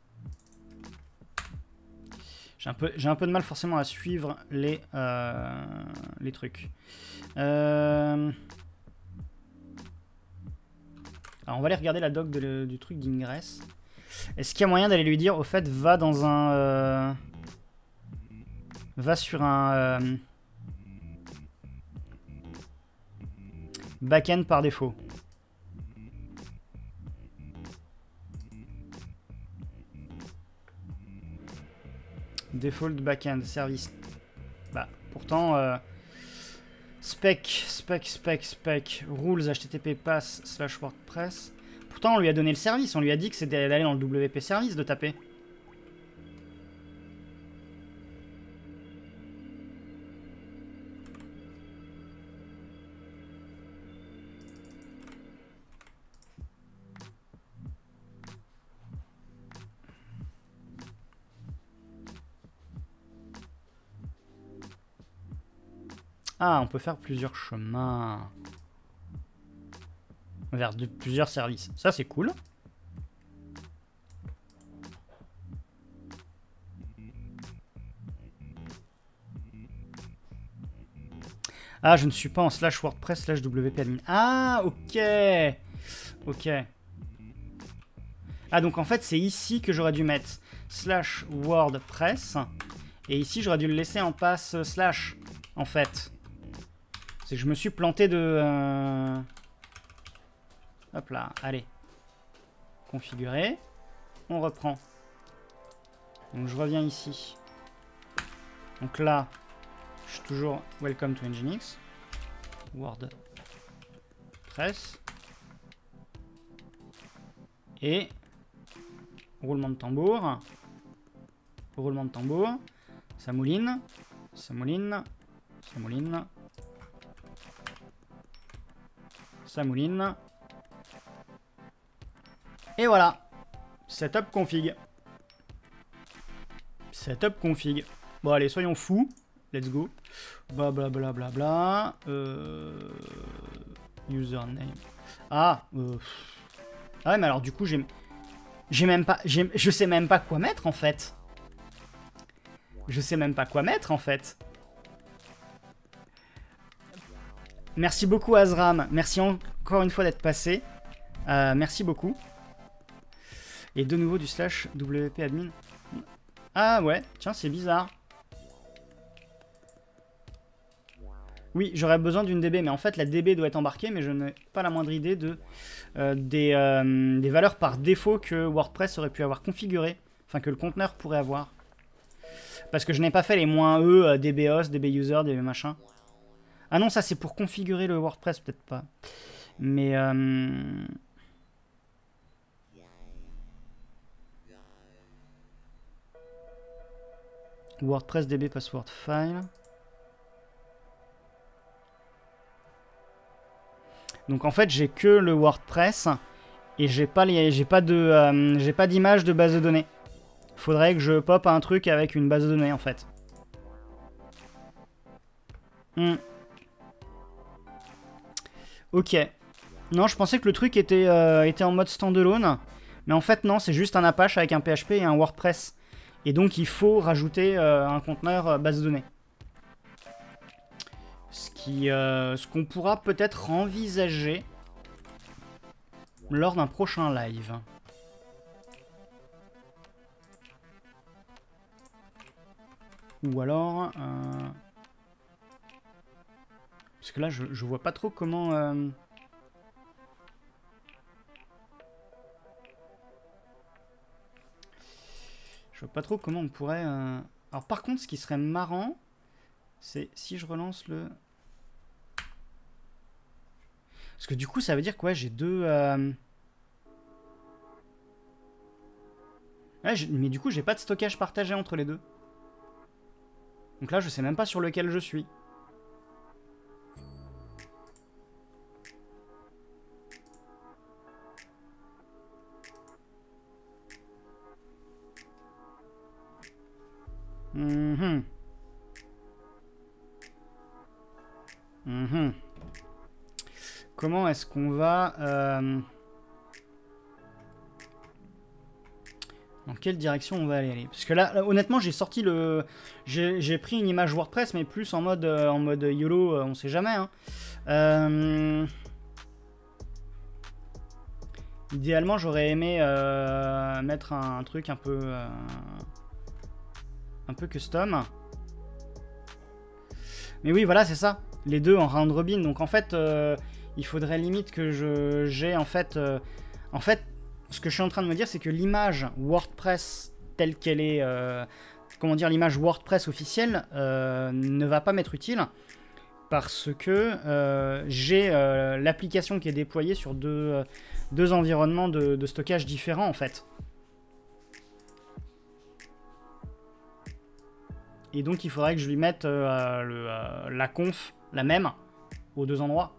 J'ai un, peu, j'ai un peu de mal forcément à suivre les, euh, les trucs. Euh... Alors on va aller regarder la doc de le, du truc d'ingress. Est-ce qu'il y a moyen d'aller lui dire, au fait, va dans un... Euh... Va sur un... Euh... backend par défaut. Default backend service. Bah, pourtant, euh, spec, spec, spec, spec, rules, H T T P pass slash WordPress. Pourtant, on lui a donné le service. On lui a dit que c'était d'aller dans le W P service de taper. Ah, on peut faire plusieurs chemins. Vers de, plusieurs services. Ça, c'est cool. Ah, je ne suis pas en slash WordPress slash W P admin. Ah, ok. Ok. Ah, donc en fait, c'est ici que j'aurais dû mettre slash WordPress. Et ici, j'aurais dû le laisser en passe slash, en fait. C'est que je me suis planté de... Euh... Hop là, allez. Configurer. On reprend. Donc je reviens ici. Donc là, je suis toujours welcome to Nginx. WordPress. Et roulement de tambour. Roulement de tambour. Ça mouline. Ça mouline. Ça mouline. Ça mouline. Et voilà. Setup config. Setup config. Bon, allez, soyons fous. Let's go. Bla bla bla bla bla. Euh... Username. Ah. Euh... Ah ouais, mais alors du coup, j'ai... J'ai même pas... Je sais même pas quoi mettre, en fait. Je sais même pas quoi mettre, en fait. Merci beaucoup, Azram. Merci encore une fois d'être passé. Euh, merci beaucoup. Et de nouveau du slash W P admin. Ah ouais, tiens, c'est bizarre. Oui, j'aurais besoin d'une D B, mais en fait, la D B doit être embarquée, mais je n'ai pas la moindre idée de, euh, des, euh, des valeurs par défaut que WordPress aurait pu avoir configurées. Enfin, que le conteneur pourrait avoir. Parce que je n'ai pas fait les moins E, dbOS, dbuser, db machin. Ah non, ça c'est pour configurer le WordPress, peut-être pas. Mais... Euh... WordPress db password file. Donc en fait, j'ai que le WordPress et j'ai pas les, j'ai pas de, euh, j'ai pas d'image de base de données. Faudrait que je pop un truc avec une base de données en fait. Hmm. Ok. Non, je pensais que le truc était, euh, était en mode standalone, mais en fait non, c'est juste un Apache avec un P H P et un WordPress. Et donc il faut rajouter euh, un conteneur euh, base de données. Ce qui, euh, ce qu'on pourra peut-être envisager lors d'un prochain live. Ou alors... Euh... Parce que là, je, je vois pas trop comment... Euh... Je vois pas trop comment on pourrait... Euh... Alors par contre, ce qui serait marrant, c'est si je relance le... Parce que du coup, ça veut dire quoi? J'ai deux... Euh... Ouais, mais du coup, j'ai pas de stockage partagé entre les deux. Donc là, je sais même pas sur lequel je suis. Mmh. Mmh. Comment est-ce qu'on va... Euh... Dans quelle direction on va aller, aller Parce que là, là honnêtement, j'ai sorti le... J'ai pris une image WordPress, mais plus en mode, euh, en mode YOLO, euh, on sait jamais. Hein. Euh... Idéalement, j'aurais aimé euh, mettre un, un truc un peu... Euh, un peu custom. Mais oui, voilà, c'est ça. Les deux en round robin. Donc en fait, euh, il faudrait limite que je j'ai en fait... Euh, en fait... Ce que je suis en train de me dire, c'est que l'image WordPress telle qu'elle est, euh, comment dire, l'image WordPress officielle euh, ne va pas m'être utile parce que euh, j'ai euh, l'application qui est déployée sur deux, euh, deux environnements de, de stockage différents en fait. Et donc il faudrait que je lui mette euh, le, euh, la conf, la même, aux deux endroits.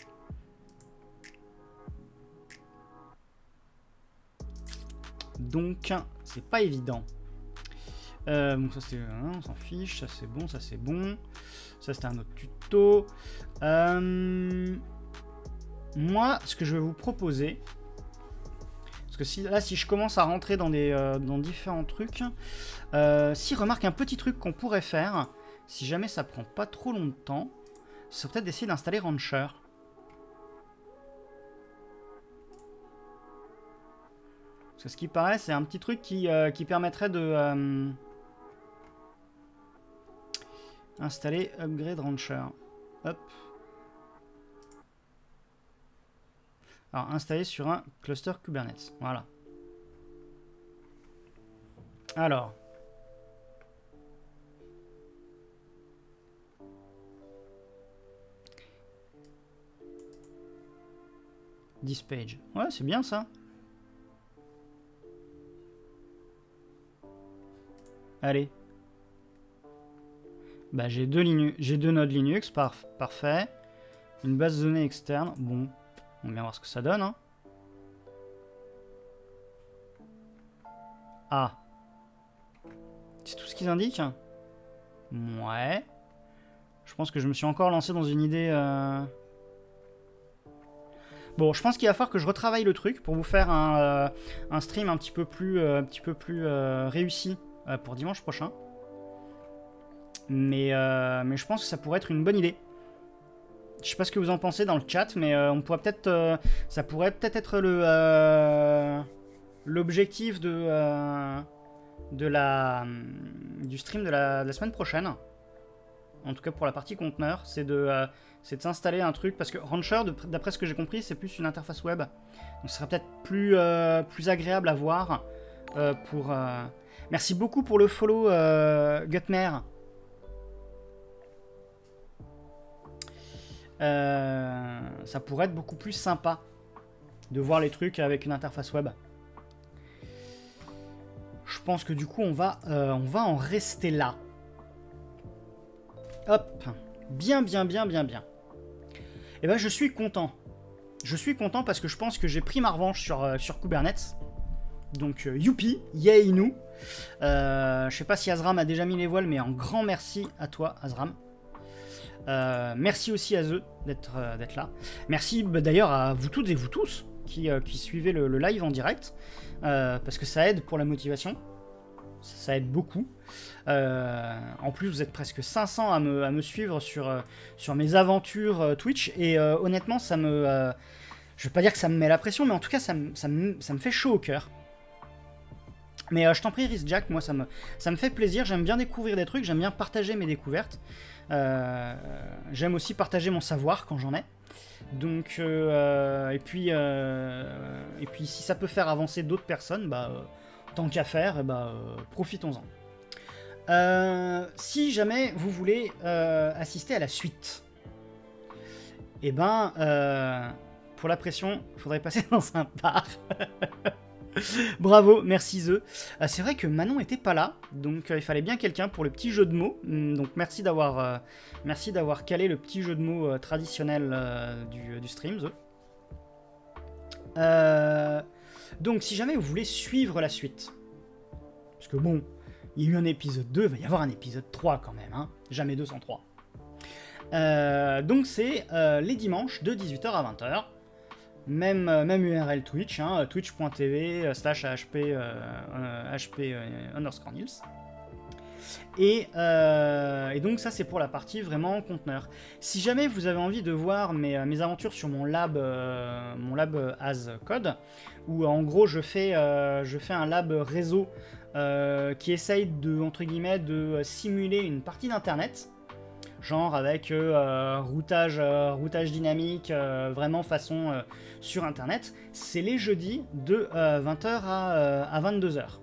Donc, c'est pas évident. Euh, bon, ça c'est... Hein, on s'en fiche, ça c'est bon, ça c'est bon. Ça c'était un autre tuto. Euh, moi, ce que je vais vous proposer... Parce que si, là, si je commence à rentrer dans, des, euh, dans différents trucs... Euh, si, remarque un petit truc qu'on pourrait faire, si jamais ça prend pas trop longtemps, c'est peut-être d'essayer d'installer Rancher. Parce que ce qui paraît, c'est un petit truc qui, euh, qui permettrait de euh, installer Upgrade Rancher. Hop. Alors, installer sur un cluster Kubernetes. Voilà. Alors. This page. Ouais, c'est bien ça. Allez. Bah, j'ai deux, Linux, j'ai deux nodes Linux, par, parfait. Une base de données externe, bon. On va bien voir ce que ça donne. Hein. Ah. C'est tout ce qu'ils indiquent? Ouais. Je pense que je me suis encore lancé dans une idée... Euh... Bon, je pense qu'il va falloir que je retravaille le truc pour vous faire un, euh, un stream un petit peu plus, euh, un petit peu plus euh, réussi euh, pour dimanche prochain. Mais, euh, mais je pense que ça pourrait être une bonne idée. Je sais pas ce que vous en pensez dans le chat, mais euh, on pourrait peut-être, euh, ça pourrait peut-être être le euh, l'objectif de euh, de la du stream de la, de la semaine prochaine. En tout cas pour la partie conteneur, c'est de euh, c'est de s'installer un truc parce que Rancher, d'après ce que j'ai compris, c'est plus une interface web. Donc ce serait peut-être plus euh, plus agréable à voir euh, pour. Euh... Merci beaucoup pour le follow, euh, Gutmer. Euh, ça pourrait être beaucoup plus sympa de voir les trucs avec une interface web. Je pense que du coup on va, euh, on va en rester là. Hop, bien bien bien bien bien. Et ben je suis content. Je suis content parce que je pense que j'ai pris ma revanche sur, euh, sur Kubernetes. Donc euh, youpi, yay nous. Euh, je sais pas si Azram a déjà mis les voiles, mais un grand merci à toi Azram. Euh, merci aussi à eux d'être euh, d'être là. Merci bah, d'ailleurs à vous toutes et vous tous qui, euh, qui suivez le, le live en direct, euh, parce que ça aide pour la motivation, ça, ça aide beaucoup. Euh, en plus, vous êtes presque cinq cents à me, à me suivre sur, euh, sur mes aventures euh, Twitch, et euh, honnêtement, ça me... Euh, je vais pas dire que ça me met la pression, mais en tout cas, ça me, ça me, ça me fait chaud au cœur. Mais euh, je t'en prie, Rhys Jack, moi ça me, ça me fait plaisir, j'aime bien découvrir des trucs, j'aime bien partager mes découvertes. Euh, j'aime aussi partager mon savoir quand j'en ai. Donc, euh, et, puis, euh, et puis si ça peut faire avancer d'autres personnes, bah, euh, tant qu'à faire, bah, euh, profitons-en. Euh, si jamais vous voulez euh, assister à la suite, et ben, euh, pour la pression, il faudrait passer dans un bar. Bravo, merci The. Euh, c'est vrai que Manon était pas là, donc euh, il fallait bien quelqu'un pour le petit jeu de mots. Donc merci d'avoir euh, merci d'avoir calé le petit jeu de mots euh, traditionnel euh, du, du stream, The. Euh, donc si jamais vous voulez suivre la suite, parce que bon, il y a eu un épisode deux, il va y avoir un épisode trois quand même, hein, jamais deux sans trois. Euh, donc c'est euh, les dimanches de dix-huit heures à vingt heures. Même, euh, même U R L Twitch, hein, twitch point t v euh, slash hp euh, hp euh, underscore nils. Et, euh, et donc ça c'est pour la partie vraiment conteneur. Si jamais vous avez envie de voir mes, mes aventures sur mon lab, euh, mon lab as code, où en gros je fais, euh, je fais un lab réseau euh, qui essaye de, entre guillemets, de simuler une partie d'internet. Genre avec euh, routage, euh, routage dynamique, euh, vraiment façon euh, sur internet, c'est les jeudis de euh, vingt heures à, euh, à vingt-deux heures.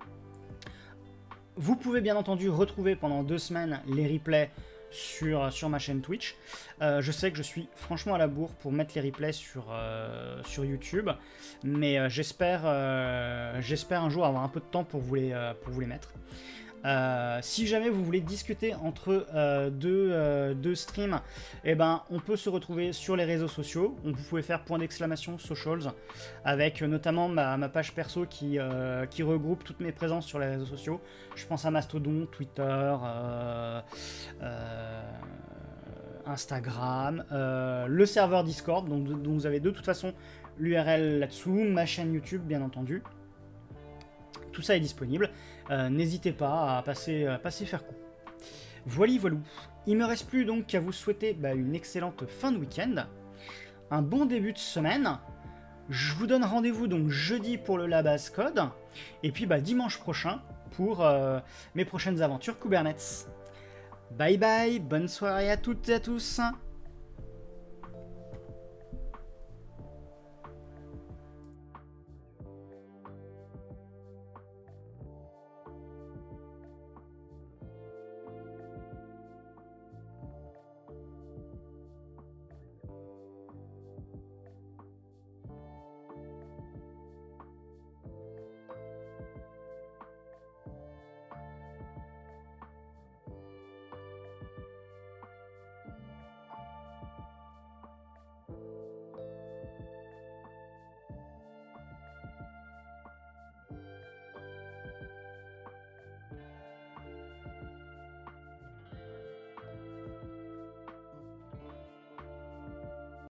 Vous pouvez bien entendu retrouver pendant deux semaines les replays sur, sur ma chaîne Twitch. Euh, je sais que je suis franchement à la bourre pour mettre les replays sur, euh, sur YouTube, mais euh, j'espère euh, j'espère un jour avoir un peu de temps pour vous les, euh, pour vous les mettre. Euh, si jamais vous voulez discuter entre euh, deux, euh, deux streams, eh ben, on peut se retrouver sur les réseaux sociaux. Vous pouvez faire point d'exclamation socials, avec euh, notamment ma, ma page perso qui, euh, qui regroupe toutes mes présences sur les réseaux sociaux. Je pense à Mastodon, Twitter, euh, euh, Instagram, euh, le serveur Discord, dont, dont vous avez de toute façon l'U R L là-dessous, ma chaîne YouTube bien entendu. Tout ça est disponible. Euh, N'hésitez pas à passer, à passer faire coup. Voili voilou. Il me reste plus donc qu'à vous souhaiter bah, une excellente fin de week-end, un bon début de semaine. Je vous donne rendez-vous donc jeudi pour le Lab as Code, et puis bah, dimanche prochain pour euh, mes prochaines aventures Kubernetes. Bye bye, bonne soirée à toutes et à tous.